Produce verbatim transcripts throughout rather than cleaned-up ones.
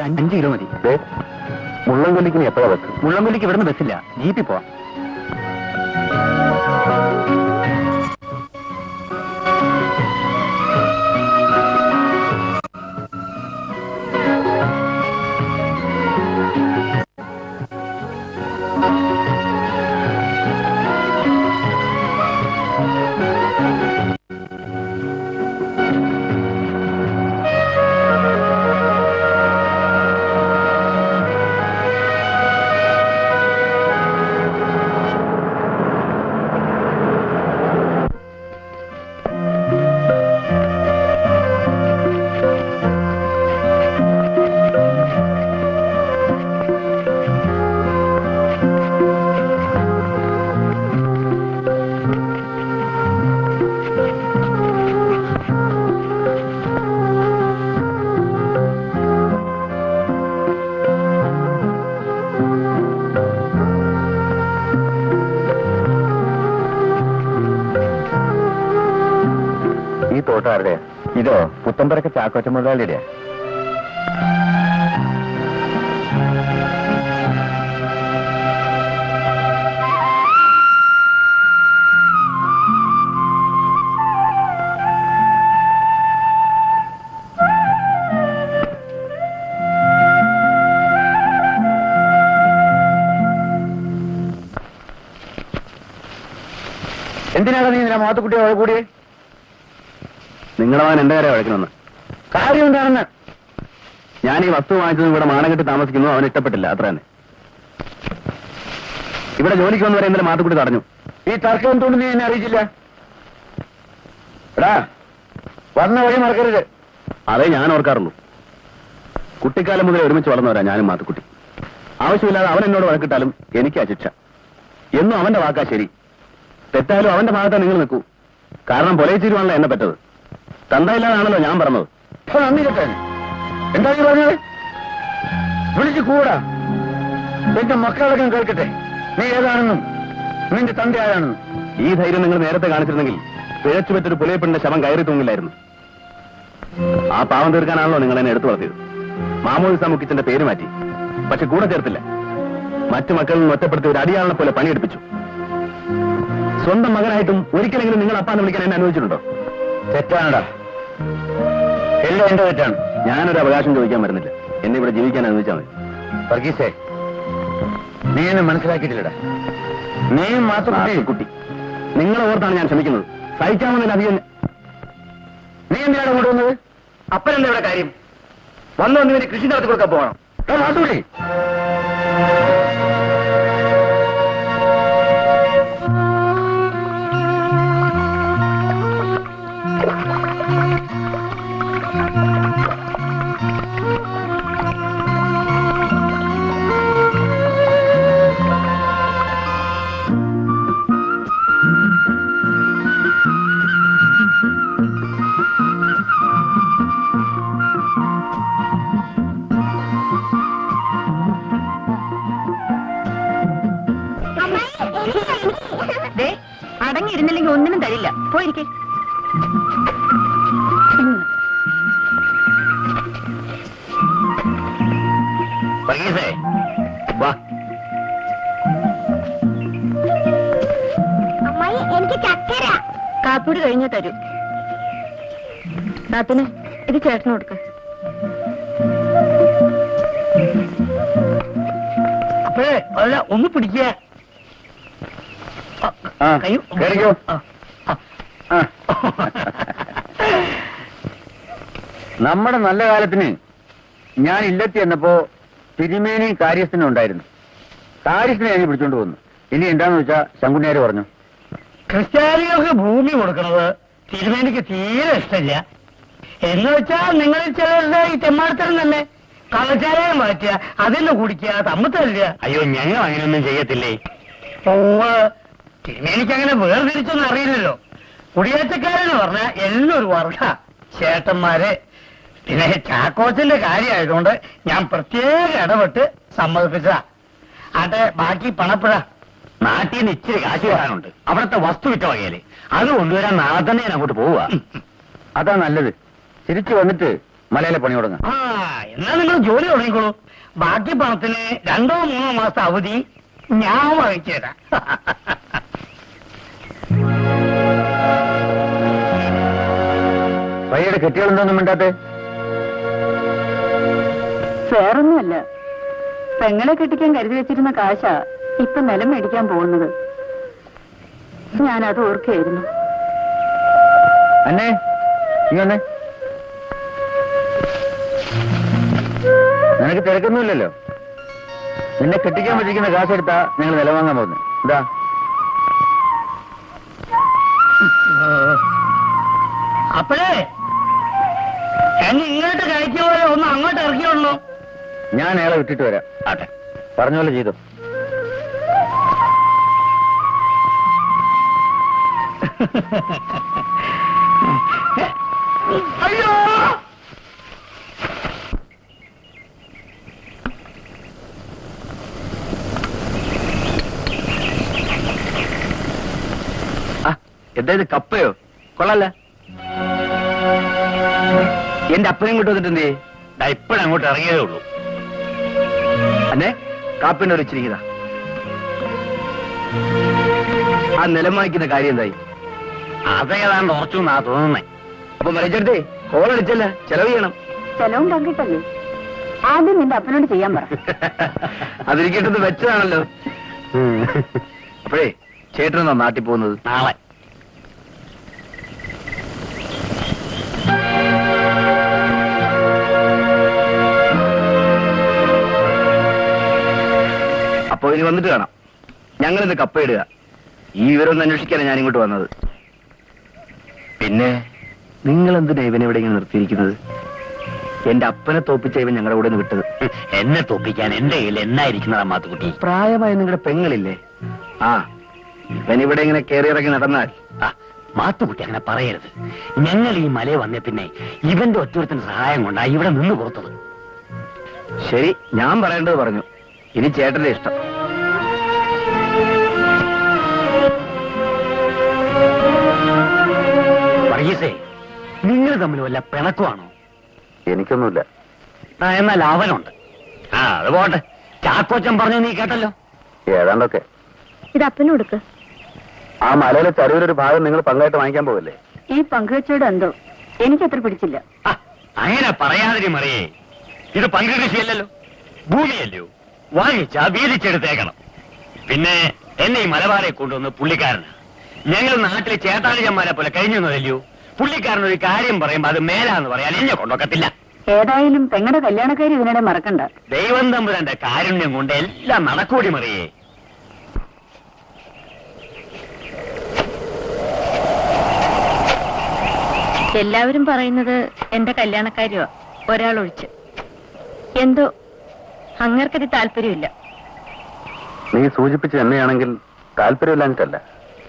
അഞ്ച് കിലോ മതി. മുള്ളംകൊല്ലിക്ക് എപ്പോഴാ ബസ്? മുള്ളംകൊല്ലിക്ക് ഇവിടുന്ന് ബസ്സില്ല, ജീപ്പിൽ പോവാം. ഇതോ പുത്തമ്പരക്ക് ചാക്കോച്ച മുതലാളിയുടെ? എന്തിനാണ് നീ നിന്റെ മാത്തുക്കുട്ടിയെ വഴക്കൂടിയേ? നിങ്ങളെ അവൻ എന്റെ കാര്യം വഴക്കണമെന്ന്. കാര്യം എന്താണെന്ന്? ഞാൻ ഈ വസ്തു വാങ്ങിച്ചതും ഇവിടെ മാനകെട്ടി താമസിക്കുന്നു അവന് ഇഷ്ടപ്പെട്ടില്ല, അത്ര തന്നെ. ഇവിടെ ജോലിക്ക് വന്നവരെ ഇന്നലെ മാത്തുക്കുട്ടി തടഞ്ഞു. ഈ തർക്കം എന്തുകൊണ്ട് നീ എന്നെ അറിയിച്ചില്ല? എടാ, വന്ന വഴി മറക്കരുത്. അതേ ഞാൻ ഓർക്കാറുള്ളൂ. കുട്ടിക്കാലം മുതൽ ഒരുമിച്ച് വളർന്നവരാ ഞാനും മാത്തുക്കുട്ടി. ആവശ്യമില്ലാതെ അവൻ എന്നോട് വഴക്കിട്ടാലും എനിക്കാ ശിക്ഷ. എന്നും അവന്റെ വാക്കാ ശരി. തെറ്റായാലും അവന്റെ ഭാഗത്താ നിങ്ങൾ നിൽക്കൂ. കാരണം പൊലയിച്ചിരുവാണല്ലോ എന്നെ പറ്റത്. തന്തയില്ലാതാണല്ലോ ഞാൻ പറഞ്ഞത്. നന്ദി കേട്ടേ. എന്താ നീ പറഞ്ഞത്? വിളിച്ചു കൂടാ. എന്റെ മക്കളടക്കം കേൾക്കട്ടെ നീ ഏതാണെന്നും നിന്റെ തന്ത ആരാണെന്നും. ഈ ധൈര്യം നിങ്ങൾ നേരത്തെ കാണിച്ചിരുന്നെങ്കിൽ പിഴച്ചു പറ്റൊരു പുലയപ്പെണ്ണിന്റെ ശവം കയറി തൂങ്ങില്ലായിരുന്നു. ആ പാവം തീർക്കാനാണല്ലോ നിങ്ങൾ എന്നെ എടുത്തു വളർത്തിയത്. മാമോദിസ മുക്കിച്ചന്റെ പേര് മാറ്റി, പക്ഷെ കൂടെ ചേർത്തില്ല. മറ്റു മക്കളിൽ നിന്ന് ഒറ്റപ്പെടുത്തി ഒരു അടിയാളിനെ പോലെ പണിയെടുപ്പിച്ചു. സ്വന്തം മകനായിട്ടും ഒരിക്കലെങ്കിലും നിങ്ങൾ അപ്പാന്ന് വിളിക്കാൻ എന്നെ അനുവദിച്ചിട്ടുണ്ടോ? തെറ്റാണടാ, എല്ലാം എന്റെ തെറ്റാണ്. ഞാനൊരു അവകാശം ചോദിക്കാൻ വരുന്നില്ല. എന്നെ ഇവിടെ ജീവിക്കാൻ അനുവദിച്ചാൽ മതി. വർഗീസേ, നീ എന്നെ മനസ്സിലാക്കിയിട്ടില്ലടാ. നീ മാത്രം കുട്ടി, നിങ്ങളെ ഓർത്താണ് ഞാൻ ക്ഷമിക്കുന്നത്. സഹിക്കാമെന്നില്ല അധികം. നീ എന്തിനാണ് അങ്ങോട്ട് വന്നത്? അപ്പനല്ലേ ഇവിടെ കാര്യം? വന്നു വന്ന് ഇവന് കൃഷി നടത്തി കൊടുക്കാൻ പോകണം. മാത്തുള്ളി, അടങ്ങിയിരുന്നില്ലെങ്കിൽ ഒന്നിനും തരില്ല. പോയിരിക്കേ. അമ്മായി, എനിക്ക് ചക്കര. കാപ്പൂടി കഴിഞ്ഞാ തരൂ. ദാത്തിന് ഇത് ചേട്ടന് കൊടുക്ക. അപ്പഴേ അല്ല, ഒന്ന് പിടിക്കുക. നമ്മുടെ നല്ല കാലത്തിന് ഞാൻ ഇല്ലത്തി എന്നപ്പോ തിരുമേനിയും കാര്യസ്ഥനും ഉണ്ടായിരുന്നു. കാര്യസ്ഥനെ ഞാൻ പിടിച്ചോണ്ട് പോന്നു. ഇനി എന്താന്ന് വെച്ചാ ശങ്കുണ്ണിയാര് പറഞ്ഞു, ക്രിസ്ത്യാനികൾക്ക് ഭൂമി കൊടുക്കണത് തിരുമേനിക്ക് തീരെ ഇഷ്ടമില്ല. എന്ന് വെച്ചാൽ നിങ്ങളിൽ ചിലരുടെ ഈ തെമ്മാടത്തരം തന്നെ. കള്ളച്ചാലയം മാറ്റുക, അതിന് കുടിക്കുക, തമ്മത്തല്ല. അയ്യോ, ഞങ്ങൾ അങ്ങനെയൊന്നും ചെയ്യത്തില്ലേ. തിരുമേനിക്ക് അങ്ങനെ വേർതിരിച്ചൊന്നും അറിയില്ലല്ലോ. കുടിയേറ്റക്കാരെന്ന് പറഞ്ഞാൽ എല്ലാം ഒരു വർഷ ചേട്ടന്മാരെ. പിന്നെ ചാക്കോച്ചന്റെ കാര്യമായതുകൊണ്ട് ഞാൻ പ്രത്യേക ഇടപെട്ട് സമ്മതിപ്പിച്ചതാ. അതെ, ബാക്കി പണപ്പുഴ നാട്ടിൽ നിന്ന് ഇച്ചിരി കാശ് വരാനുണ്ട്. അവിടുത്തെ വസ്തു വിറ്റ വകയില് അത് കൊണ്ടുവരാൻ നാളെ തന്നെ ഞാൻ അങ്ങോട്ട് പോവുക. അതാ നല്ലത്. തിരിച്ചു വന്നിട്ട് മലയിലെ പണി തുടങ്ങാം. എന്നാ നിങ്ങൾ ജോലി തുടങ്ങിക്കോളൂ. ബാക്കി പണത്തിന് രണ്ടോ മൂന്നോ മാസത്തെ അവധി ഞാൻ വാങ്ങിച്ചു തരാം. പയ്യയുടെ കെട്ടികളെന്തോന്നും മിണ്ടാത്തെ? വേറൊന്നുമല്ല, പെങ്ങളെ കെട്ടിക്കാൻ കരുതി വെച്ചിരുന്ന കാശാ ഇപ്പൊ നിലം മേടിക്കാൻ പോകുന്നത്. ഞാനത് ഓർക്കുകയായിരുന്നു. അന്നേ നീ വന്നേ. നിനക്ക് തിരക്കൊന്നുമില്ലല്ലോ. നിന്നെ കെട്ടിക്കാൻ പറ്റിക്കുന്ന കാശെടുത്താ ഞങ്ങൾ നില വാങ്ങാൻ പോകുന്നു. എന്താ അപ്പോഴേ എന്നെ ഇങ്ങോട്ട് കഴിച്ച പോലെ ഒന്ന് അങ്ങോട്ട് ഇറക്കിയുള്ളൂ. ഞാൻ അയാളെ വിട്ടിട്ട് വരാം. ആട്ടെ, പറഞ്ഞ പോലെ ചെയ്തു. അയ്യോ എന്തായത് കപ്പയോ? കൊള്ളാല്ല. എന്റെ അപ്പനും ഇങ്ങോട്ട് വന്നിട്ടുണ്ടേ. ഇപ്പോഴങ്ങോട്ട് ഇറങ്ങിയതേ ഉള്ളൂ. അന്നെ കാപ്പിന്റെ ഒരു ഇച്ചിരിക്കുന്നതാ. ആ നിലം വാങ്ങിക്കുന്ന കാര്യം എന്തായി? അതേതാണ്ട് ഉറച്ചു എന്നാ തോന്നുന്നേ. അപ്പൊ മരിച്ചെടുത്തേ കോളടിച്ചല്ല, ചെലവ് ചെയ്യണം. സ്ഥലവും പങ്കിട്ടല്ലേ, ആദ്യം നിന്റെ അപ്പനോട് ചെയ്യാൻ പറ. അതിരിക്കേണ്ടത് വെച്ചതാണല്ലോ. അപ്പോഴേ ചേട്ടനെന്നാ നാട്ടിൽ പോകുന്നത്? നാളെ. അപ്പൊ ഇനി വന്നിട്ട് കാണാം. ഞങ്ങളിന്ന് കപ്പയിടുക. ഈ വിവരം ഒന്ന് അന്വേഷിക്കാനാണ് ഞാൻ ഇങ്ങോട്ട് വന്നത്. പിന്നെ നിങ്ങൾ എന്തിനാ ഇവനെ ഇവിടെ ഇങ്ങനെ നിർത്തിയിരിക്കുന്നത്? എന്റെ അപ്പനെ തോപ്പിച്ച ഇവൻ ഞങ്ങളുടെ കൂടെ നിന്ന് വിട്ടത്. എന്നെ തോപ്പിക്കാൻ എന്റെ കയ്യിൽ എന്നായിരിക്കുന്നതാ മാത്തുക്കുട്ടി. പ്രായമായ നിങ്ങളുടെ പെങ്ങളില്ലേ? ആ, ഇവൻ ഇവിടെ ഇങ്ങനെ കയറിയിറങ്ങി നടന്നാൽ. ആ മാത്തുക്കുട്ടി അങ്ങനെ പറയരുത്. ഞങ്ങൾ ഈ മലയെ വന്നേ പിന്നെ ഇവന്റെ ഒറ്റത്തിന് സഹായം കൊണ്ടാ ഇവിടെ നിന്ന് പുറത്തത്. ശരി, ഞാൻ പറയേണ്ടത് പറഞ്ഞു. ഇനി ചേട്ടന്റെ ഇഷ്ടം. വർഗീസേ, നിങ്ങൾ തമ്മിൽ വല്ല പിണക്കമാണോ? എനിക്കൊന്നുമില്ല. ആ എന്നാൽ അവനുണ്ട്. ആ അത് പോട്ടെ. ചാക്കോച്ചൻ പറഞ്ഞു നീ കേട്ടല്ലോ. ഏതാണ്ടൊക്കെ. ഇത് അപ്പനും കൊടുക്ക്. ആ മലയിലെ ചരുവിലൊരു ഭാഗം നിങ്ങൾ പങ്കായിട്ട് വാങ്ങിക്കാൻ പോവല്ലേ? ഈ പങ്കുവെച്ചോട് എന്തോ എനിക്കത്ര പിടിച്ചില്ല. ആ, അങ്ങനെ പറയാതിരി മറിയേ. ഇത് പങ്കുകൃഷിയല്ലല്ലോ, ഭൂമിയല്ലോ. വാങ്ങിച്ചാ വീതിച്ചെടുത്തേക്കണം. പിന്നെ എന്നെ ഈ മലബാറെ കൊണ്ടുവന്ന് പുള്ളിക്കാരന്. ഞങ്ങൾ നാട്ടിലെ ചേട്ടാളിച്ചന്മാരെ പോലെ കഴിഞ്ഞൊന്നുമല്ലയോ. പുള്ളിക്കാരനൊരു കാര്യം പറയുമ്പോ അത് മേലാന്ന് പറയാൻ എന്നെ കൊണ്ടൊക്കത്തില്ല. ഏതായാലും പെങ്ങളുടെ കല്യാണക്കാരി ഇതിനിടെ മറക്കണ്ട. ദൈവം തമ്പുരാന്റെ കാരുണ്യം കൊണ്ട് എല്ലാം നടക്കൂടി മറിയേ. എല്ലാവരും പറയുന്നത് എന്റെ കല്യാണക്കാരിയോ ഒരാളൊഴിച്ച്. എന്തോ അങ്ങർക്കത് താല്പര്യമില്ല. നീ സൂചിപ്പിച്ച് എന്നെയാണെങ്കിൽ താല്പര്യമില്ലാഞ്ഞിട്ടല്ല,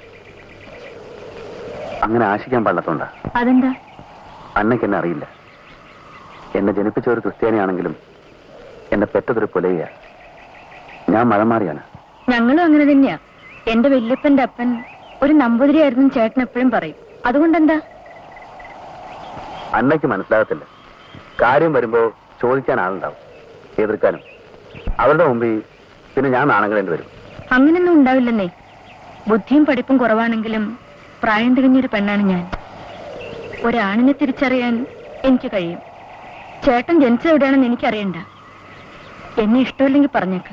അങ്ങനെ ആശിക്കാൻ പാടില്ലാത്തോണ്ടാ. അതെന്താ? അന്നയ്ക്ക് എന്നെ അറിയില്ല. എന്നെ ജനിപ്പിച്ച ഒരു ക്രിസ്ത്യാനിയാണെങ്കിലും എന്നെ പെറ്റതൊരു പുലയ. ഞാൻ മഴമാറിയാണ്. ഞങ്ങളും അങ്ങനെ തന്നെയാ. എന്റെ വല്യപ്പന്റെ അപ്പൻ ഒരു നമ്പൂതിരിയായിരുന്നു ചേട്ടൻ എപ്പോഴും പറയും. അതുകൊണ്ടെന്താ? അന്നയ്ക്ക് മനസ്സിലാകത്തില്ല. കാര്യം വരുമ്പോ ചോദിക്കാൻ ആളുണ്ടാവും, എതിർക്കാനും. അവരുടെ മുമ്പിൽ പിന്നെ ഞാൻ നാണങ്ങളേണ്ടി വരും. അങ്ങനൊന്നും ഉണ്ടാവില്ലെന്നേ. ബുദ്ധിയും പഠിപ്പും കുറവാണെങ്കിലും പ്രായം തികഞ്ഞൊരു പെണ്ണാണ് ഞാൻ. ഒരാണിനെ തിരിച്ചറിയാൻ എനിക്ക് കഴിയും. ചേട്ടൻ ജനിച്ചത് എവിടെയാണെന്ന് എനിക്കറിയണ്ട. എന്നെ ഇഷ്ടമില്ലെങ്കിൽ പറഞ്ഞേക്ക്.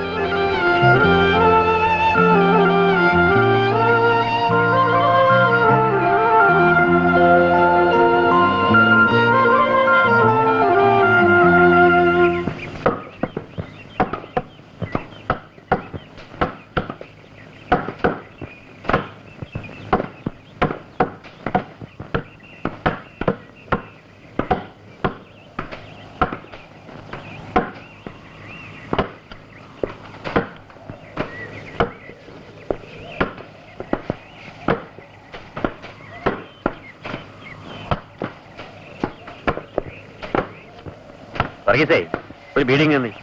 വർഗീസേ, ഒരു ബീഡിങ് തന്നെ.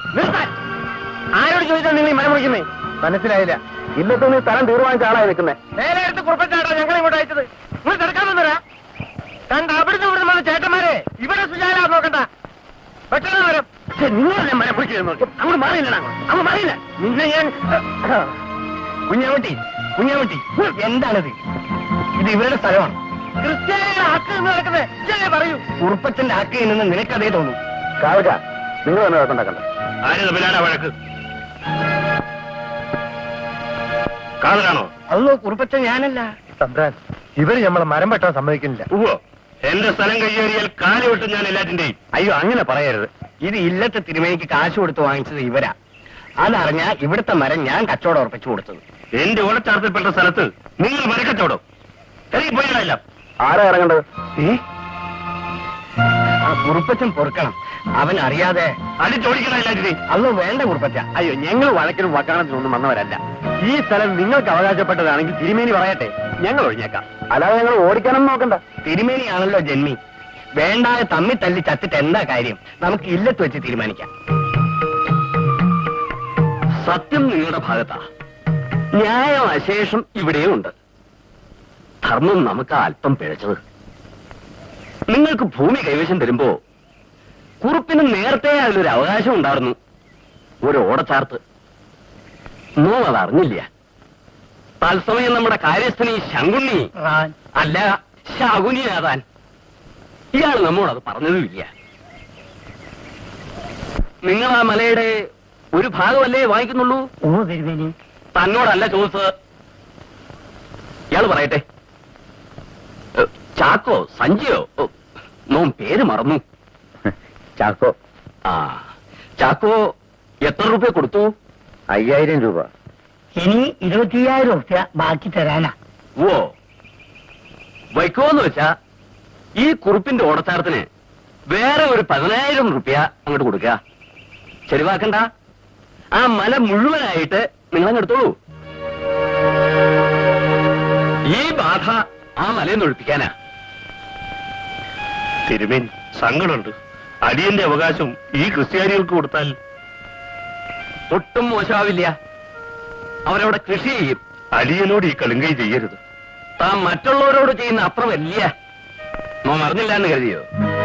നിർത്താൻ. ആരോട് ചോദിച്ചാൽ നിങ്ങൾ ഈ മരം മുറിക്കുന്നേ? മനസ്സിലായില്ല. ഇല്ലത്തൊന്നും ഈ സ്ഥലം തീരുമാനിച്ച ആളായി നിൽക്കുന്നേ. നേരെ എടുത്ത് കുറിപ്പിച്ചാട്ടോ ഞങ്ങൾ ഇങ്ങോട്ട് അയച്ചത്. നിങ്ങൾ തിരക്കാൻ വന്നരാ കണ്ട അവിടുന്ന് ഇവിടുന്ന് വന്ന ചേട്ടന്മാരെ ഇവിടെ സുജാല നോക്കണ്ട. പെട്ടെന്ന് വരും. നിങ്ങളല്ലേ മരം പിടിച്ചു നോക്കി അങ്ങോട്ട് മാറിയില്ല. അങ്ങോട്ട് മാറിയില്ല. നിന്നെ ഞാൻ കുഞ്ഞാമട്ടി കുഞ്ഞാമട്ടി എന്താണിത്? ഇത് ഇവരുടെ സ്ഥലമാണ്. ക്രിസ്ത്യാനിയുടെ ഹക്ക് എന്ന് നടക്കുന്നത് പറയൂ. കുറുപ്പച്ചന്റെ ഹക്ക് നിന്ന് നിനക്കതേ തോന്നും. കാവ്യ നിങ്ങൾ തന്നെ വഴക്കുണ്ടാക്കണ്ട. ആര് തമ്മിലാണ് വഴക്ക്? കാതലാണോ? അല്ലോ കുറുപ്പച്ചൻ ഞാനല്ല. തമ്പ്രാൻ, ഇവര് നമ്മളെ മരം വെട്ടാൻ സമ്മതിക്കുന്നില്ല. ഉവ്വോ, എന്റെ സ്ഥലം കയ്യേറിയാൽ കാല് വിട്ട് ഞാൻ എല്ലാറ്റിന്റെയും. അയ്യോ അങ്ങനെ പറയരുത്. ഇത് ഇല്ലത്തെ തിരുമേനിക്ക് കാശ് കൊടുത്ത് വാങ്ങിച്ചത് ഇവരാ. അതറിഞ്ഞാ ഇവിടുത്തെ മരം ഞാൻ കച്ചവടം ഉറപ്പിച്ചു കൊടുത്തത്. എന്റെ ഓലച്ചാർത്തിൽപ്പെട്ട സ്ഥലത്ത് നിങ്ങൾ മരക്കച്ചവടോ? ഇറങ്ങി പോയാലല്ല. ആരാ ഇറങ്ങേണ്ടത്? ആ കുറുപ്പച്ചൻ പൊറുക്കണം. അവൻ അറിയാതെ അടിച്ചോടിക്കണ എല്ലാറ്റിന്റെയും. അല്ലോ വേണ്ട കുറുപ്പച്ച. അയ്യോ, ഞങ്ങൾ വഴക്കിനും വക്കാണത്തിനൊന്നും വന്നവരല്ല. ഈ സ്ഥലം നിങ്ങൾക്ക് അവകാശപ്പെട്ടതാണെങ്കിൽ തിരുമേനി പറയട്ടെ, ഞങ്ങൾ ഒഴിഞ്ഞേക്കാം. അല്ലാതെ ഞങ്ങൾ ഓടിക്കണം നോക്കണ്ട. തിരുമേനിയാണല്ലോ ജന്മി. വേണ്ടാതെ തമ്മി തല്ലി ചത്തിട്ട് എന്താ കാര്യം? നമുക്ക് ഇല്ലത്ത് വെച്ച് തീരുമാനിക്കാം. സത്യം നിങ്ങളുടെ ഭാഗത്താ. ന്യായം അശേഷം ഇവിടെയുണ്ട്. ധർമ്മം നമുക്ക് അല്പം പിഴച്ചത്. നിങ്ങൾക്ക് ഭൂമി കൈവശം തരുമ്പോ കുറുപ്പിന് നേരത്തെ അതിലൊരു അവകാശം ഉണ്ടായിരുന്നു. ഒരു ഓടച്ചാർത്ത്. നോ അതറിഞ്ഞില്ല. തത്സമയം നമ്മുടെ കാര്യസ്ഥനി ശങ്കുണ്ണി അല്ല ശകുനിയാതാൻ ഇയാൾ നമ്മോടത് പറഞ്ഞതുമില്ല. നിങ്ങൾ ആ മലയുടെ ഒരു ഭാഗമല്ലേ വാങ്ങിക്കുന്നുള്ളൂ? ഓ തിരുമേനി, തന്നോടല്ല ചോദിച്ചത്. ഇയാള് പറയട്ടെ. ചാക്കോ സഞ്ജിയോ നോം പേര് മറന്നു. ചാക്കോ. ആ ചാക്കോ എത്ര രൂപ കൊടുത്തു? അയ്യായിരം രൂപ. ഇനി ഇരുപത്തിയ്യായിരം രൂപ ബാക്കി തരാനാ. ഓ വയ്ക്കോന്ന് വെച്ചാ ഈ കുറുപ്പിന്റെ ഓടച്ചാരത്തിന് വേറെ ഒരു പതിനായിരം റുപ്യ അങ്ങോട്ട് കൊടുക്കുക. ചെലവാക്കണ്ട. ആ മല മുഴുവനായിട്ട് നിങ്ങളങ്ങെടുത്തോളൂ. ഈ ബാധ ആ മലയെന്ന് ഒഴിപ്പിക്കാനാ. തിരുമേൻ സങ്കടമുണ്ട്. അടിയന്റെ അവകാശം ഈ ക്രിസ്ത്യാനികൾക്ക് കൊടുത്താൽ ഒട്ടും മോശമാവില്ല. അവരവിടെ കൃഷി ചെയ്യും. അടിയനോട് ഈ കളിങ്കൈ ചെയ്യരുത്. താൻ മറ്റുള്ളവരോട് ചെയ്യുന്ന അത്ര വലിയ നോ മറിഞ്ഞില്ല എന്ന് കരുതിയോ?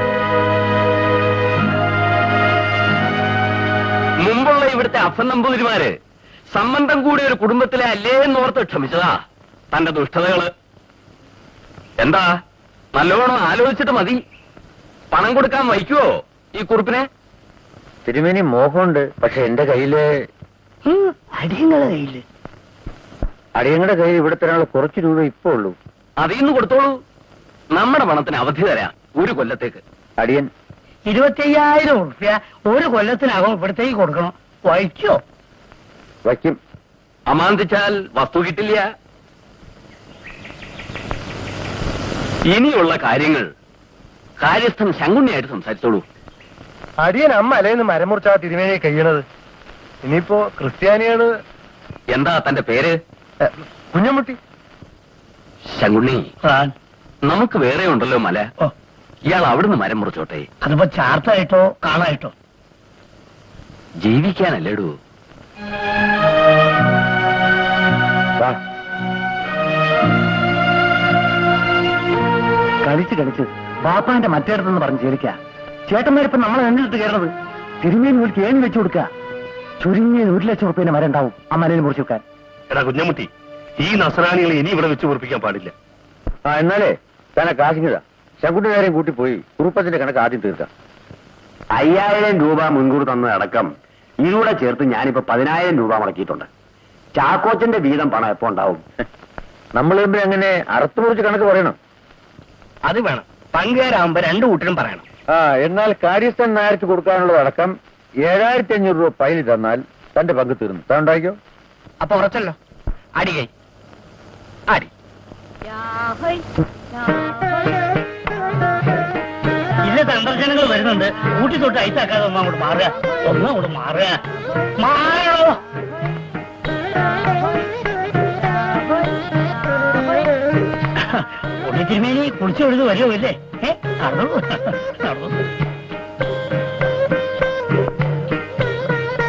മുമ്പുള്ള ഇവിടുത്തെ അപ്പൻ നമ്പൂതിരിമാര് സംബന്ധം കൂടിയ ഒരു കുടുംബത്തിലെ അല്ലേ എന്നോർത്ത് ക്ഷമിച്ചതാ തന്റെ ദുഷ്ടതകള്. എന്താ നല്ലോണം ആലോചിച്ചിട്ട് മതി. പണം കൊടുക്കാൻ വയ്ക്കുവോ ഈ കുറിപ്പിനെ? തിരുമേനി മോഹമുണ്ട്. പക്ഷെ എന്റെ കയ്യില് അടിയങ്ങളുടെ കയ്യില് അടിയങ്ങളുടെ കയ്യിൽ ഇവിടെ തരാനുള്ള കുറച്ച് രൂപ ഇപ്പോ ഉള്ളൂ. അതിന്ന് കൊടുത്തോളൂ. നമ്മുടെ പണത്തിന് അവധി തരാം ഒരു കൊല്ലത്തേക്ക്. അടിയൻ ഇരുപത്തയ്യായിരം ഉറുപ്പ്യ ഒരു കൊല്ലത്തിനകം ഇവിടത്തേക്ക് കൊടുക്കണം. വഹിക്കോ? വയ്ക്കും. അമാന്തിച്ചാൽ വസ്തു കിട്ടില്ല. ഇനിയുള്ള കാര്യങ്ങൾ കാര്യസ്ഥൻ ശങ്കുണ്ണിയായിട്ട് സംസാരിച്ചോളൂ. അടിയൻ അമ്മ അല്ലേന്ന് മരം മുറിച്ചാ തിരുമേനിയെ കഴിയണത്. ഇനിയിപ്പോ ക്രിസ്ത്യാനിയാണ്. എന്താ തന്റെ പേര്? കുഞ്ഞമുട്ടി. ശങ്കുണ്ണി, നമുക്ക് വേറെ ഉണ്ടല്ലോ മല. ഇയാൾ അവിടുന്ന് മരം മുറിച്ചോട്ടെ. അതിപ്പോ ചാർത്തായിട്ടോ കാണായിട്ടോ? ജീവിക്കാനല്ലേടൂ. കളിച്ച് കളിച്ച് പാപ്പാന്റെ മറ്റേടത്തെന്ന് പറഞ്ഞ് ചേരിക്ക. ചേട്ടന്മാരിപ്പം നമ്മളെ നെഞ്ഞിട്ട് കയറുന്നത്. തിരുമേനി ഒരു കേണി വെച്ചു കൊടുക്കുക. ചുരുങ്ങിയത് ഒരു ലക്ഷം റുപ്യേന്റെ മരം ഉണ്ടാവും ആ മലയിൽ മുറിച്ചു വെക്കാൻ. എടാ കുഞ്ഞമുട്ടി, ഈ നസ്രാണികളെ ഇനി ഇവിടെ വെച്ച് ഉറപ്പിക്കാൻ പാടില്ല. ആ എന്നാലേ തന്നെ കാശിങ്ങതാ. ശങ്കുണ്ണികാരെയും കൂട്ടിപ്പോയി കുറുപ്പത്തിന്റെ കണക്ക് ആദ്യം തീർക്കാം. അയ്യായിരം രൂപ മുൻകൂർ തന്നതടക്കം ഇതിലൂടെ ചേർത്ത് ഞാനിപ്പോ പതിനായിരം രൂപ മുടക്കിയിട്ടുണ്ട്. ചാക്കോച്ചന്റെ വീതം പണം എപ്പോ ഉണ്ടാവും? നമ്മൾ തമ്മിൽ അങ്ങനെ അറുത്തു മുറിച്ച് കണക്ക് പറയണം. അത് വേണം. പങ്കുകാരാകുമ്പോ രണ്ടു കൂട്ടരും പറയണം. ആ എന്നാൽ കാര്യസ്ഥൻ നായർക്ക് കൊടുക്കാനുള്ളതടക്കം ഏഴായിരത്തി അഞ്ഞൂറ് രൂപ പൈലി തന്നാൽ തന്റെ പങ്ക് തീർന്നു. താൻ ഉണ്ടാക്കിയോ? അപ്പൊ ഉറച്ചല്ലോ. അടികൈ അടി. ഇല്ല സന്ദർശനങ്ങൾ വരുന്നുണ്ട്. ഊട്ടി തൊട്ട് ഐസാക്കാതെ ഒന്നും അങ്ങോട്ട് മാറുക. ഒന്നും അങ്ങോട്ട് മാറുക. മാറോ ഒന്ന് തിരുമേനി കുളിച്ചു കൊടുത്ത് വരുമോ ഇല്ലേ? ഏ നടന്നു നടന്നു.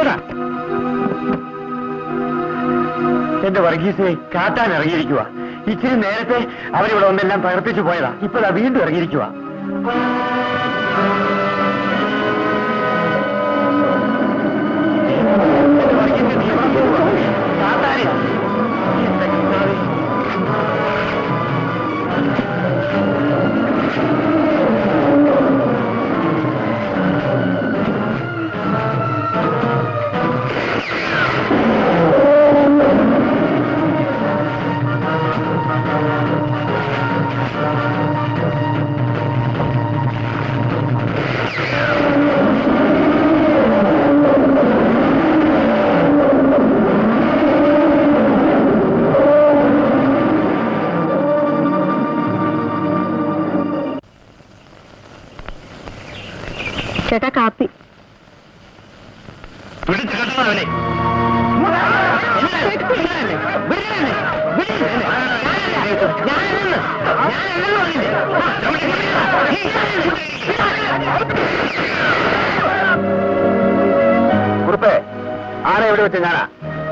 ചേട്ടാ, എന്റെ വർഗീസിനെ കാട്ടാൻ ഇറങ്ങിയിരിക്കുക. ഇച്ചിരി നേരത്തെ അവരിവിടെ ഒന്നെല്ലാം തകർപ്പിച്ചു പോയതാ. ഇപ്പഴാ വീണ്ടും ഇറങ്ങിയിരിക്കുക. ചേട്ടാ കാപ്പി. പിടിച്ചു കെട്ടണം അവനെ. കുറുപ്പേ, ആരെ എവിടെ വെച്ച് ഞാനാ?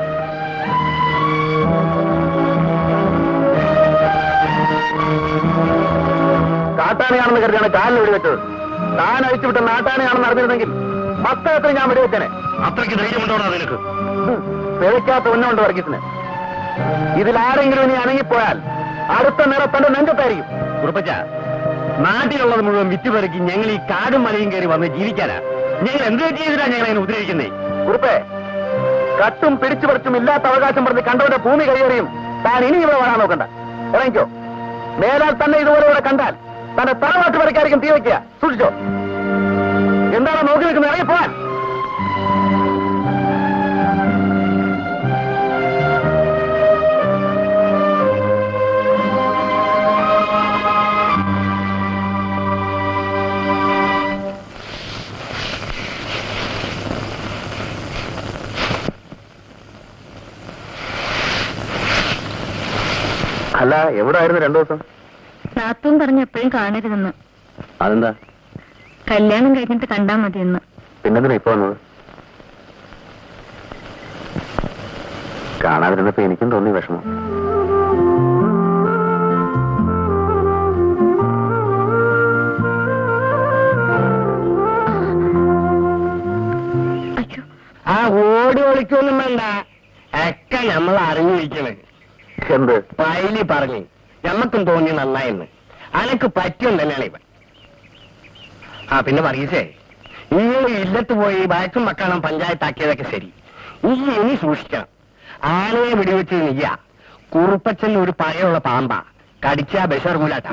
കാട്ടാനയാണെന്ന് കരുതിയാണ് കാലിൽ വെടിവെച്ചത്. താൻ അഴിച്ചുവിട്ട നാട്ടാനയാണെന്ന് അറിഞ്ഞിരുന്നെങ്കിൽ പത്തകത്തിന് ഞാൻ വെടിവെച്ചനെ. അത്രയ്ക്ക് ധൈര്യമുണ്ടോടാ നിനക്ക്? പിഴയ്ക്കാത്ത ഉന്നമുണ്ട് വർഗീസിന്. ഇതിലാരെങ്കിലും ഇനി അണങ്ങിപ്പോയാൽ അടുത്ത നേരം തന്റെ നെഞ്ചത്തായിരിക്കും. കുറുപ്പച്ച, നാട്ടിലുള്ളത് മുഴുവൻ വിറ്റുപെറുക്കി ഞങ്ങൾ ഈ കാടും മലയും കയറി വന്ന് ജീവിക്കാനാ. ഞങ്ങൾ എന്ത് ചെയ്തിട്ടാ ഞങ്ങൾ അതിനെ ഉപദ്രവിക്കുന്നേ? കുറുപ്പേ, കട്ടും പിടിച്ചു പറിച്ചും ഇല്ലാത്ത അവകാശം പറഞ്ഞ് കണ്ടവന്റെ ഭൂമി കൈയേറിയും താൻ ഇനി ഇവിടെ വരാൻ നോക്കണ്ട. ഇറങ്ങിക്കോ. മേലാൽ തന്നെ ഇതുപോലെ ഇവിടെ കണ്ടാൽ തന്നെ തറവാട്ട് വരയ്ക്കായിരിക്കും തീ വയ്ക്കുക. സൂക്ഷിച്ചോ. എന്താണ് നോക്കി നിൽക്കുന്നത്? ഇറങ്ങിപ്പോവാൻ. അല്ല, എവിടായിരുന്നു രണ്ടു ദിവസം? നാത്തൂൻ പറഞ്ഞ എപ്പോഴും കാണരുതെന്ന്. അതെന്താ? കല്യാണം കഴിഞ്ഞിട്ട് കണ്ടാ മതിയെന്ന്. പിന്നെന്തിനാ ഇപ്പൊ വന്നത്? കാണാതിരുന്നപ്പോ എനിക്കും തോന്നി വിഷമം. ആ ഓടി ഒളിക്കൊന്നും വേണ്ട, ഒക്കെ നമ്മൾ അറിഞ്ഞിരിക്കണേ. എന്ത്? പൈലി പറഞ്ഞു ഞമ്മക്കും തോന്നി നന്നായെന്ന്. അനക്ക് പറ്റും തന്നെയാണ് ഇവൻ. ആ പിന്നെ പറയസേ, ഈ ഇല്ലത്ത് പോയി ബാക്കും മക്കണം പഞ്ചായത്താക്കിയതൊക്കെ ശരി. ഈ ഇനി സൂക്ഷിക്കണം. ആനയെ വെടിവെച്ച് നീയ കുറുപ്പച്ചൻ ഒരു പഴയുള്ള പാമ്പാ. കടിച്ചാ ബഷർകൂലാട്ടാ.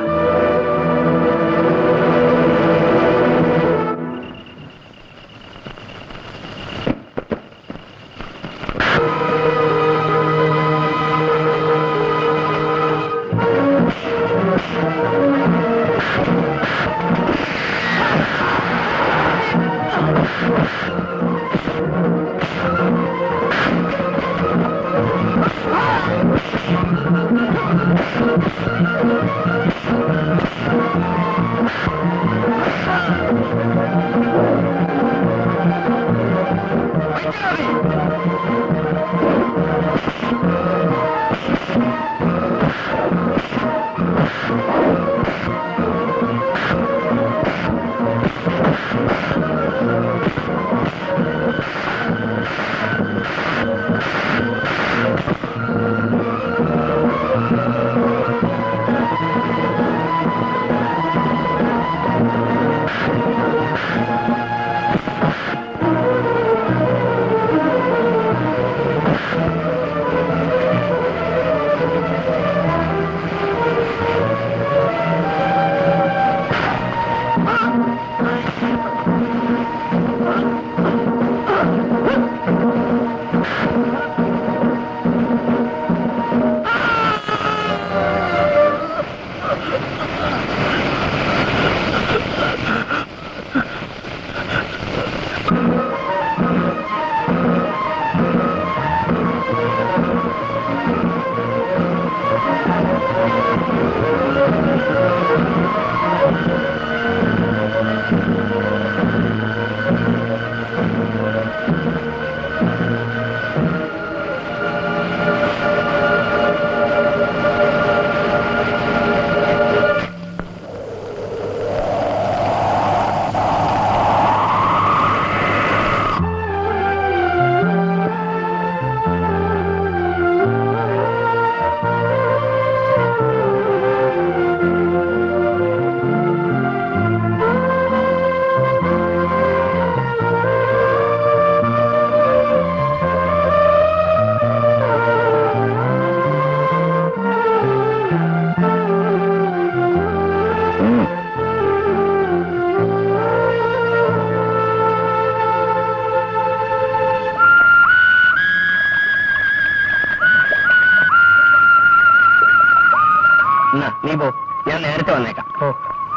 പോ, ഞാൻ നേരത്തെ വന്നേക്കാം. ഓ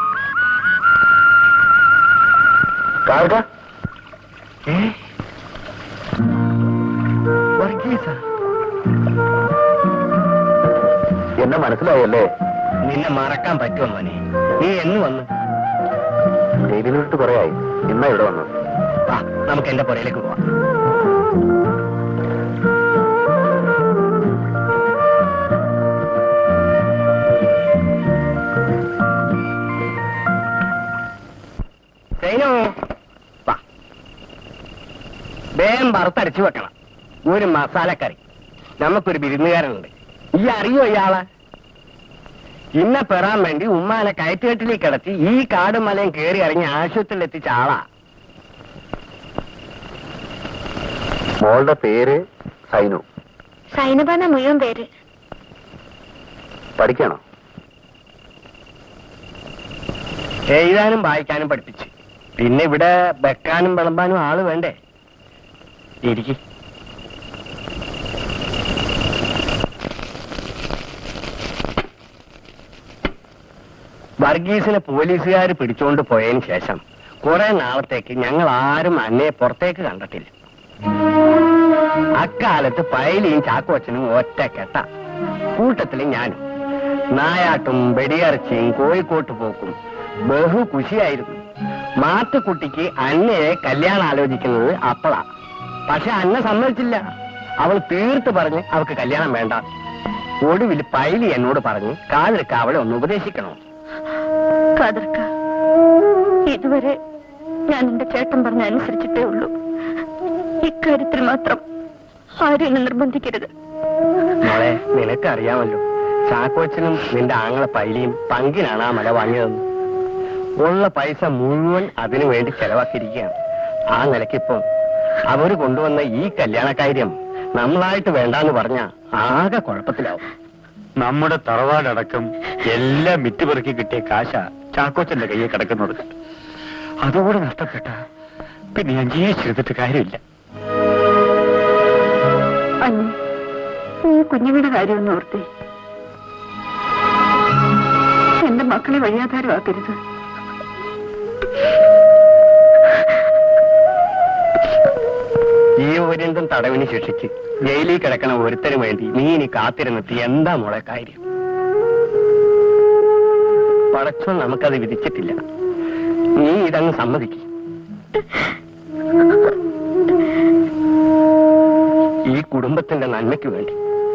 കാർക്ക എന്നെ മനസ്സിലായല്ലേ? നിന്നെ മറക്കാൻ പറ്റുമോ മോനെ? നീ എന്ന് വന്നു? ജയിലിലോട്ട് കുറെ ആയി. ഇന്നാ ഇവിടെ വന്നത്. വാ, നമുക്ക് എന്റെ പുറയിലേക്ക് പോവാം. വേഗം വറുത്തരച്ചു വെക്കണം. ഒരു മസാലക്കറി. നമുക്കൊരു വിരുന്നുകാരനുണ്ട്. ഈ അറിയോ ഇയാളെ? ഇന്നെ പെറാൻ വേണ്ടി ഉമ്മാനെ കയറ്റുകെട്ടിലേക്ക് കിടത്തി ഈ കാടും മലയും കയറി ഇറങ്ങി ആശുപത്രിയിൽ എത്തിച്ച ആളാ. മോളുടെ പേര് സൈനു. സൈനബാന മുഴുവൻ പേര്. പഠിക്കണോ? എഴുതാനും വായിക്കാനും പഠിപ്പിച്ച്. പിന്നെ ഇവിടെ വെക്കാനും വിളമ്പാനും ആള് വേണ്ടേ? ഇരിക്കി. വർഗീസിനെ പോലീസുകാർ പിടിച്ചുകൊണ്ട് പോയതിന് ശേഷം കുറെ നാളത്തേക്ക് ഞങ്ങൾ ആരും അന്നയെ പുറത്തേക്ക് കണ്ടിട്ടില്ല. അക്കാലത്ത് പൈലിയും ചാക്കോച്ചനും ഒറ്റ കെട്ട, കൂട്ടത്തിലും ഞാനും. നായാട്ടും വെടിയിറച്ചിയും കോഴിക്കോട്ട് പോക്കും ബഹു കുശിയായിരുന്നു. മാത്തുക്കുട്ടിക്ക് അന്നയെ കല്യാണം ആലോചിക്കുന്നത് അപ്പളാ. പക്ഷെ അന്ന സമ്മതിച്ചില്ല. അവൾ തീർത്ത് പറഞ്ഞ് അവൾക്ക് കല്യാണം വേണ്ട. ഒടുവിൽ പൈലി എന്നോട് പറഞ്ഞ് കാതിർക്ക അവളെ ഒന്ന് ഉപദേശിക്കണോ. കാതിർക്ക, ഇതുവരെ ഞാൻ എന്റെ ചേട്ടൻ പറഞ്ഞ അനുസരിച്ചിട്ടേ ഉള്ളൂ. ഇക്കാര്യത്തിൽ മാത്രം ആരും നിർബന്ധിക്കരുത്. മോളെ, നിനക്കറിയാമല്ലോ, ചാക്കോച്ചനും നിന്റെ ആങ്ങളെ പൈലിയും പങ്കിനാണ് ആ മല വാങ്ങിയതെന്ന്. ഉള്ള പൈസ മുഴുവൻ അതിനു വേണ്ടി ചെലവാക്കിയിരിക്കുകയാണ്. ആ നിലയ്ക്കിപ്പം അവര് കൊണ്ടുവന്ന ഈ കല്യാണക്കാര്യം നമ്മളായിട്ട് വേണ്ടാന്ന് പറഞ്ഞ ആകെ കുഴപ്പത്തിലാവും. നമ്മുടെ തറവാടടക്കം എല്ലാം വിറ്റുപെറുക്കി കിട്ടിയ കാശ ചാക്കോച്ചന്റെ കയ്യിൽ കിടക്കുന്നത്. അതുകൂടെ നഷ്ടപ്പെട്ട പിന്നെ ഞാൻ ജീവിച്ചെടുത്തിട്ട് കാര്യമില്ല. അന്ന് ഈ കുഞ്ഞുങ്ങളുടെ കാര്യമൊന്നും ഓർത്തേ. എന്റെ മക്കളെ വഴിയാധാരമാക്കരുത്. ജീവപര്യന്തം തടവിന് ശിക്ഷിച്ച് ജയിലിൽ കിടക്കണ ഒരുത്തന് വേണ്ടി നീ ഇനി കാത്തിരുന്നെത്തി എന്താ മോളെ കാര്യം? പടച്ചോൻ നമുക്കത് വിധിച്ചിട്ടില്ല. നീ ഇതങ്ങ് സമ്മതിക്കും. ഈ കുടുംബത്തിന്റെ നന്മയ്ക്ക് വേണ്ടി.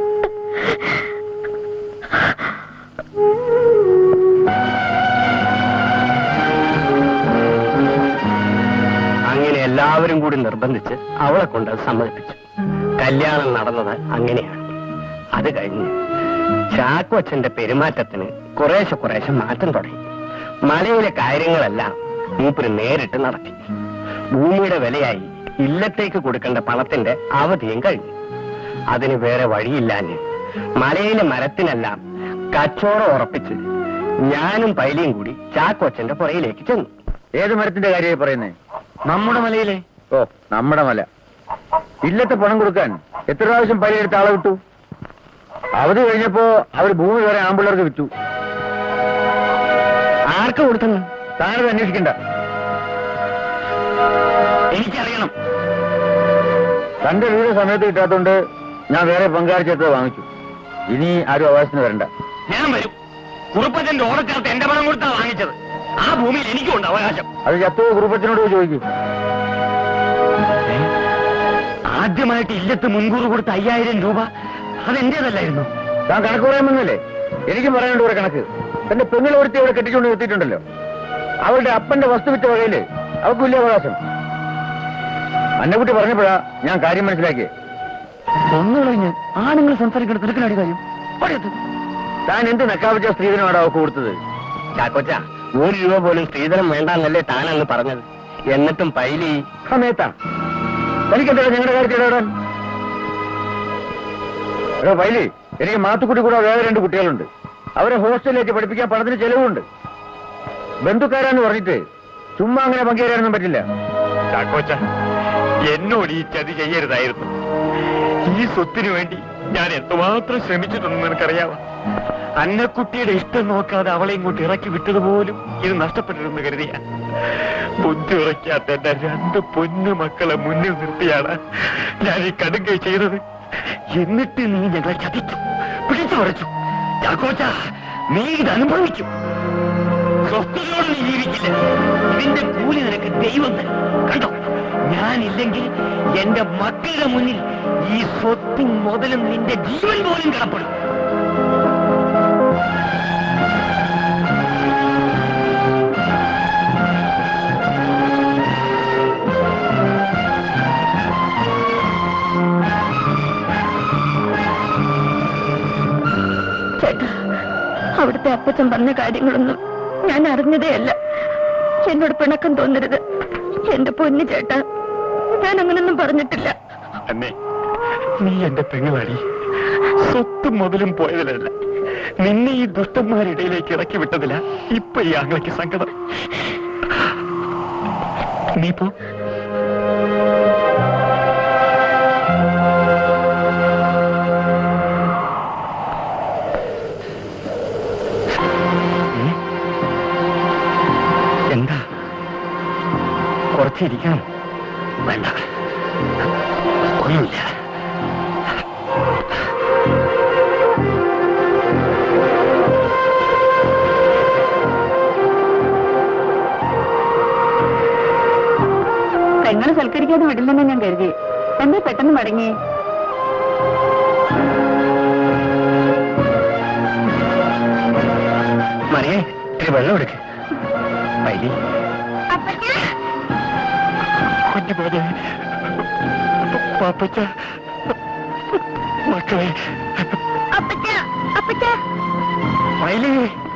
അങ്ങനെ എല്ലാവരും കൂടി നിർബന്ധിച്ച് അവളെ കൊണ്ട് അത് സമ്മതിപ്പിച്ചു. കല്യാണം നടന്നത് അങ്ങനെയാണ്. അത് കഴിഞ്ഞ് ചാക്കോച്ചന്റെ പെരുമാറ്റത്തിന് കുറേശ്ശെ കുറേശ്ശെ മാറ്റം തുടങ്ങി. മലയിലെ കാര്യങ്ങളെല്ലാം മൂപ്പര് നേരിട്ട് നടത്തി. ഭൂമിയുടെ വിലയായി ഇല്ലത്തേക്ക് കൊടുക്കേണ്ട പണത്തിന്റെ അവധിയും കഴിഞ്ഞു. അതിന് വേറെ വഴിയില്ലാഞ്ഞ് മലയിലെ മരത്തിനെല്ലാം കച്ചവടം ഉറപ്പിച്ച് ഞാനും പൈലിയും കൂടി ചാക്കോച്ചന്റെ പുറയിലേക്ക് ചെന്നു. ഏത് മരത്തിന്റെ കാര്യമായി പറയുന്നേ? നമ്മുടെ മലയിലെ. ഓ, നമ്മുടെ മല. ഇല്ലത്തെ പണം കൊടുക്കാൻ എത്ര പ്രാവശ്യം പൈലെടുത്ത് ആളെ വിട്ടു. അവധി കഴിഞ്ഞപ്പോ അവർ ഭൂമി വേറെ ആമ്പിള്ളേർക്ക് വിറ്റു. ആർക്ക് കൊടുത്തെന്ന് താനത് അന്വേഷിക്കണ്ട. എനിക്കറിയണം. തന്റെ വീട് സമയത്ത് കിട്ടാത്തോണ്ട് ഞാൻ വേറെ പങ്കാളി ചേർത്ത് വാങ്ങിച്ചു. ഇനി ആരും അവകാശത്തിന് വരണ്ട. ഞാൻ വരും. കുറുപ്പച്ചന്റെ ഓർഡർ ചേർത്ത് എന്റെ പണം കൊടുത്താ വാങ്ങിച്ചത്. ആ ഭൂമിയിൽ എനിക്കുണ്ട് അവകാശം. അത് ചത്തു കുറുപ്പച്ചനോട് ചോദിക്കും. ആദ്യമായിട്ട് ഇല്ലത്ത് മുൻകൂർ കൊടുത്ത അയ്യായിരം രൂപ അതെന്റേതല്ലായിരുന്നു. താൻ കണക്ക് പറയാമെന്നല്ലേ? എനിക്കും പറയാനുണ്ട് ഒരു കണക്ക്. തന്റെ പെങ്ങളെ ഒരുത്തി അവിടെ കെട്ടിക്കൊണ്ട് നിർത്തിയിട്ടുണ്ടല്ലോ. അവളുടെ അപ്പന്റെ വസ്തു വിറ്റ വകയില് അവർക്ക് വലിയ അവകാശം. അന്നക്കുട്ടി പറഞ്ഞപ്പോഴാ ഞാൻ കാര്യം മനസ്സിലാക്കിയേ. ഒന്നു കഴിഞ്ഞ് ആണുങ്ങൾ സംസാരിക്കേണ്ട തിരക്കിലടി കാര്യം. താൻ എന്ത് നക്കാവിച്ച സ്ത്രീധനമാണ് അവർക്ക് കൊടുത്തത്? ചാക്കോച്ച, ഒരു രൂപ പോലും സ്ത്രീധനം വേണ്ടാന്നല്ലേ താനന്ന് പറഞ്ഞത്. എന്നിട്ടും പൈലി സമയത്താ തനിക്കെന്താ ഞങ്ങളുടെ കാര്യത്തിൽ ഇടപെടാൻ? എടോ പൈലി, എനിക്ക് മാത്തുക്കുട്ടി കൂടെ വേറെ രണ്ട് കുട്ടികളുണ്ട്. അവരെ ഹോസ്റ്റലിലേക്ക് പഠിപ്പിക്കാൻ പണത്തിന് ചെലവുണ്ട്. ബന്ധുക്കാരാന്ന് പറഞ്ഞിട്ട് ചുമ്മാ അങ്ങനെ പങ്കുചേരാനൊന്നും പറ്റില്ല. ചാക്കോച്ച, എന്നോട് ഈ ചതി ചെയ്യരുതായിരുന്നു. ഈ സ്വത്തിനു വേണ്ടി ഞാൻ എന്തുമാത്രം ശ്രമിച്ചിട്ടുണ്ടെന്ന് നിനക്കറിയാമോ? അന്നക്കുട്ടിയുടെ ഇഷ്ടം നോക്കാതെ അവളെ ഇങ്ങോട്ട് ഇറക്കി വിട്ടതുപോലും ഇത് നഷ്ടപ്പെട്ടിരുന്നു കരുതിയ ബുദ്ധി ഉറയ്ക്കാത്ത എന്റെ രണ്ട് പൊന്നു മക്കളെ മുന്നിൽ നിർത്തിയാണ് ഞാൻ ഈ കടുങ്കൈ ചെയ്തത്. എന്നിട്ട് നീ ഞങ്ങളെ ചതിച്ചു, പിടിച്ചു പറിച്ചു. ചാക്കോച്ച, നീ ഇത് അനുഭവിക്കും. സ്വസ്ഥതയോടെ നീ ജീവിക്കില്ല. ഇതിന്റെ കൂലി നിനക്ക് ദൈവം തരും. കണ്ടോ, ഞാനില്ലെങ്കിൽ എന്റെ മക്കളുടെ മുന്നിൽ ഈ സ്വത്തും മുതലും നിന്റെ ജീവൻ പോലും കടപ്പെടും. ചേട്ടാ, അവിടുത്തെ അപ്പച്ചൻ പറഞ്ഞ കാര്യങ്ങളൊന്നും ഞാൻ അറിഞ്ഞതേ അല്ല. എന്നോട് പിണക്കം തോന്നരുത്. എന്റെ പൊന്നു ചേട്ടാ, ഞാൻ അങ്ങനൊന്നും പറഞ്ഞിട്ടില്ല. അന്നേ, നീ എന്റെ പെങ്ങളാടി. സ്വത്തും മുതലും പോയതിലല്ല, നിന്നെ ഈ ദുഷ്ടന്മാരിടയിലേക്ക് ഇറക്കി വിട്ടതില്ല ഇപ്പൊ ഈ ആങ്ങളയ്ക്ക് സങ്കടം. നീ പോ. എന്താ, കുറച്ചിരിക്കണം? വേണ്ട, ഒന്നുമില്ല. പെങ്ങളെ സൽക്കരിക്കാതെ വിടില്ലെന്ന് ഞാൻ കരുതി. എന്താ പെട്ടെന്ന് മടങ്ങി? മറിയേ, ഇത്തിരി വെള്ളം എടുക്ക്. വൈലി, കുഞ്ഞുപോലെ പാപ്പച്ച, മക്കളെ, വൈലി.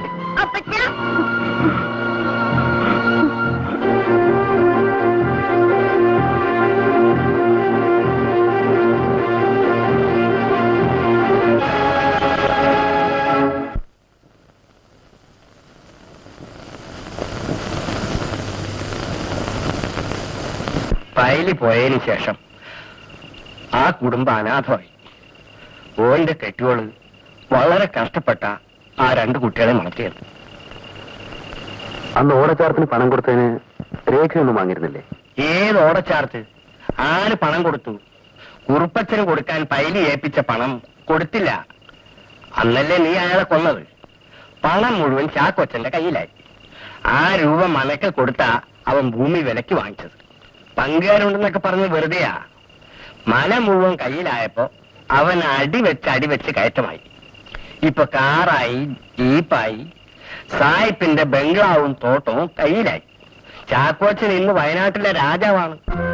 വയലിൽ പോയതിനു ശേഷം ആ കുടുംബം അനാഥമായി. ഓന്റെ കെട്ടിയോള് വളരെ കഷ്ടപ്പെട്ട ആ രണ്ട് കുട്ടികളെ വളർത്തിയത്. അന്ന് ഓടച്ചാർത്തിന് പണം കൊടുത്തതിന് രേഖയൊന്നും വാങ്ങിയിരുന്നില്ലേ? ഏത് ഓടച്ചാർത്ത്? ആര് പണം കൊടുത്തു? കുറുപ്പച്ചന് കൊടുക്കാൻ പൈലി ഏൽപ്പിച്ച പണം കൊടുത്തില്ല. അന്നല്ലേ നീ അയാളെ കൊന്നത്. പണം മുഴുവൻ ചാക്കൊച്ചന്റെ കയ്യിലായി. ആ രൂപ മനക്ക് കൊടുത്താ അവൻ ഭൂമി വിലക്ക് വാങ്ങിച്ചത്. പങ്കുകാരുണ്ടെന്നൊക്കെ പറഞ്ഞ് വെറുതെയാ. മല മുഴുവൻ കയ്യിലായപ്പോ അവൻ അടിവെച്ച് അടിവെച്ച് കയറ്റമായി. ഇപ്പൊ കാറായി, ജീപ്പായി, സായിപ്പിന്റെ ബംഗ്ലാവും തോട്ടവും കയ്യിലായി. ചാക്കോച്ചൻ ഇന്ന് വയനാട്ടിലെ രാജാവാണ്.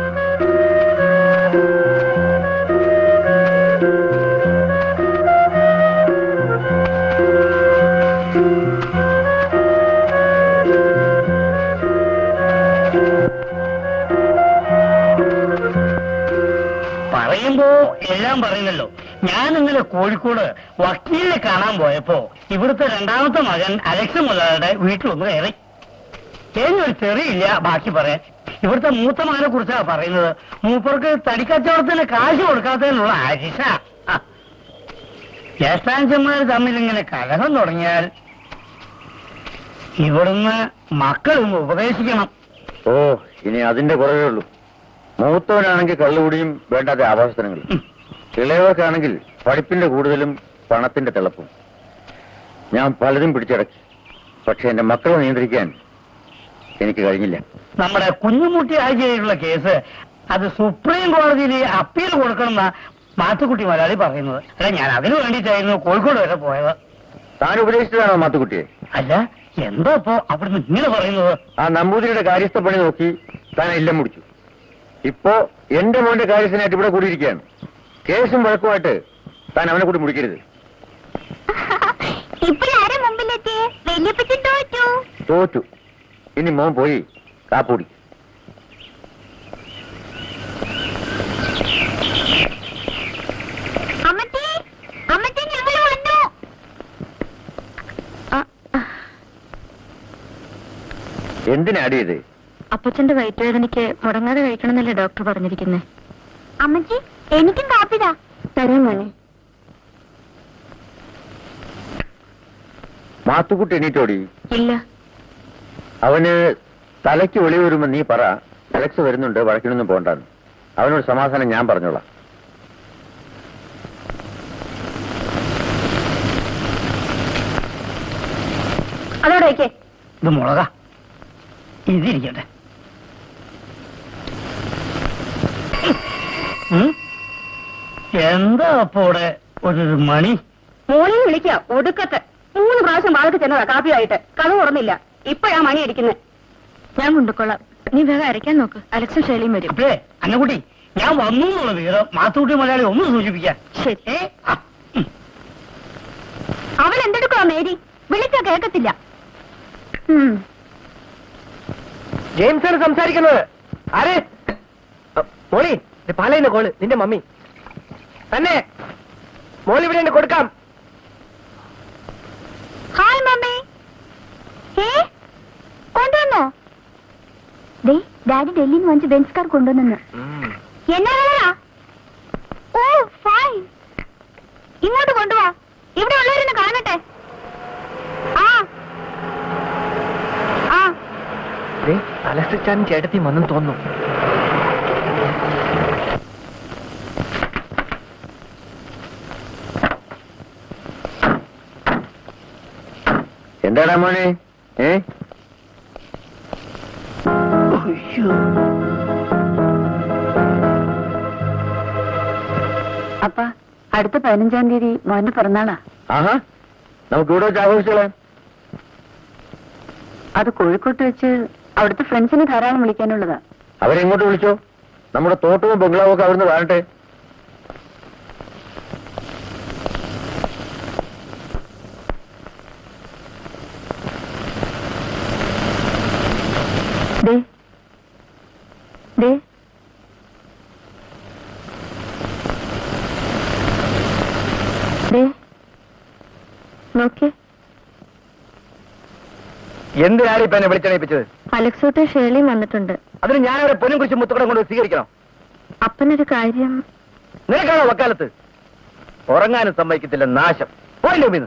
പറയുമ്പോ എല്ലാം പറയുന്നല്ലോ. ഞാൻ ഇന്നലെ കോഴിക്കോട് വക്കീലിനെ കാണാൻ പോയപ്പോ ഇവിടുത്തെ രണ്ടാമത്തെ മകൻ അലക്സ് മുതലാളിയുടെ വീട്ടിലൊന്ന് കയറി. ഒരു ചെറിയില്ല ബാക്കി പറയാൻ. ഇവിടുത്തെ മൂത്ത മകനെ കുറിച്ചാണ് പറയുന്നത്. മൂപ്പർക്ക് തടിക്കച്ചവടത്തിന് കാശ് കൊടുക്കാത്തതിനുള്ള ആശിഷ. ജ്യേഷ്ഠാഞ്ചന്മാർ തമ്മിൽ ഇങ്ങനെ കലഹം തുടങ്ങിയാൽ ഇവിടുന്ന് മക്കളൊന്ന് ഉപദേശിക്കണം. ഓ, ഇനി അതിന്റെ കുറവേ ഉള്ളൂ. മൂത്തവനാണെങ്കിൽ കള്ളുകൂടിയും വേണ്ടാത്ത ആഭാസനങ്ങളും, ഇളയവർക്കാണെങ്കിൽ പഠിപ്പിന്റെ കൂടുതലും പണത്തിന്റെ തിളപ്പും. ഞാൻ പലതും പിടിച്ചടക്കി, പക്ഷെ എന്റെ മക്കളെ നിയന്ത്രിക്കാൻ എനിക്ക് കഴിഞ്ഞില്ല. നമ്മുടെ കുഞ്ഞുമുട്ടി ആഴ്ചയിലുള്ള കേസ് അത് സുപ്രീം കോടതിയിൽ അപ്പീൽ കൊടുക്കണമെന്ന മാത്തുക്കുട്ടി മലയാളി പറയുന്നത്. അല്ല, ഞാൻ അതിനു വേണ്ടിയിട്ടായിരുന്നു കോഴിക്കോട് വരെ പോയത്. താൻ ഉപദേശിച്ചതാണോ മാത്തുക്കുട്ടിയെ? അല്ല, എന്താ ഇപ്പോ അവിടുന്ന് ഇങ്ങനെ പറയുന്നത്? ആ നമ്പൂതിരിയുടെ കാര്യസ്ഥ പണി നോക്കി താൻ എല്ലാം മുടിച്ചു. ഇപ്പോ എന്റെ മോന്റെ കാര്യസ്ഥനായിട്ട് ഇവിടെ കൂടിയിരിക്കുകയാണ്. കേസും വഴക്കുമായിട്ട് താൻ അവനെ കൂടി മുടിക്കരുത്. ഇപ്പോഴാരെ മുമ്പിലെത്തിയേ? വല്യപ്പച്ചൻ തോറ്റു. തോറ്റു. ഇനി മോൻ പോയി കാപ്പൂടി. അമ്മച്ചി, അമ്മച്ചി, ഞങ്ങൾ വന്നു. എന്തിനാടി ഇത്? അപ്പച്ചന്റെ വയറ്റുവേദനയ്ക്ക് മുടങ്ങാതെ കഴിക്കണമെന്നല്ലേ ഡോക്ടർ പറഞ്ഞിരിക്കുന്നേ? അമ്മച്ചി, എനിക്കും കാപ്പിതാ. തരാം മോനെ. മാത്തുക്കുട്ടി എണീറ്റോടി? ഇല്ല. അവന് തലയ്ക്ക് വെളി വരുമ്പോ നീ പറ, അലക്സ് വരുന്നുണ്ട്, വഴക്കിനൊന്നും പോകണ്ടെന്ന്. അവനോട് സമാധാനം ഞാൻ പറഞ്ഞോളാം. അതോടെ വയ്ക്കേ. ഇത് മുളക, ഇതിരിക്കട്ടെ. എന്താ അപ്പോടെ ഒരു മണി? മോളിൽ വിളിക്കാം ഒടുക്കത്തെ. മൂന്ന് പ്രാവശ്യം വാഴക്ക് ചെന്നതാ കാപ്പിയായിട്ട്. കഥ തുറന്നില്ല. ഇപ്പഴാ മണി അടിക്കുന്നത്. ഞാൻ കൊണ്ടുകൊള്ളാം. നീ വേഗം അരയ്ക്കാൻ നോക്ക്. അലക്സും ശൈലിയും വരും. അപ്പേ അന്നക്കുട്ടി, ഞാൻ വന്നു എന്നുള്ള വിവരം മാത്തൂട്ടി മലയാളി ഒന്ന് സൂചിപ്പിക്കാൻ. ശരി. അവൻ എന്തെടുക്കുവാ മേരി? വിളിച്ചാ കേൾക്കത്തില്ല. ജെയിംസാണ് സംസാരിക്കുന്നത്. ആര്? മോളി, പാലയിന്റെ കോള്. നിന്റെ മമ്മി തന്നെ. മോളി ഇവിടെ കൊടുക്കാം. Hi mummy. ഏ കൊണ്ടുവന്നോ? ഡാഡി ഡൽഹിയിൽ നിന്ന് വന്ന് ബെൻസ് കാർ കൊണ്ടുവന്നു. എന്നാ കളറാ? Oh fine. ഇങ്ങോട്ട് കൊണ്ടുവാ. ഇവിടെ ഉള്ളവരൊന്ന് കാണട്ടെ. ആ ആ അലക്സാൻ ചേട്ടത്തി വന്നും തോന്നുന്നു. എന്താടാ മോനെ? ഏ അപ്പ അടുത്ത പതിനഞ്ചാം തീയതി മോന്റെ പിറന്നാളാ. ആഹാ, നമുക്ക് ഇവിടെ വെച്ച് ആഘോഷിച്ചോളാം. അത് കോഴിക്കോട്ട് വെച്ച് അവിടുത്തെ ഫ്രണ്ട്സിനെ ധാരാളം വിളിക്കാനുള്ളതാ. അവരെങ്ങോട്ട് വിളിച്ചോ? നമ്മുടെ തോട്ടവും ബംഗ്ലാവും ഒക്കെ അവിടുന്ന് കാണട്ടെ. നോക്കിയേ, എന്തിനാണ് ഇപ്പൊ എന്നെ വിളിച്ചണയിപ്പിച്ചത്? അലക്സോട്ടും ഷേളിയും വന്നിട്ടുണ്ട്. അതിന് ഞാൻ അവരെ പൊന്നും കുറിച്ച് മുത്തുകടം കൊണ്ട് സ്വീകരിക്കണം. അപ്പനൊരു കാര്യം. നിനക്കാണോ വക്കാലത്ത്? ഉറങ്ങാനും സമ്മതിക്കത്തില്ല, നാശം. പോയില്ലോ മീന്ന്.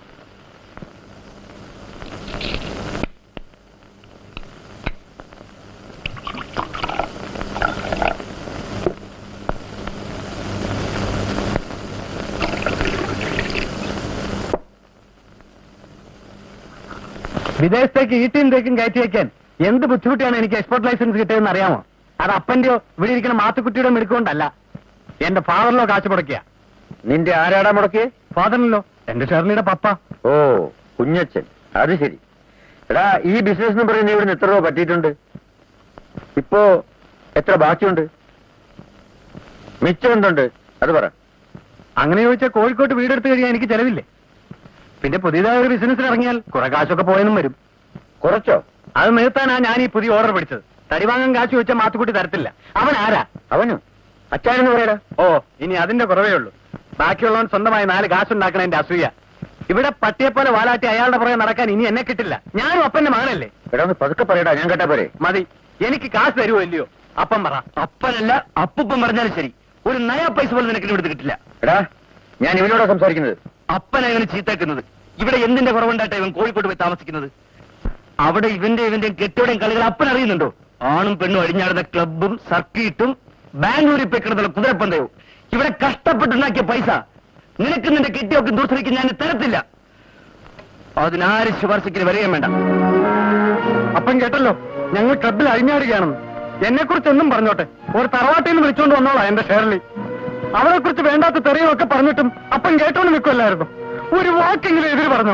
വിദേശത്തേക്ക് ഈട്ടിയും തേക്കും കയറ്റി വയ്ക്കാൻ എന്ത് ബുദ്ധിമുട്ടിയാണ് എനിക്ക് എക്സ്പോർട്ട് ലൈസൻസ് കിട്ടിയതെന്ന് അറിയാമോ? അത് അപ്പന്റെയോ ഇവിടെ ഇരിക്കുന്ന മാത്തുക്കുട്ടിയുടെ മെടുക്കൊണ്ടല്ല, എന്റെ ഫാദറിലോ കാശ് മുടക്കിയ. നിന്റെ ആരാടാ മുടക്കിയേ? ഫാദറിലോ? എന്റെ ഷെർലിയുടെ പപ്പ. ഓ, കുഞ്ഞച്ചൻ. അത് ശരി. എടാ, ഈ ബിസിനസ് എന്ന് പറയുന്ന ഇവിടുന്ന് എത്ര രൂപ പറ്റിയിട്ടുണ്ട്? ഇപ്പോ എത്ര ബാക്കിയുണ്ട്? മിച്ചം എന്തുണ്ട് അത് പറ. അങ്ങനെ ചോദിച്ചാൽ കോഴിക്കോട്ട് വീടെടുത്ത് കഴിയാൻ എനിക്ക് ചെലവില്ലേ? പിന്നെ പുതിയതായ ഒരു ബിസിനസ്സിൽ ഇറങ്ങിയാൽ കുറെ കാശൊക്കെ പോയെന്നും വരും. കുറച്ചോ? അത് നിർത്താനാ ഞാൻ ഈ പുതിയ ഓർഡർ പിടിച്ചത്. തടിവാങ്ങാൻ കാശ് ചോദിച്ചാൽ മാത്തുക്കുട്ടി തരത്തില്ല. അവൻ ആരാ? അവനു അച്ചാരെന്ന് പറയടാ. ഓ, ഇനി അതിന്റെ കുറവേ ഉള്ളൂ. ബാക്കിയുള്ളവൻ സ്വന്തമായി നാല് കാശുണ്ടാക്കണ എന്റെ അസൂയ. ഇവിടെ പട്ടിയെപ്പോലെ വാലാട്ടി അയാളുടെ പുറകെ നടക്കാൻ ഇനി എന്നെ കിട്ടില്ല. ഞാനും അപ്പന്റെ മകനല്ലേ. എടാ, ഒന്ന് പതുക്കെ പറയടാ, ഞാൻ കേട്ടാ പോരെ? മതി. എനിക്ക് കാശ് തരുമോ ഇല്ലയോ? അപ്പം പറ. അപ്പനല്ല അപ്പൂപ്പൻ പറഞ്ഞാലും ശരി, ഒരു നയാ പൈസ പോലും നിനക്ക് ഇവിടുത്തെ കിട്ടില്ല. എടാ, ഞാൻ ഇവനോടാ സംസാരിക്കുന്നത്. അപ്പനെങ്ങനെ ചീത്തേക്കുന്നത്? ഇവിടെ എന്തിന്റെ കുറവുണ്ടായിട്ടാ ഇവൻ കോഴിക്കോട്ട് പോയി താമസിക്കുന്നത്? അവിടെ ഇവന്റെ ഇവന്റെയും കെട്ടിയോടെയും കളികൾ അപ്പൻ അറിയുന്നുണ്ടോ? ആണും പെണ്ണും അടിഞ്ഞാടുന്ന ക്ലബും സർക്കിട്ടും ബാംഗ്ലൂരിൽ പെക്കിടുന്ന കുതിരപ്പന്തയവും. ഇവിടെ കഷ്ടപ്പെട്ടുണ്ടാക്കിയ പൈസ നിനക്ക് നിന്റെ കെട്ടിയൊക്കെ ദൂസരിക്ക് ഞാൻ തരത്തില്ല. അതിനാരും ശുപാർശയ്ക്ക് വരികയും വേണ്ട. അപ്പം കേട്ടല്ലോ, ഞങ്ങൾ ക്ലബിൽ അഴിഞ്ഞാടുകയാണെന്ന്. എന്നെ കുറിച്ച് എന്നും പറഞ്ഞോട്ടെ, ഒരു തറവാട്ടിൽ നിന്ന് വിളിച്ചോണ്ട് വന്നോളാം എന്റെ ഷേർലി. അവരെ കുറിച്ച് വേണ്ടാത്ത തെറിയൊക്കെ പറഞ്ഞിട്ടും അപ്പം കേട്ടോണ്ട് നിൽക്കുമല്ലായിരുന്നു. ഒരു വാക്കെങ്കിലും എതിര് പറഞ്ഞോ?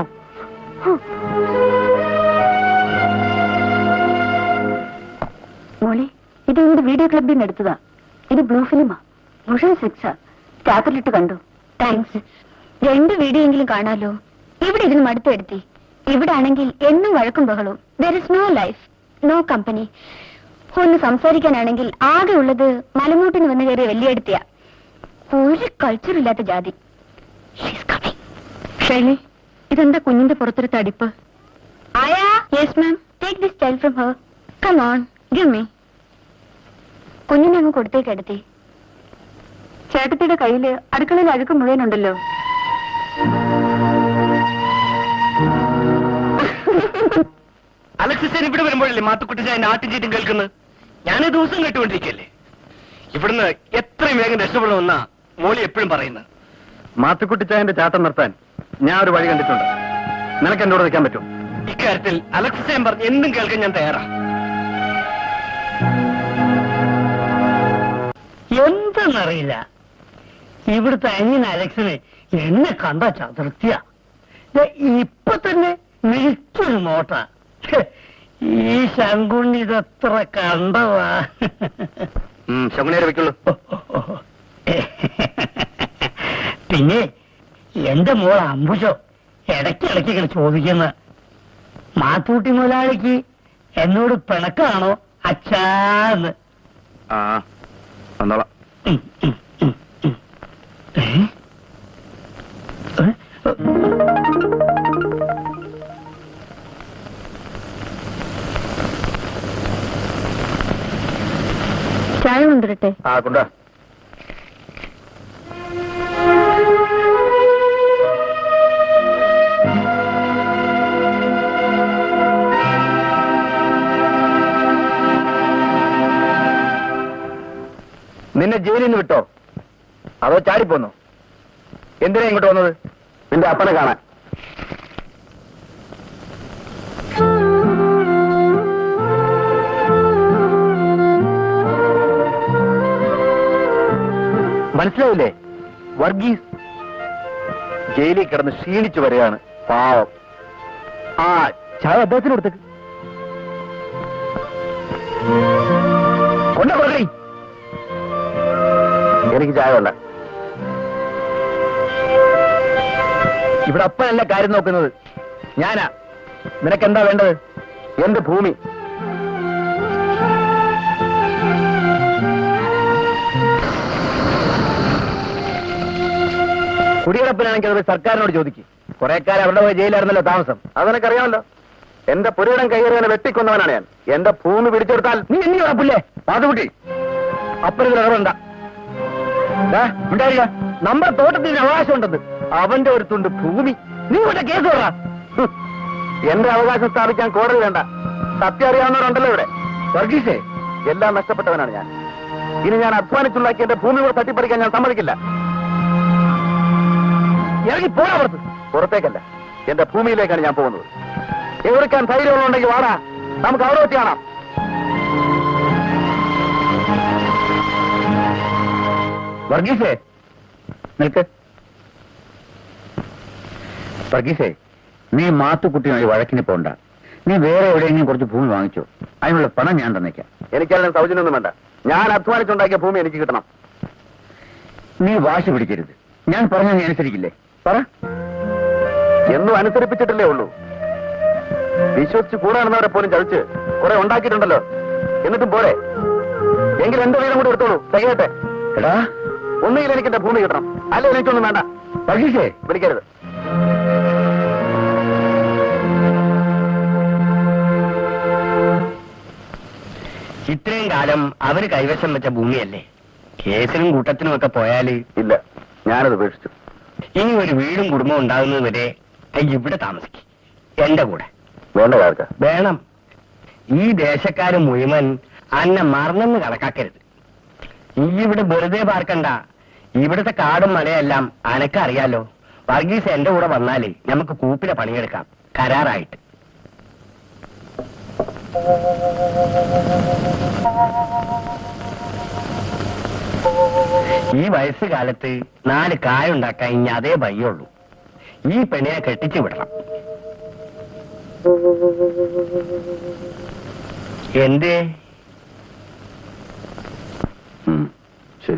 മോളി, ഇത് ഇവിടെ വീഡിയോ ക്ലബിൽ നിന്ന് എടുത്തതാ. ഇത് ബ്ലൂ ഫിലിമാ, മുഴുവൻ സിക്സാ. സ്റ്റാക്കറിലിട്ട് കണ്ടു. താങ്ക്സ്. രണ്ട് വീഡിയോ എങ്കിലും കാണാലോ. ഇവിടെ ഇരുന്ന് മടുപ്പെടുത്തി. ഇവിടെ ആണെങ്കിൽ എന്നും വഴക്കും ബഹളവും. There is no life, no company. ഒന്ന് സംസാരിക്കാനാണെങ്കിൽ ആകെ ഉള്ളത് മലമൂട്ടിന് വന്ന് കയറിയ വലിയടുത്തിയ. ഒരു കൾച്ചറില്ലാത്ത ജാതി. ഷൈലി, ഇതെന്താ കുഞ്ഞിന്റെ പുറത്തൊരു തടിപ്പ്? ആയാ? Yes ma'am. Take this child from her. Come on, give me. കുഞ്ഞിനെ അങ്ങ് കൊടുത്തേക്ക് എടുത്തി. ചേട്ടത്തിയുടെ കയ്യില് അടുക്കളയിൽ അഴുക്ക് മുഴുവനുണ്ടല്ലോ. അലക്സിസേൻ ഇവിടെ വരുമ്പോഴല്ലേ മാത്തുക്കുട്ടി ചായന്റെ ആട്ടിച്ചീറ്റും കേൾക്കുന്നത്? ഞാനേ ദിവസം കേട്ടുകൊണ്ടിരിക്കല്ലേ. ഇവിടുന്ന് എത്രയും വേഗം രക്ഷപ്പെടണമെന്നാ മോളി എപ്പോഴും പറയുന്നത്. മാത്തുക്കുട്ടിച്ചായന്റെ ചാട്ടം നിർത്താൻ ഞാൻ ഒരു വഴി കണ്ടിട്ടുണ്ട്. നിനക്ക് എന്നോട് നിൽക്കാൻ പറ്റും? ഇക്കാര്യത്തിൽ അലക്സിസേൻ പറഞ്ഞ് എന്തും കേൾക്കാൻ ഞാൻ തയ്യാറാ. എന്തെന്നറിയില്ല, ഇവിടുത്തെ അനിയൻ അലക്സിന് എന്നെ കണ്ട ചതുർത്ഥ്യ. ഇപ്പൊ തന്നെ മിഴിച്ചൊരു നോട്ട. ഈ ശങ്കുണ്ണി ഇതെത്ര കണ്ടവാ. ശങ്കുണ്ണിയെ വെക്കുള്ളൂ. പിന്നെ എന്റെ മോൾ അമ്പുശോ ഇടയ്ക്കിടയ്ക്ക് ഇങ്ങനെ ചോദിക്കുന്ന മാത്തൂട്ടി മുതലാളിക്ക് എന്നോട് പിണക്കാണോ അച്ഛാന്ന്. ആ വന്നോളാം. ചായ കൊണ്ടുവരട്ടെ? ആ കൊണ്ടാ. നിന്നെ ജയിലിൽ നിന്ന് വിട്ടോ അതോ ചാടിപ്പോന്നോ? എന്തിനാ ഇങ്ങോട്ട് വന്നത്? നിന്റെ അപ്പനെ കാണാൻ. മനസ്സിലായില്ലേ? വർഗീസ് ജയിലിൽ കിടന്ന് ക്ഷീണിച്ചു വരികയാണ്, പാവം. ആ ചായ അദ്ദേഹത്തിന് കൊടുത്തേക്ക്. കൊണ്ട കൊടുക്കേ. എനിക്ക് ചായ വേണ്ട. ഇവിടെ അപ്പനല്ല കാര്യം നോക്കുന്നത്, ഞാനാ. നിനക്കെന്താ വേണ്ടത്? എന്റെ ഭൂമി. കുടിയടപ്പിനാണെങ്കിൽ അത് സർക്കാരിനോട് ചോദിക്കും. കുറെ കാലം അവരുടെ പോയി ജയിലായിരുന്നല്ലോ താമസം. അത് നിനക്കറിയാമല്ലോ. എന്റെ പുരയിടം കയ്യേറിയാൻ വെട്ടിക്കൊന്നവനാണ് ഞാൻ. എന്റെ ഭൂമി പിടിച്ചെടുത്താൽ നീ എന്നി ഉറപ്പില്ലേ? പാതുകുട്ടി അപ്പനതിൽ ഇറവണ്ട. ഉണ്ടായില്ല, നമ്മുടെ തോട്ടത്തിന് അവകാശം ഉണ്ടെന്ന്. അവന്റെ ഒരു തുണ്ട് ഭൂമി നീ ഇവിടെ കേസ് പറ. എന്റെ അവകാശം സ്ഥാപിക്കാൻ കോടതി വേണ്ട. സത്യം അറിയാവുന്നവരുണ്ടല്ലോ ഇവിടെ. വർഗീസേ, എല്ലാം നഷ്ടപ്പെട്ടവനാണ് ഞാൻ. ഇനി ഞാൻ അധ്വാനിച്ചുണ്ടാക്കി എന്റെ ഭൂമി കൂടെ തട്ടിപ്പറിക്കാൻ ഞാൻ സമ്മതിക്കില്ല. ഇറങ്ങി പോരാ പുറത്ത്. പുറത്തേക്കല്ല, എന്റെ ഭൂമിയിലേക്കാണ് ഞാൻ പോകുന്നത്. എവിടെക്കാൻ ധൈര്യമുണ്ടെങ്കിൽ വാടാ, നമുക്ക് അവിടെ വെച്ച് കാണാം. വർഗീസേ നിൽക്ക്. വർഗീസേ, നീ മാത്തുക്കുട്ടിയുമായി വഴക്കിന് പോണ്ട. നീ വേറെ എവിടെയെങ്കിലും കുറച്ച് ഭൂമി വാങ്ങിച്ചോ. അതിനുള്ള പണം ഞാൻ തന്നേക്കാം. എനിക്കതിന് സൗജന്യമൊന്നും വേണ്ട. ഞാൻ അധ്വാനിച്ചുണ്ടാക്കിയ ഭൂമി എനിക്ക് കിട്ടണം. നീ വാശി പിടിക്കരുത്. ഞാൻ പറഞ്ഞാൽ നീ അനുസരിക്കില്ലേ? പറ. എന്നും അനുസരിപ്പിച്ചിട്ടില്ലേ ഉള്ളൂ. വിശ്വസിച്ച് കൂടെ നടന്നവരെ പോലും ചതിച്ച് കുറെ ഉണ്ടാക്കിയിട്ടുണ്ടല്ലോ. എന്നിട്ടും പോരെ. എങ്കിൽ എന്റെ വീടും കൂടെ എടുത്തോളൂ, തികയട്ടെ. എടാ, ഒന്നുകിൽ എനിക്ക് എന്റെ ഭൂമി കിട്ടണം, അല്ലെ എനിക്കൊന്നും വേണ്ട. വർഗീസേ, വിളിക്കരുത്. ഇത്രയും കാലം അവര് കൈവശം വെച്ച ഭൂമിയല്ലേ. കേസിനും കൂട്ടത്തിനും ഒക്കെ പോയാല് ഇല്ല, ഞാനത് ഉപേക്ഷിച്ചു. ഇനി ഒരു വീടും കുടുംബം ഉണ്ടാകുന്നത് വരെ ഇവിടെ താമസിക്കും എന്റെ കൂടെ. വേണ്ട കാർക്ക. വേണം. ഈ ദേശക്കാര് മുഴുവൻ അന്നെ മറന്നെന്ന് കണക്കാക്കരുത്. ഈ ഇവിടെ വെറുതെ പാർക്കണ്ട. ഇവിടുത്തെ കാടും മലയെല്ലാം അനക്കറിയാലോ. വർഗീസ് എന്റെ കൂടെ വന്നാല് നമുക്ക് കൂപ്പിലെ പണിയെടുക്കാം, കരാറായിട്ട്. ഈ വയസ്സുകാലത്ത് നാല് കായുണ്ടാക്കാൻ ഇനി അതേ ഭയ്യുള്ളൂ. ഈ പെണ്ണിനെ കെട്ടിച്ചു വിടണം. എന്തേ? ശരി.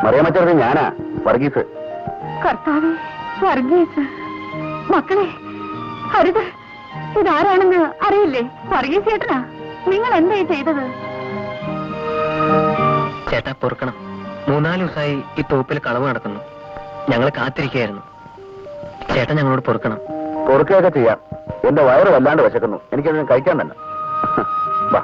അറിയാമച്ചത് ഞാനാ, വർഗീസ്. കർത്താവേ, വർഗീസ്. മക്കളെ, ഹരിത, ഇതാരാണെന്ന് അറിയില്ലേ? വർഗീസ് ചേട്ടനാ. നിങ്ങൾ എന്തായി ചെയ്തത്? ചേട്ടാ പൊറുക്കണം. മൂന്നാല് ദിവസമായി ഈ തോപ്പിൽ കളവ് നടക്കുന്നു. ഞങ്ങൾ കാത്തിരിക്കുകയായിരുന്നു. ചേട്ടൻ ഞങ്ങളോട് പൊറുക്കണം. പൊറുക്കുകയൊക്കെ ചെയ്യാം. എന്റെ വയറ് വല്ലാണ്ട് വിശക്കുന്നു. എനിക്കതിന് കഴിക്കാൻ തന്നെ. വാ.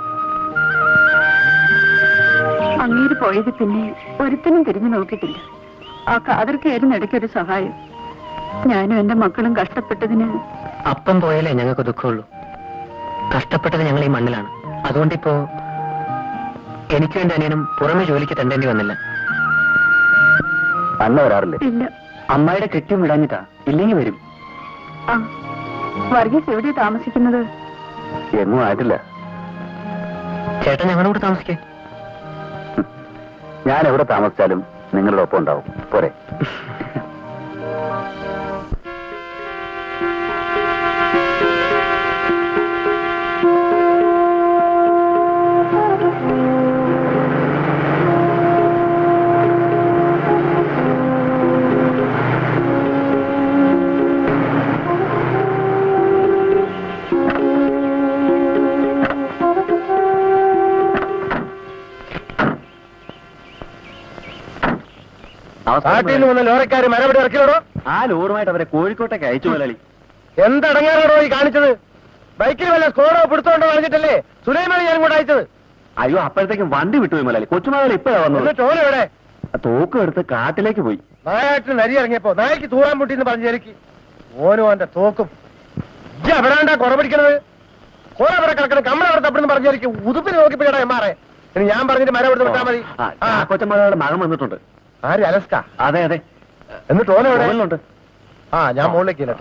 അങ്ങേര് പോയത് പിന്നെ ഒരുത്തനും തിരിഞ്ഞു നോക്കിയിട്ടില്ല. ആ കാതർക്കായിരുന്നു ഇടയ്ക്കൊരു സഹായം. ഞാനും എന്റെ മക്കളും കഷ്ടപ്പെട്ടതിന്. അപ്പം പോയാലേ ഞങ്ങൾക്ക് ദുഃഖമുള്ളൂ. കഷ്ടപ്പെട്ടത് ഞങ്ങൾ ഈ മണ്ണിലാണ്. അതുകൊണ്ടിപ്പോ എനിക്കും എന്റെ അനിയനും പുറമെ ജോലിക്ക് തണ്ടേണ്ടി വന്നില്ല. അന്ന വരാറില്ലേ? ഇല്ല. അമ്മായിയുടെ കെട്ടിയും വിടാഞ്ഞിട്ടാ. ഇല്ലെങ്കിൽ വരും. ആ, വർഗീസ് എവിടെയാ താമസിക്കുന്നത്? എങ്ങും ആയിട്ടില്ല. ചേട്ടൻ ഞങ്ങളോട് താമസിക്കേ. ഞാൻ എവിടെ താമസിച്ചാലും നിങ്ങളുടെ ഒപ്പം ഉണ്ടാവും. പോരെ? നാട്ടിൽ നിന്ന് വന്ന ലോറിക്കാര് മരപടി ഇറക്കിയോടോ? ആ ലോറുമായിട്ട് അവരെ കോഴിക്കോട്ടേക്ക് അയച്ചു മുതലാളി. എന്തടങ്ങാറാണോ ഈ കാണിച്ചത്? ബൈക്കിൽ വല്ല സ്കോഡോ പിടുത്തോണ്ടോ കാണിച്ചിട്ടല്ലേ സുലൈമാനി ഞാൻ കൂടെ അയച്ചത്? അയ്യോ, അപ്പോഴത്തേക്കും വണ്ടി വിട്ടുപോയി മുതലാളി. കൊച്ചുമകളി ഇപ്പോഴാ വന്നത്. ടോൺ എവിടെ? തോക്കും എടുത്ത് കാട്ടിലേക്ക് പോയി. നായാട്ടിന് നരി ഇറങ്ങിയപ്പോ നായ്ക്ക് തൂറാൻ മുട്ടിന്ന് പറഞ്ഞു ചേരിക്ക് ഓനും അവന്റെ തോക്കും. ഇജ്ജ് എവിടാണ്ടാ കുറെ പിടിക്കണത്? കുറെ അവിടെ കിടക്കണം. കമ്മല അവിടെ തപ്പിടുന്ന് പറഞ്ഞു ചേരിക്ക് ഉതുപ്പിന് നോക്കിപ്പോഴാ എമ്മാറെ. ഇനി ഞാൻ പറഞ്ഞിട്ട് മരം എടുത്ത് വിട്ടാൽ മതി. കൊച്ചമ്മകളുടെ മകൻ വന്നിട്ടുണ്ട്. ആര്? അലസ്ക? അതെ അതെ. എന്നിട്ട് ഓൻ എവിടെ? ഉണ്ട്. ആ, ഞാൻ മുകളിലേക്ക് ഇല്ലട്ടെ.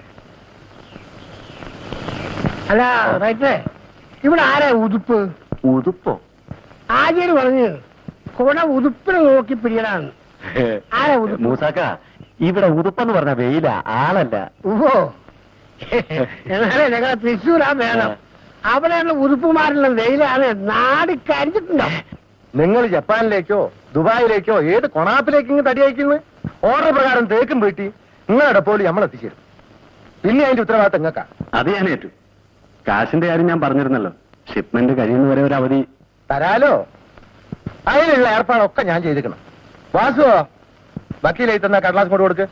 അല്ല റൈറ്റേ, ഇവിടെ ആരാ ഉതുപ്പ്? ഉതുപ്പോ? ആദ്യം പറഞ്ഞു കുട ഉതുപ്പിന് നോക്കി പിടിയടാന്ന്. ആരാ ഉതുപ്പ്? മൂസാക്ക, ഇവിടെ ഉതുപ്പെന്ന് പറഞ്ഞ വെയില, ആളല്ല. ഓ, എന്നാലേ ഞങ്ങളെ തൃശ്ശൂരാ വേണം. അവിടെയുള്ള ഉതുപ്പുമാരുള്ള വെയിലാണ്. നാട് കരിച്ചിട്ടുണ്ടോ? നിങ്ങൾ ജപ്പാനിലേക്കോ ദുബായിലേക്കോ ഏത് കൊണാപ്പിലേക്ക് തടി അയക്കുന്നു? ഓർഡർ പ്രകാരം തേക്കും വീട്ടി നിങ്ങളുടെ പോലും നമ്മൾ എത്തിച്ചേരും. പിന്നെ അതിന്റെ ഉത്തരവാദിത്തം നിങ്ങൾക്കാ. അത് ഞാൻ ഏറ്റു. കാശിന്റെ കാര്യം ഞാൻ പറഞ്ഞിരുന്നല്ലോ. ഷിപ്മെന്റ് കഴിയുന്നവരെ ഒരു അവധി തരാലോ. അതിനുള്ള ഏർപ്പാടൊക്കെ ഞാൻ ചെയ്തിരിക്കണം. വാസുവോ, വക്കീലായി തന്ന കടലാസ് കൊണ്ട് കൊടുക്ക്.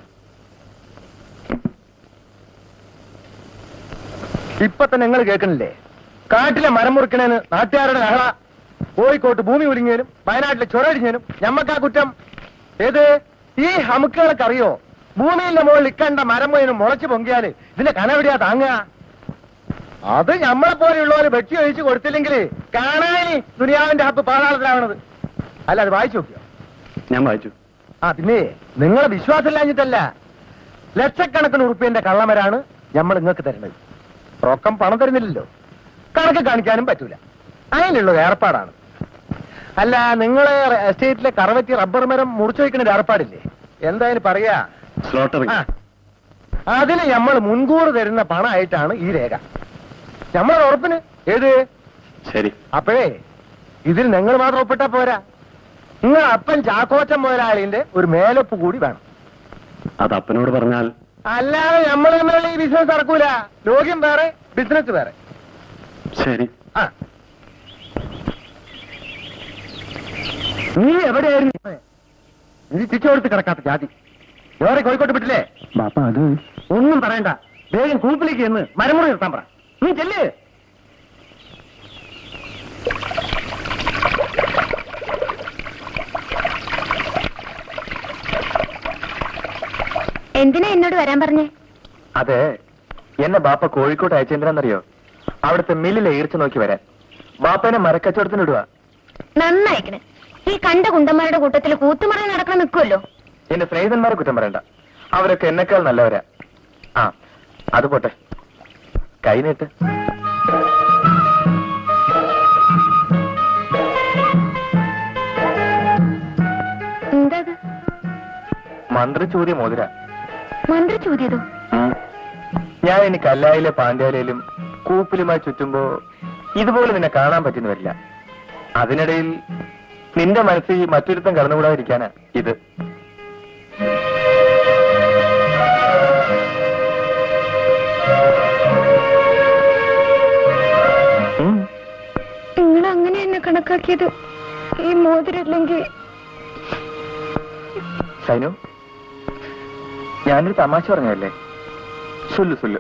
ഇപ്പൊ തന്നെ നിങ്ങൾ കേൾക്കണില്ലേ? കാട്ടിലെ മരം മുറിക്കണേന് നാട്ടുകാരുടെ ലഹള. കോഴിക്കോട്ട് ഭൂമി ഒലിങ്ങിയനും വയനാട്ടിലെ ചൊരടിഞ്ഞനും ഞമ്മക്കാ കുറ്റം. ഏത് ഈ ഹമുക്കുകളൊക്കെ അറിയോ? ഭൂമിയിലെ മുകളിൽ ഇക്കണ്ട മരം മുയനും മുളച്ചു പൊങ്കിയാല് ഇതിന്റെ കനവിടിയാ താങ്ങുക. അത് ഞമ്മളെ പോലെയുള്ളവര് വെട്ടി ഒഴിച്ചു കൊടുത്തില്ലെങ്കിൽ കാണാനി ദുനിയാവിന്റെ ഹപ്പ് പാതാളത്തിലാവണത്. അല്ല, അത് വായിച്ചു നോക്കിയോ? ഞാൻ വായിച്ചു. ആ, പിന്നെ നിങ്ങളെ വിശ്വാസമില്ലാഞ്ഞിട്ടല്ല. ലക്ഷക്കണക്കിന് ഉറുപ്പ്യന്റെ കള്ളമരാണ് നമ്മൾ നിങ്ങൾക്ക് തരുന്നത്. റൊക്കം പണം തരുന്നില്ലല്ലോ. കണക്ക് കാണിക്കാനും പറ്റൂല. അതിനുള്ള ഏർപ്പാടാണ്. അല്ല, നിങ്ങളെ എസ്റ്റേറ്റിലെ കറവറ്റി റബ്ബർ മരം മുറിച്ചു വയ്ക്കുന്ന ഒരു ഏർപ്പാടില്ലേ? എന്തായാലും പറയാ, അതിന് നമ്മൾ മുൻകൂർ തരുന്ന പണമായിട്ടാണ് ഈ രേഖ. നമ്മളെ ഉറപ്പിന്. ഏത്? ശരി. അപ്പോഴേ ഇതിൽ നിങ്ങൾ മാത്രം ഒപ്പിട്ടാ പോരാ. നിങ്ങൾ അപ്പൻ ചാക്കോച്ചൻ മുതലാളിന്റെ ഒരു മേലൊപ്പ് കൂടി വേണം. അത് അപ്പനോട് പറഞ്ഞാൽ? അല്ലാതെ നമ്മൾ തമ്മിലുള്ള ഈ ബിസിനസ് നടക്കൂല. ലോകം വേറെ, ബിസിനസ് വേറെ. ശരി. ആ, നീ എവിടെയായിരുന്നു? നീ തിരിച്ചോടുത്ത് കിടക്കാത്ത ജാതി. വേറെ കോഴിക്കോട്ട് വിട്ടില്ലേ? ബാപ്പ, അത് ഒന്നും പറയണ്ട. വേഗം കൂപ്പിലേക്ക് എന്ന് മരമുറി നിർത്താൻ പറ. നീ ചെല്ല്. എന്തിനാ എന്നോട് വരാൻ പറഞ്ഞേ? അതെ, എന്നെ ബാപ്പ കോഴിക്കോട്ട് അയച്ചെന്തിനാന്നറിയോ? അവിടുത്തെ മില്ലിലെ ഈർച്ച നോക്കി വരാൻ. ബാപ്പനെ മരക്കച്ചവടത്തിന് ഇടുക. നന്നായിക്കണ്. ഈ കണ്ട കുണ്ടന്മാരുടെ കൂട്ടത്തിൽ കൂത്തുമറ നടക്കാൻ നിൽക്കുമല്ലോ. എന്റെ സ്നേഹിതന്മാരെ കുറ്റം പറയണ്ട. അവരൊക്കെ എന്നെക്കാൾ നല്ലവരാ. ആ, അത് പോട്ടെ. കൈനീട്ട്. എന്താ മന്ത്രിച്ചൂതിയ മോതിര. മന്ത്രിച്ചൂതിയതോ? ഞാൻ ഇനി കല്ലായിലെ പാണ്ഡ്യാലയിലും കൂപ്പിലുമായി ചുറ്റുമ്പോ ഇതുപോലെ നിന്നെ കാണാൻ പറ്റുന്ന വരില്ല. അതിനിടയിൽ നിന്റെ മനസ്സിൽ മറ്റൊരുത്തം കടന്നുകൂടാതിരിക്കാനാ ഇത്. കണക്കാക്കിയത് ഈ മോതിരല്ലെങ്കിൽ. സൈനു, ഞാനൊരു തമാശ പറഞ്ഞല്ലേ? സുല്ലു സുല്ലു.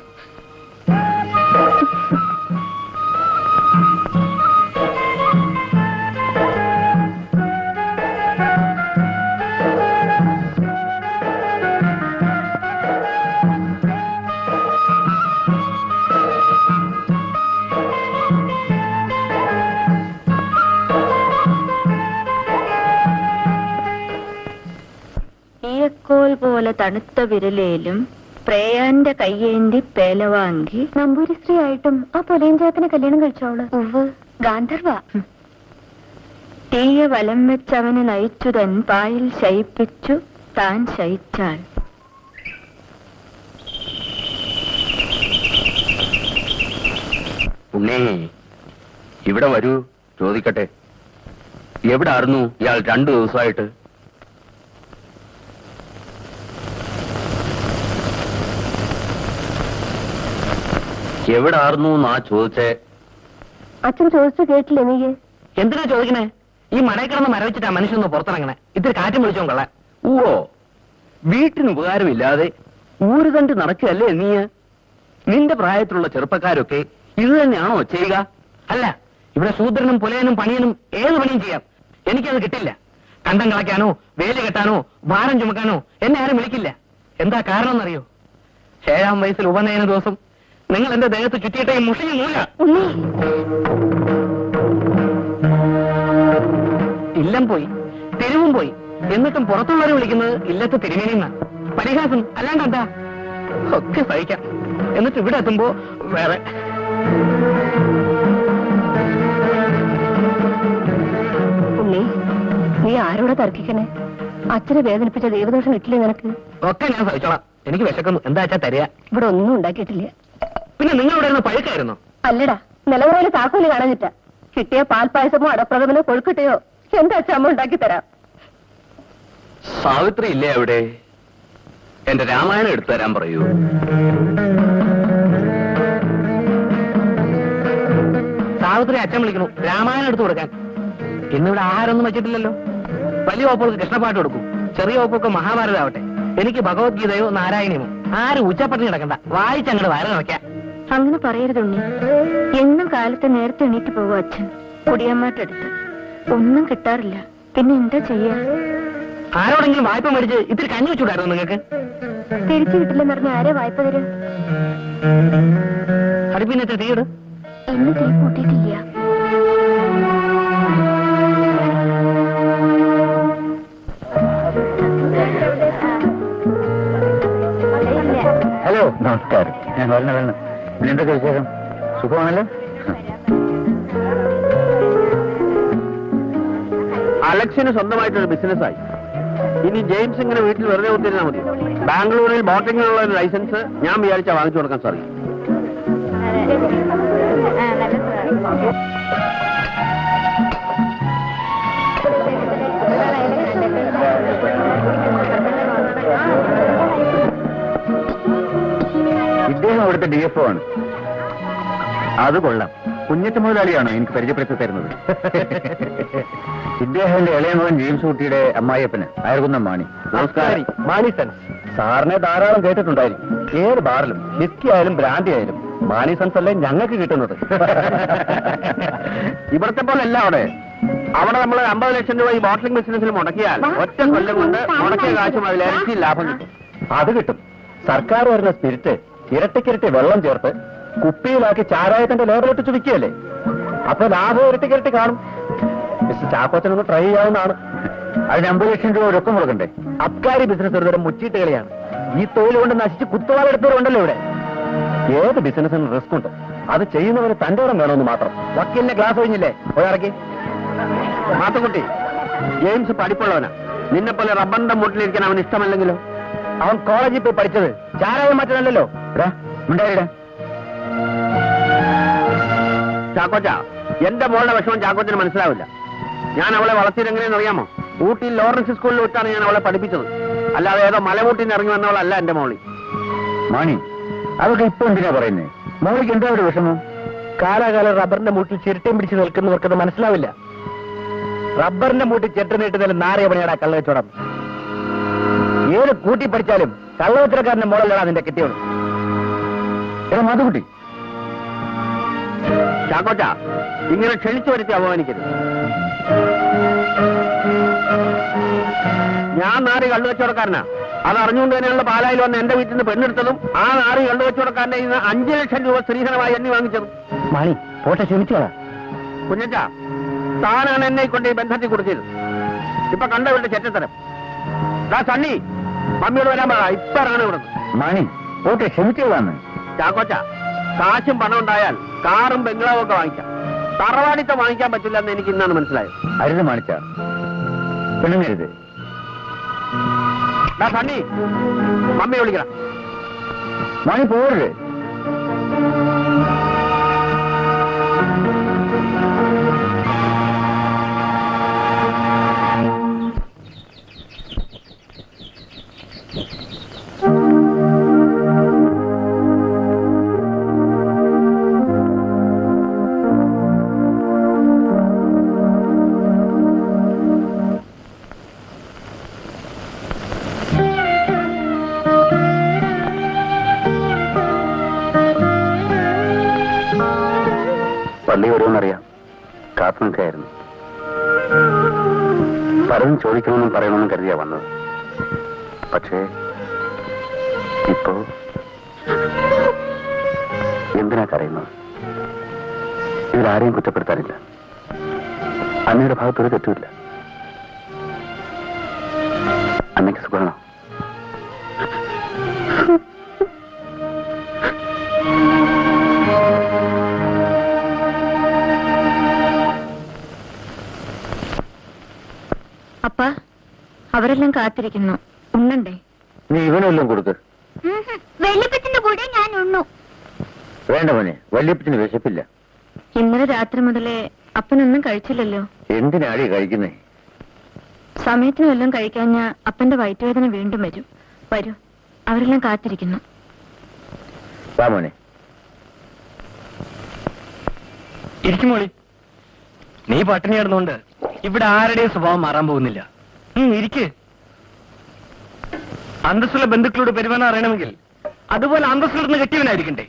ഈയക്കോൽ പോലെ തണുത്ത വിരലേലും പ്രേയാന്റെ കയ്യേന്തി പേലവാങ്കി നമ്പൂരി സ്ത്രീ ആയിട്ടും ആ പൊലയഞ്ചാത്തിനെ കല്യാണം കഴിച്ചോള്. ഉവ് ഗാന്ധർവ. തീയ വലം വെച്ചവന് നയിച്ചു തൻ പായിൽ ശയിപ്പിച്ചു താൻ ശയിച്ചാൾ. ഉണ്ണേ, ഇവിടെ വരൂ, ചോദിക്കട്ടെ. എവിടെ ആയിരുന്നു ഇയാൾ രണ്ടു ദിവസമായിട്ട്? എവിടെ ആയിരുന്നു എന്നാ ചോദിച്ചേ? അച്ഛൻ ചോദിച്ചു കേട്ടില്ലേ നീ? എന്തിനാ ചോദിക്കണേ? ഈ മടയിൽ കിടന്ന് മരവിച്ചിട്ടാ മനുഷ്യനൊന്ന് പുറത്തിറങ്ങണേ. ഇത്തിരി കാറ്റും വിളിച്ചോ കൊള്ളാം. ഓ, വീട്ടിന് ഉപകാരമില്ലാതെ ഊര് കണ്ട് നടക്കുകയല്ലേ നീ? നിന്റെ പ്രായത്തിലുള്ള ചെറുപ്പക്കാരൊക്കെ ഇത് തന്നെയാണോ ചെയ്യുക? അല്ല, ഇവിടെ ശൂദ്രനും പുലയനും പണിയനും ഏത് പണിയും ചെയ്യാം. എനിക്കത് കിട്ടില്ല. കണ്ടം കളയ്ക്കാനോ വേലി കെട്ടാനോ ഭാരം ചുമക്കാനോ എന്നെ ആരും വിളിക്കില്ല. എന്താ കാരണം എന്നറിയോ? ഏഴാം വയസ്സിൽ ഉപനയന ദിവസം നിങ്ങൾ എന്റെ ദേഹത്ത് ചുറ്റിയിട്ടേ മുഷിഞ്ഞു മൂല. ഇല്ലം പോയി, തെരുവും പോയി, എന്നിട്ടും പുറത്തുള്ളവരെ വിളിക്കുന്നത് ഇല്ലത്ത് തിരുമേനിന്ന. പരിഹാസം അല്ലാണ്ടെന്താ? ഒക്കെ സഹിക്കാം. എന്നിട്ട് ഇവിടെ എത്തുമ്പോ വേറെ. ഉണ്ണി, നീ ആരോടെ തർക്കിക്കണേ? അച്ഛനെ വേദനിപ്പിച്ച ദൈവദോഷം കിട്ടില്ലേ നിനക്ക്? ഒക്കെ ഞാൻ സഹിച്ചോളാം. എനിക്ക് വിശക്കുന്നു. എന്താ വെച്ചാ തരിക. ഇവിടെ ഒന്നും ഉണ്ടാക്കിയിട്ടില്ല. പിന്നെ നിങ്ങളിവിടെ ഇരുന്ന് പഴുക്കായിരുന്നോ? അല്ലടാ, നിലവറയിൽ താക്കോല് കാണാനിട്ട. കിട്ടിയ പാൽപ്പായസമോ അടപ്രഥമനോ കൊഴുക്കിട്ടയോ എന്താ അച്ഛമ്മ ഉണ്ടാക്കി തരാം. സാവിത്രി ഇല്ലേ അവിടെ? എന്റെ രാമായണം എടുത്തു തരാൻ പറയൂ. സാവിത്രി അച്ഛൻ വിളിക്കണു രാമായണം എടുത്തു കൊടുക്കാൻ. ഇന്നിവിടെ ആഹാരമൊന്നും വെച്ചിട്ടില്ലല്ലോ. വലിയ ഓപ്പുകൾക്ക് കൃഷ്ണപാട്ട് കൊടുക്കും, ചെറിയ ഓപ്പുകൾക്ക് മഹാഭാരതം ആവട്ടെ. എനിക്ക് ഭഗവത്ഗീതയോ നാരായണിയമോ ആരും ഉച്ചപ്പട്ടിണി കിടക്കണ്ട. വായിച്ചങ്ങോട്ട് വയറ് നിറയ്ക്കാം. അങ്ങനെ പറയരുതുണ്ണി. എന്നും കാലത്ത് നേരത്തെ എണീറ്റ് പോകും അച്ഛൻ കുടിയമ്മാറ്റടുത്ത്. ഒന്നും കിട്ടാറില്ല. പിന്നെ എന്താ ചെയ്യാ? ആരോടെങ്കിലും വായ്പ മേടിച്ച് ഇത്തിരി കഞ്ഞി വെച്ചുകൂടായിരുന്നു നിങ്ങൾക്ക്? തിരിച്ചു കിട്ടില്ലെന്ന് പറഞ്ഞ ആരെ വായ്പ തരും? അടുപ്പിന്നത്തെ തീയിട്. ഇന്ന് തീ കൂട്ടിയിട്ടില്ല. ഹലോ, നമസ്കാരം. ഞാൻ വരണം വരണം. പിന്നെ എന്തൊക്കെ വിശേഷം? സുഖമാണല്ലോ. അലക്സിന് സ്വന്തമായിട്ടൊരു ബിസിനസ്സായി. ഇനി ജെയിംസ് ഇങ്ങനെ വീട്ടിൽ വെറുതെ ഒത്തിരുന്നാൽ മതി. ബാംഗ്ലൂരിൽ ബോട്ടിങ്ങിനുള്ള ഒരു ലൈസൻസ് ഞാൻ വിചാരിച്ചാ വാങ്ങിച്ചു കൊടുക്കാൻ സാധിക്കും. ഇദ്ദേഹം അവിടുത്തെ ഡി എഫ് ഒ ആണ്. അത് കൊള്ളാം. കുഞ്ഞത്ത് മുതലാളിയാണോ എനിക്ക് പരിചയപ്പെടുത്തി തരുന്നത്? ഇദ്ദേഹത്തിന്റെ ഇളയ മകൻ ജെയിംസ് കുട്ടിയുടെ അമ്മായിയപ്പന് അയർകുന്നം മാണി. നമസ്കാരം. മാണി സൺസ്. സാറിനെ ധാരാളം കേട്ടിട്ടുണ്ടായിരിക്കും. ഏത് ബാറിലും വിസ്കി ആയാലും ബ്രാൻഡി ആയാലും മാണി സൺസ് അല്ലേ ഞങ്ങൾക്ക് കിട്ടുന്നത്. ഇവിടത്തെ പോലെ അല്ല അവിടെ. അവിടെ നമ്മൾ അമ്പത് ലക്ഷം രൂപ ഈ ബോട്ടിലിംഗ് ബിസിനസ്സിൽ മുടക്കിയാൽ ഒറ്റ കൊല്ലം കൊണ്ട് മുടക്കിയ കാശും അതിൽ ഇരട്ടി ലാഭം കിട്ടും. അത് കിട്ടും. സർക്കാർ വരുന്ന സ്പിരിറ്റ് ഇരട്ടിക്കിരട്ടി വെള്ളം ചേർത്ത് കുപ്പിയിലാക്കി ചാരായത്തിന്റെ ലേബലിട്ട് ചുരുക്കിയല്ലേ? അപ്പൊ ലാഭം ഇരട്ടിക്കിരട്ടി കാണും. മിസ്റ്റർ ചാക്കോച്ചനൊന്ന് ട്രൈ ചെയ്യാവുന്നതാണ്. അതിന് അമ്പത് ലക്ഷം രൂപ രൊക്കം കൊടുക്കണ്ടേ? അബ്കാരി ബിസിനസ് ഒരു തരം മുച്ചീട്ട് കളിയാണ്. ഈ തൊഴിൽ കൊണ്ട് നശിച്ച് കുത്തുവാളെടുത്തവരുണ്ടല്ലോ ഇവിടെ. ഏത് ബിസിനസിനും റിസ്ക് ഉണ്ട്. അത് ചെയ്യുന്നവന് തന്റെ ഇടം വേണമെന്ന് മാത്രം. വക്കീലിന്റെ ക്ലാസ് കഴിഞ്ഞില്ലേ? പോയിറക്കി. മാത്തുക്കുട്ടി, ജെയിംസ് പഠിപ്പുള്ളവനാ. നിന്നെ പോലെ റബ്ബറിന്റെ മുട്ടിലിരിക്കാൻ അവന് ഇഷ്ടമല്ലെങ്കിലോ? അവൻ കോളേജിൽ പോയി പഠിച്ചത് ചാരായം മാറ്റാനല്ലോ. ഉണ്ടായിട ചാക്കോച്ച, എന്റെ മോളുടെ വിഷമം ചാക്കോച്ചന് മനസ്സിലാവില്ല. ഞാൻ അവളെ വളർത്തിയതെങ്ങനെയെന്ന് അറിയാമോ? ഊട്ടിയിൽ ലോറൻസ് സ്കൂളിൽ വിട്ടാണ് ഞാൻ അവളെ പഠിപ്പിച്ചത്. അല്ലാതെ ഏതോ മലമൂട്ടിൽ നിന്ന് ഇറങ്ങി വന്നവളല്ല എന്റെ മോളി. മാണി, അതൊക്കെ ഇപ്പൊ എന്തിനാ പറയുന്നേ? മോളിക്ക് എന്താ ഒരു വിഷമം? കാലാകാലം റബ്ബറിന്റെ മൂട്ടിൽ ചിരട്ടയും പിടിച്ച് നിൽക്കുന്നവർക്കത് മനസ്സിലാവില്ല. റബ്ബറിന്റെ മൂട്ടിൽ ചിരട്ട നീട്ടുന്നതിൽ നാറിയ പണിയാടാ കള്ളവച്ചോടം. ഏത് കൂട്ടി പഠിച്ചാലും കള്ളവച്ചക്കാരന്റെ മോളല്ലാണ് അതിന്റെ കിട്ടിയത്. എടാ മാധുക്കുട്ടി, ചാക്കോച്ച ഇങ്ങനെ ക്ഷണിച്ചു വരുത്തി അപമാനിക്കരുത്. ഞാൻ നാറി കള്ളുവച്ചവടക്കാരനാ. അത് അറിഞ്ഞുകൊണ്ട് തന്നെയുള്ള പാലായിൽ വന്ന് എന്റെ വീട്ടിൽ നിന്ന് പെണ്ണെടുത്തതും ആ നാറി കള്ളുവച്ചവടക്കാരന്റെ ഇന്ന് അഞ്ചു ലക്ഷം രൂപ സ്ത്രീധനമായി എണ്ണി വാങ്ങിച്ചതും. മാണി പോട്ടെ, ക്ഷമിച്ചോളാ. കുഞ്ഞച്ച, താനാണ് എന്നെ കൊണ്ട് ഈ ബന്ധത്തിൽ കുറിച്ചത്. ഇപ്പൊ കണ്ടവരുടെ ചെറ്റത്തരം. ദാ സണ്ണി, മമ്മിയോട് വരാൻ പറ, ഇപ്പറാണ് ഇവിടുന്ന്. മാണി പോട്ടെ, ക്ഷമിച്ചോളാന്ന്. ചാക്കോച്ച, കാശും പണം ഉണ്ടായാൽ കാറും ബംഗ്ലാവും ഒക്കെ വാങ്ങിക്കാം. തറവാടിത്തെ വാങ്ങിക്കാൻ പറ്റില്ല എന്ന് എനിക്ക് ഇന്നാണ് മനസ്സിലായത്. അരുത് മാണിച്ച, പെണ്ണുങ്ങരുത്. ദാ സണ്ണി, മമ്മിയെ വിളിക്കണം. മാണി പോരുത്. പള്ളി വരുമെന്നറിയാം, കാത്തു നിൽക്കായിരുന്നു. പലതും ചോദിക്കണമെന്നും പറയണമെന്നും കരുതിയാ വന്നത്. പക്ഷേ ഇപ്പോ എന്തിനാ കരയുന്നത്? ഇതിലാരെയും കുറ്റപ്പെടുത്താനില്ല. അമ്മയുടെ ഭാഗത്തൊരു തെറ്റുമില്ല. അമ്മയ്ക്ക് സുഖമാണോ? അപ്പ, അവരെല്ലാം കാത്തിരിക്കുന്നു. ഉണ്ണണ്ടേ? നീ ഇവനെല്ലാം കൊടുക്ക്. വെള്ളിപ്പത്തിന്റെ കൂടെ ഞാൻ ഉണ്ണു. വേണ്ട മോനെ, വല്യപ്പത്തിന് വിശപ്പില്ല. ഇന്നലെ രാത്രി മുതലേ അപ്പനൊന്നും കഴിച്ചില്ലല്ലോ. എന്തിനാടി കഴിക്കുന്നേ? സമയത്തിന് വല്ലതും കഴിക്കാഞ്ഞ അപ്പന്റെ വയറ്റുവേദന വീണ്ടും വരും. വരൂ, അവരെല്ലാം കാത്തിരിക്കുന്നു. വാ മോനെ. ഇരിക്കുമോളി, നീ പട്ടിണി കിടന്നുകൊണ്ട് ഇവിടെ ആരുടെയും സ്വഭാവം മാറാൻ പോകുന്നില്ല. ഇരിക്ക്. അന്തസ്സുള്ള ബന്ധുക്കളോട് പെരുമാറാൻ അറിയണമെങ്കിൽ അതുപോലെ അന്തസ്സുള്ള കെട്ടിയവനായിരിക്കണ്ടേ?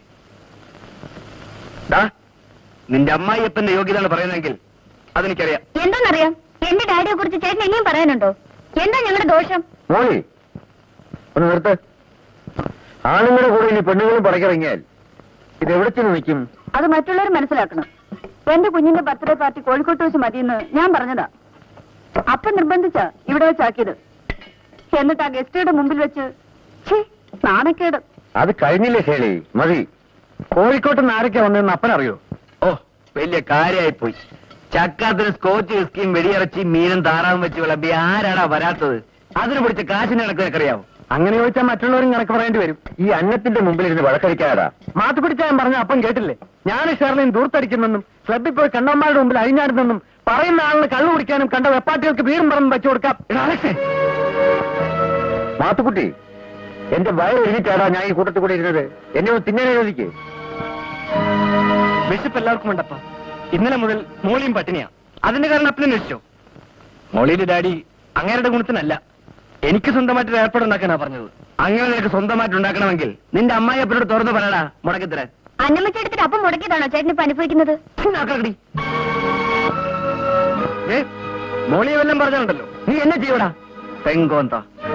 നിന്റെ അമ്മായിയപ്പന്റെ യോഗ്യതയാണ് പറയുന്നതെങ്കിൽ അതെനിക്കറിയാം. എന്താണെന്നറിയാം? എന്റെ ഡാഡിയെ കുറിച്ച് ചേട്ടൻ ഇനിയും പറയാനുണ്ടോ? എന്താ ഞങ്ങളുടെ ദോഷം? മോളി ഒന്ന് നിർത്ത്. ആണുങ്ങളുടെ കൂടെ ഇനി പെണ്ണുങ്ങളും പടക്കിറങ്ങിയാൽ ഇത് എവിടെ ചെന്ന് നിൽക്കും? അത് മറ്റുള്ളവർ മനസ്സിലാക്കണം. എന്റെ കുഞ്ഞിന്റെ ബർത്ത്ഡേ പാർട്ടി കോഴിക്കോട്ട് വെച്ച് മതിയെന്ന് ഞാൻ പറഞ്ഞതാ. അപ്പൻ നിർബന്ധിച്ച ഇവിടെ വെച്ചാക്കിയത്. എന്നിട്ട് ആ ഗസ്റ്റുകളുടെ മുമ്പിൽ വെച്ച് നാണക്കേട്. അത് കഴിഞ്ഞില്ലേ ശേലി, മതി. കോഴിക്കോട്ട് നിന്ന് ആരൊക്കെ വന്നതെന്ന് അപ്പനറിയോ? ഓ, വലിയ കാര്യമായിപ്പോയി. ചക്കാത്തിന് സ്കോച്ച് വിസ്കിയും വെടിയിറച്ചി മീനും താറാവും വെച്ച് വിളമ്പി ആരാടാ വരാത്തത്? അതിന് പിടിച്ച കാശിന് കണക്ക് നിനക്കറിയാവോ? അങ്ങനെ ചോദിച്ചാൽ മറ്റുള്ളവരും കണക്ക് പറയേണ്ടി വരും. ഈ അന്നത്തിന്റെ മുമ്പിൽ ഇരുന്ന് വഴക്കടിക്കാടാ. മാത്തു പിടിച്ചാൻ പറഞ്ഞ അപ്പം കേട്ടില്ലേ? ഞാൻ ഷെർലിൻ ദൂർത്തടിക്കുന്നെന്നും ക്ലബിൽ പോയി കണ്ടന്മാരുടെ മുമ്പിൽ അഴിഞ്ഞാടുന്നെന്നും പറയുന്ന ആളിന് കള്ളു കുടിക്കാനും കണ്ട വെപ്പാട്ടികൾക്ക് വീറും പറമ്പ് വെച്ചു കൊടുക്കാം. മാത്തുക്കുട്ടി, എന്റെ വയറൊരുങ്ങിട്ടാടാ ഞാൻ ഈ കൂട്ടത്തിൽ കൂടെ ഇരുന്നത്. എന്നെ ഒന്ന് തിന്നാനേ ചോദിക്കേ. വിശപ്പ് എല്ലാവർക്കും ഉണ്ടപ്പ. ഇന്നലെ മുതൽ മോളിയും പട്ടിണിയാ. അതിന്റെ കാരണം അപ്പനെ അന്വേഷിച്ചോ? മോളിയുടെ ഡാഡി അങ്ങേരുടെ ഗുണത്തിനല്ല, എനിക്ക് സ്വന്തമായിട്ട് ഏർപ്പാടുണ്ടാക്കാനാ പറഞ്ഞത്. അങ്ങനെ നിനക്ക് സ്വന്തമായിട്ട് ഉണ്ടാക്കണമെങ്കിൽ നിന്റെ അമ്മായി അപ്പനോട് തുറന്നു പറയടാ, മുടക്കിത്തരാൻ. അന്നമ്മച്ചെടുത്തിട്ട് അപ്പം മുടക്കിയതാണോ ചേട്ടൻ ഇപ്പൊ അനുഭവിക്കുന്നത്? മോളിയെ വല്ലതും പറഞ്ഞുണ്ടല്ലോ, നീ എന്നെ ചെയ്യൂടാ തെങ്കോന്ത.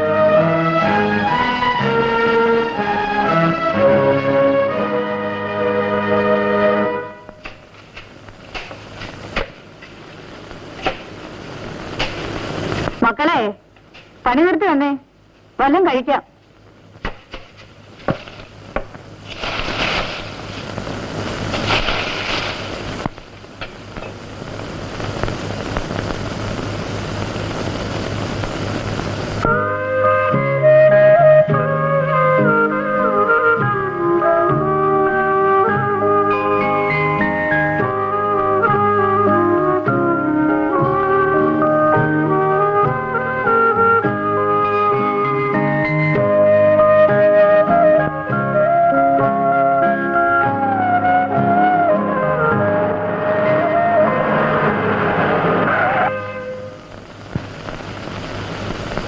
മക്കളെ, പണി നിർത്തി വന്നേ, വല്ലതും കഴിക്കാം.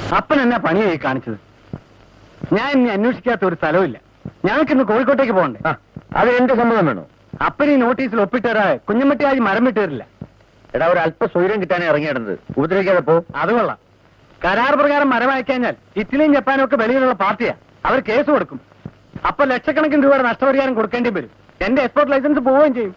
അപ്പൻ എന്നാ പണിയായി കാണിച്ചത്? ഞാൻ ഇനി അന്വേഷിക്കാത്ത ഒരു സ്ഥലമില്ല. ഞങ്ങൾക്കിന്ന് കോഴിക്കോട്ടേക്ക് പോകണ്ടേ? അത് എന്റെ സമ്മതം വേണോ? അപ്പൻ ഈ നോട്ടീസിൽ ഒപ്പിട്ടേരാ കുഞ്ഞമ്മട്ടിയായി മരം വിട്ടേരില്ല. എടാ, ഒരു അല്പ സ്വൈര്യം കിട്ടാനേ ഇറങ്ങിയിടുന്നത്. ഉപദ്രവിക്കാതെ പോ. അത് കൊള്ളാം. കരാർ പ്രകാരം മരം അയക്കഴിഞ്ഞാൽ ഇറ്റലിയും ജപ്പാനും ഒക്കെ വെളിയിലുള്ള പാർട്ടിയാ. അവർ കേസ് കൊടുക്കും. അപ്പൊ ലക്ഷക്കണക്കിന് രൂപയുടെ നഷ്ടപരിഹാരം കൊടുക്കേണ്ടി വരും. എന്റെ എക്സ്പോർട്ട് ലൈസൻസ് പോവുകയും ചെയ്യും.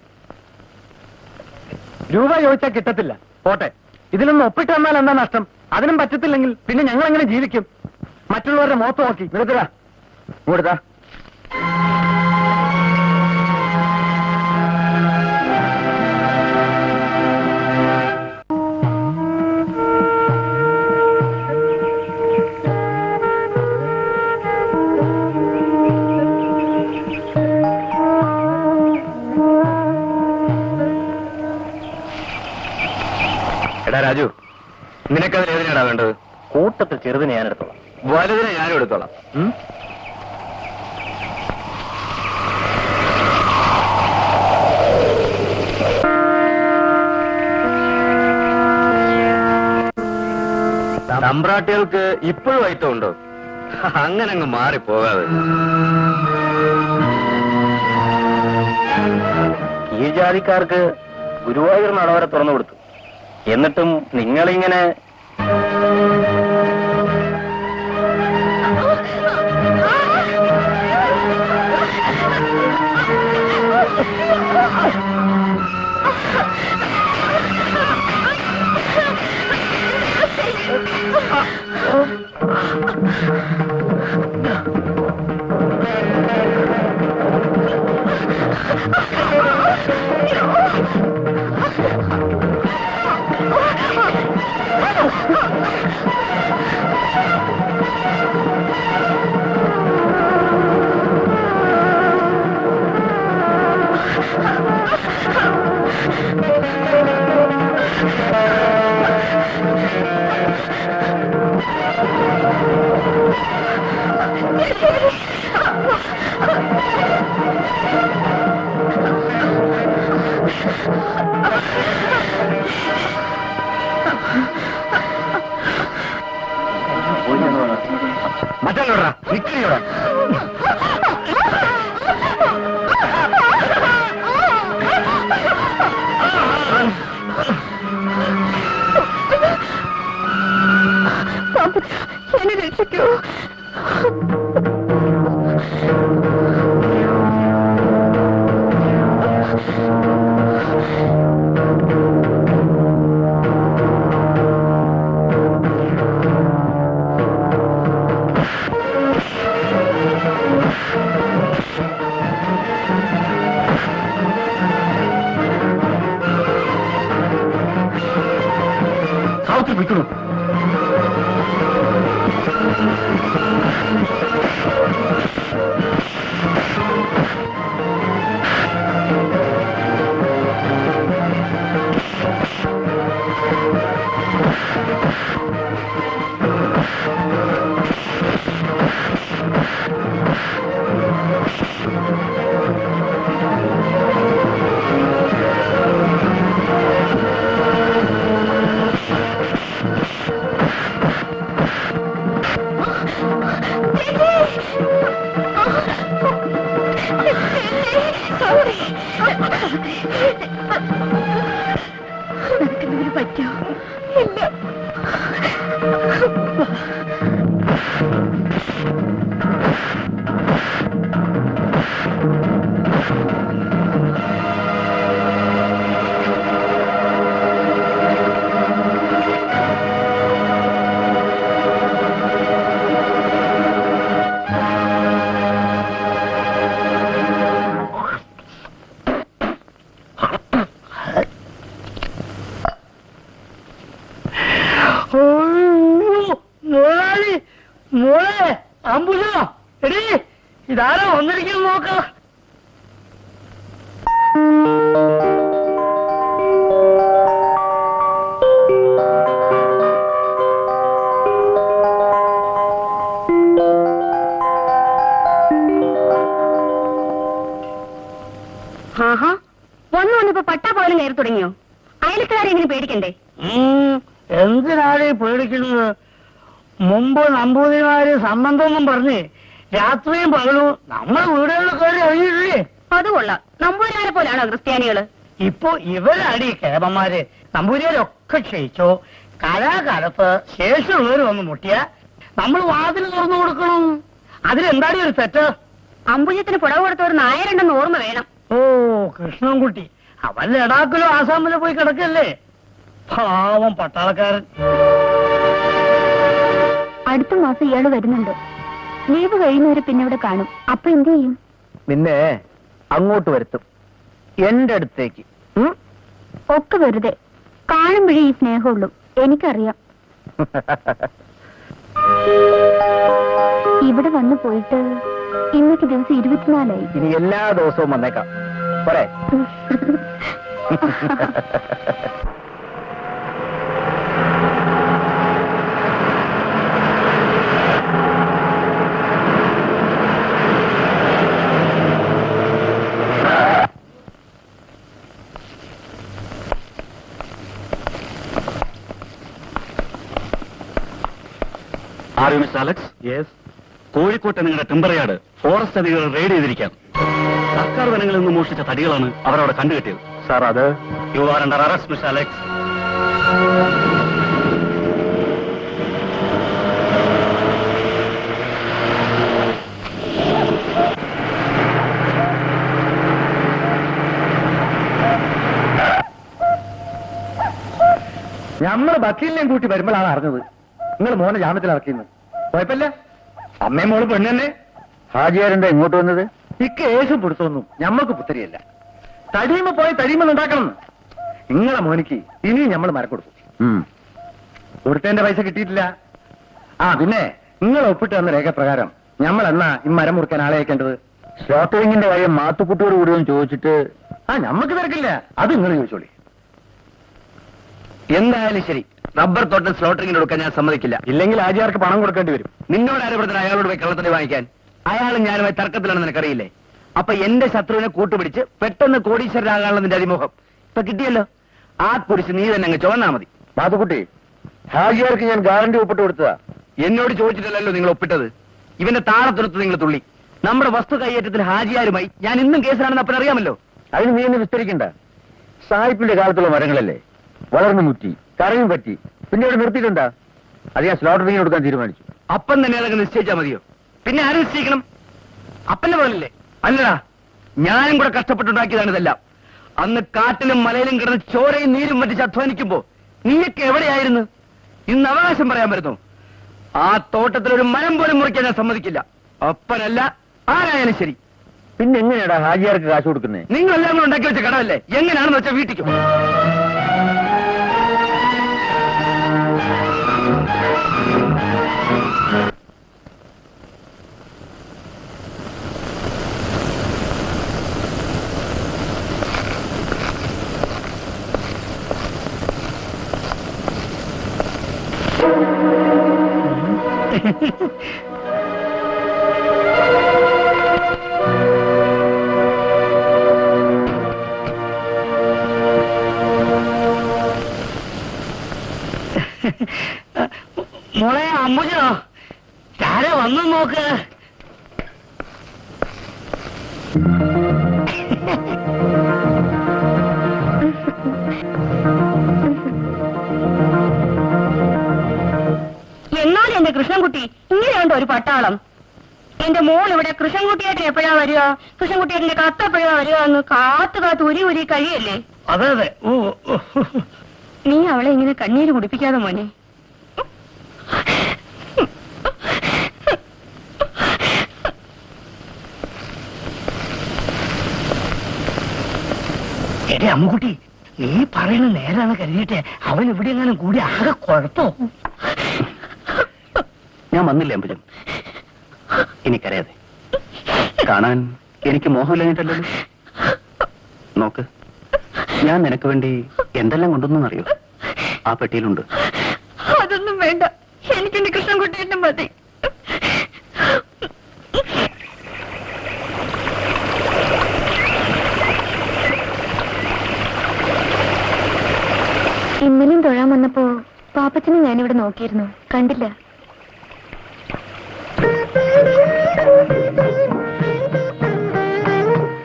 രൂപ ചോദിച്ചാൽ കിട്ടത്തില്ല. പോട്ടെ, ഇതിലൊന്നും ഒപ്പിട്ട് വന്നാൽ എന്താ നഷ്ടം? അതിനും പറ്റത്തില്ലെങ്കിൽ പിന്നെ ഞങ്ങൾ എങ്ങനെ ജീവിക്കും? മറ്റുള്ളവരുടെ മുഖത്ത് നോക്കി നിർത്തടാ. ഇങ്ങോട്ടാ. എടാ രാജു, നിനക്കതിൽ ഏതിനാടാ വേണ്ടത്? കൂട്ടത്തിൽ ചെറുതിനെ ഞാൻ എടുത്തോളാം. വലുതിനെ ഞാനും എടുത്തോളാം. തമ്പ്രാട്ടികൾക്ക് ഇപ്പോഴും ഐറ്റമുണ്ടോ? അങ്ങനെ അങ്ങ് മാറിപ്പോകാതെ. ഈ ജാതിക്കാർക്ക് ഗുരുവായൂർ നടവരെ തുറന്നു കൊടുത്തു. എന്നിട്ടും നിങ്ങളിങ്ങനെ മറ്റല്ലോടാ നിക്കറിയോടാ. എന്നെ രക്ഷിക്കൂ. സാവത്തിൽ വിൽക്കണു. നിനക്കെന്തെങ്കിലും പറ്റോ? ഇല്ല. മോളാളി മോളെ അമ്പുജ എടീ, ഇതാരോ വന്നിരിക്കുന്നു നോക്ക. ആഹാ, വന്നു വന്നിപ്പോ പട്ടാ പോയാലും കയറി തുടങ്ങിയോ? അയൽക്കാരെങ്കിലും പേടിക്കണ്ടേ? എന്തിനാണ് പേടിക്കുന്നത്? മുമ്പ് നമ്പൂതിരിമാര് സംബന്ധമൊന്നും പറഞ്ഞ് രാത്രിയും പകലും നമ്മളെ വീടുകളിൽ കയറി അറിയില്ലേ? അത് കൊള്ളാം. നമ്പൂരിമാരെ പോലാണോ ക്രിസ്ത്യാനികള്? ഇപ്പൊ ഇവരടി കേരളന്മാര് നമ്പൂരിയാരൊക്കെ ക്ഷയിച്ചോ. കലാകാലത്ത് ശേഷമുള്ളവർ വന്ന് മുട്ടിയ നമ്മൾ വാതിൽ തുറന്നു കൊടുക്കണം. അതിലെന്താടി ഒരു തെറ്റ്? അമ്പുജത്തിന് പുടവ് കൊടുത്ത ഒരു നായരുണ്ടെന്ന് ഓർമ്മ വേണം. ഓ കൃഷ്ണൻകുട്ടി, അവൻ ലഡാക്കിലോ ആസാമിലോ പോയി കിടക്കല്ലേ. പാവം പട്ടാളക്കാരൻ. അടുത്ത മാസം ഇയാള് വരുന്നുണ്ട്. ലീവ് കഴിയുന്നവരെ പിന്നെ ഇവിടെ കാണും. അപ്പൊ എന്ത് ചെയ്യും? പിന്നെ അങ്ങോട്ട് വരുത്തും, എന്റെ അടുത്തേക്ക്. ഒക്കെ വെറുതെ. കാണുമ്പോഴേ ഈ സ്നേഹമുള്ളൂ. എനിക്കറിയാം. ഇവിടെ വന്നു പോയിട്ട് ഇന്നത്തെ ദിവസം ഇരുപത്തിനാലായി. ഇനി എല്ലാ ദിവസവും വന്നേക്കാം. പോരെ? Are you mister Alex? Yes. കോഴിക്കോട്ടെ നിങ്ങളുടെ ടിമ്പർ യാർഡ് ഫോറസ്റ്റ് അധികൃതർ റെയ്ഡ് ചെയ്തിരിക്കാം. സർക്കാർ വനങ്ങളിൽ നിന്ന് മോഷ്ടിച്ച തടികളാണ് അവരവിടെ കണ്ടുകെട്ടിയത്. സാർ, അത് you are under arrest mister Alex. ഞമ്മള് വക്കീലിനെയും കൂട്ടി വരുമ്പോഴാണ് അറിഞ്ഞത് നിങ്ങൾ മോനെ ജാമ്യത്തിൽ ഇറക്കിയെന്ന്. കുഴപ്പമില്ല, അമ്മയും മോള് പെണ്ണ് തന്നെ. ഹാജിയാരെന്താ ഇങ്ങോട്ട് വന്നത്? ഈ കേസും പിടുത്തൊന്നും ഞമ്മൾക്ക് പുത്തരിയല്ല. തടിയുമ്പ പോയി തടിയുമ്പ ഉണ്ടാക്കണം. നിങ്ങളെ മോനിക്ക് ഇനിയും ഞമ്മൾ മരം കൊടുക്കും. കൊടുത്തതിന്റെ പൈസ കിട്ടിയിട്ടില്ല. ആ പിന്നെ നിങ്ങൾ ഒപ്പിട്ട് തന്ന രേഖപ്രകാരം ഞമ്മൾ എന്നാ ഈ മരം മുറിക്കാൻ ആളെ അയക്കേണ്ടത്? സ്ലോട്ടറിങ്ങിന്റെ കാര്യം മാത്തുക്കുട്ടിയോട് കൂടി ചോദിച്ചിട്ട്. ആ ഞമ്മക്ക് തിരക്കില്ല, അത് നിങ്ങൾ ചോദിച്ചോളി. എന്തായാലും ശരി, റബ്ബർ തോട്ടം സ്ലോട്ടറിങ്ങിന് കൊടുക്കാൻ ഞാൻ സമ്മതിക്കില്ല. ഇല്ലെങ്കിൽ ആചാർക്ക് പണം കൊടുക്കേണ്ടി വരും. നിന്നോട് ആരോപണത്തിന് അയാളോട് പോയി കള്ളത്തടി വാങ്ങിക്കാൻ? അയാളും ഞാനുമായി തർക്കത്തിലാണെന്ന് നിനക്കറിയില്ലേ? അപ്പൊ എന്റെ ശത്രുവിനെ കൂട്ടുപിടിച്ച് പെട്ടെന്ന് കോടീശ്വരനാകാനുള്ള നിന്റെ അതിമോഹം ഇപ്പൊ കിട്ടിയല്ലോ. ആ കുറിച്ച് നീ തന്നെ അങ്ങ് ചുവന്നാ മതി. മാത്തുക്കുട്ടി, ഹാജിയാർക്ക് ഞാൻ ഗ്യാരണ്ടി ഒപ്പിട്ട് കൊടുത്തതാ. എന്നോട് ചോദിച്ചിട്ടല്ലോ നിങ്ങൾ ഒപ്പിട്ടത്. ഇവന്റെ താളത്തുരത്ത് നിങ്ങൾ തുള്ളി. നമ്മുടെ വസ്തു കൈയേറ്റത്തിൽ ഹാജിയാരുമായി ഞാൻ ഇന്നും കേസിലാണെന്ന് അപ്പൻ അറിയാമല്ലോ. അതിന് നീ എന്നെ വിസ്തരിക്കണ്ട. സായിപ്പിന്റെ കാലത്തുള്ള മരങ്ങളല്ലേ, വളർന്നു മുറ്റി കറയും പറ്റി. പിന്നെ ഇവിടെ നിർത്തിയിട്ടുണ്ടാ? അത് ഞാൻ സ്ലോട്ടറിങ്ങിന് കൊടുക്കാൻ തീരുമാനിച്ചു. അപ്പം തന്നെ അതൊക്കെ നിശ്ചയിച്ചാൽ മതിയോ? പിന്നെ ആരും നിശ്ചയിക്കണം? അപ്പന്റെ പോലല്ലേ? അല്ലടാ, ഞാനും കൂടെ കഷ്ടപ്പെട്ടുണ്ടാക്കിയതാണ് ഇതെല്ലാം. അന്ന് കാട്ടിലും മലയിലും കിടന്ന് ചോരയും നീരും മറ്റിച്ച് അധ്വാനിക്കുമ്പോ നീയൊക്കെ എവിടെയായിരുന്നു? ഇന്ന് അവകാശം പറയാൻ വരുന്നു? ആ തോട്ടത്തിലൊരു മരം പോലും മുറിക്കാൻ ഞാൻ സമ്മതിക്കില്ല. അപ്പനല്ല ആരായാലും ശരി. പിന്നെ എങ്ങനെയാടാ ഹാജിയാർക്ക് കാശ് കൊടുക്കുന്നേ? നിങ്ങളെല്ലാം കൂടെ ഉണ്ടാക്കി വെച്ച കടമല്ലേ? എങ്ങനെയാണെന്ന് വെച്ചാൽ വീട്ടിക്കും. മോളെ അമ്പുജോ, ആരാ വന്നു നോക്ക്. എന്നാലും എന്റെ കൃഷ്ണൻകുട്ടി ഇങ്ങനെയുണ്ട് ഒരു പട്ടാളം. എന്റെ മോൾ ഇവിടെ കൃഷ്ണൻകുട്ടിയായിട്ട് എപ്പോഴാ വരിക, കൃഷ്ണൻകുട്ടിയുടെ കത്ത് എപ്പോഴാ വരിക എന്ന് കാത്തു കാത്ത് ഉരി ഉരി കഴിയല്ലേ? അതെ അതെ. ഓ നീ അവളെ ഇങ്ങനെ കണ്ണീര് കുടിപ്പിക്കാതെ മോനെ. എടേ അമ്മുകുട്ടി, നീ പറയുന്ന നേരാണ് കരുതിയിട്ടെ അവൻ ഇവിടെ എങ്ങനെ കൂടി ആകെ കുഴപ്പോ. ഞാൻ വന്നില്ല അമ്പുജം, എനിക്കറിയാതെ. കാണാൻ എനിക്ക് മോഹമില്ലാഞ്ഞിട്ടല്ലോ. നോക്ക്, ഞാൻ നിനക്ക് വേണ്ടി എന്തെല്ലാം കൊണ്ടുവന്നറിയോ? ആ പെട്ടിയിലുണ്ട്. അതൊന്നും വേണ്ട, എനിക്ക് എന്റെ കൃഷ്ണൻകുട്ടിയുടെ മതി. ഇന്നലെയും തൊഴാൻ വന്നപ്പോ പാപ്പച്ചനെ ഞാനിവിടെ നോക്കിയിരുന്നു, കണ്ടില്ല.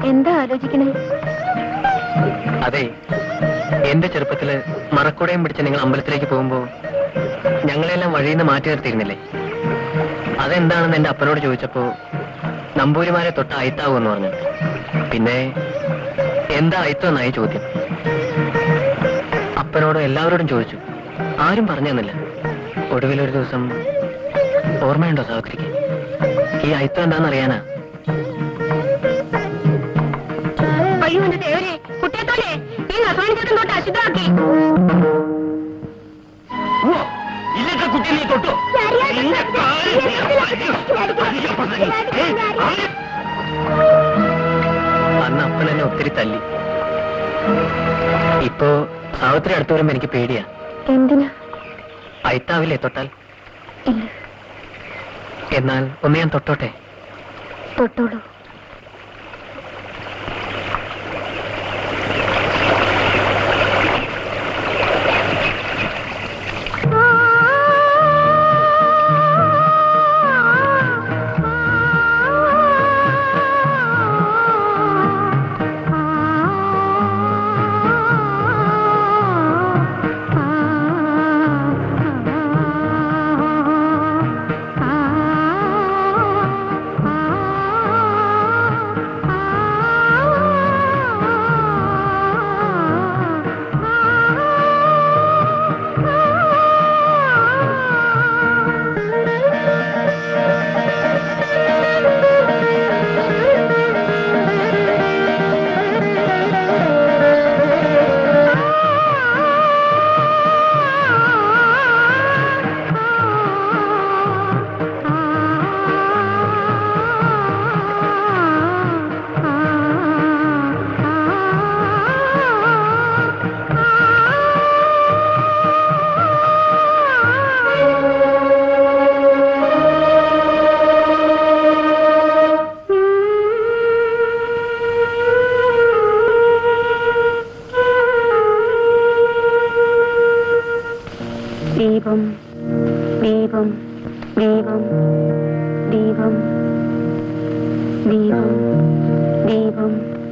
എന്താ ആലോചിക്കണേ? അതെ, എന്റെ ചെറുപ്പത്തില് മറക്കുടയും പിടിച്ച് നിങ്ങൾ അമ്പലത്തിലേക്ക് പോകുമ്പോ ഞങ്ങളെല്ലാം വഴിയിൽ നിന്ന് മാറ്റി നിർത്തിയിരുന്നില്ലേ? അതെന്താണെന്ന് എന്റെ അപ്പനോട് ചോദിച്ചപ്പോ നമ്പൂരിമാരെ തൊട്ട് അയത്താവൂന്ന് പറഞ്ഞു. പിന്നെ എന്താ അയത്തം എന്നായി ചോദ്യം. അപ്പനോടും എല്ലാവരോടും ചോദിച്ചു, ആരും പറഞ്ഞു തന്നില്ല. ഒടുവിലൊരു ദിവസം, ഓർമ്മയുണ്ടോ സാവിത്രിക്ക്, ഈ അയത്തം എന്താണെന്നറിയാനാ. അയ്യോ എന്റെ ദേവരെ, കുട്ടിയെത്തോലെ ഈ നസാണിച്ചേട്ടൻ തൊട്ട് അശുദ്ധാക്കി. ഇല്ലത്തെ കുട്ടി നീ തൊട്ടോ? അന്ന് അപ്പൻ എന്നെ ഒത്തിരി തല്ലി. ഇപ്പോ സാവിത്രി അടുത്ത് വരുമ്പോ എനിക്ക് പേടിയാ. എന്തിനാ? അയത്താവില്ലേ തൊട്ടാൽ? ഇല്ല. എന്നാൽ ഒന്ന് ഞാൻ തൊട്ടോട്ടെ? തൊട്ടോളൂ. ദീപം ദീപം ദീപം ദീപം ദീപം ദീപം.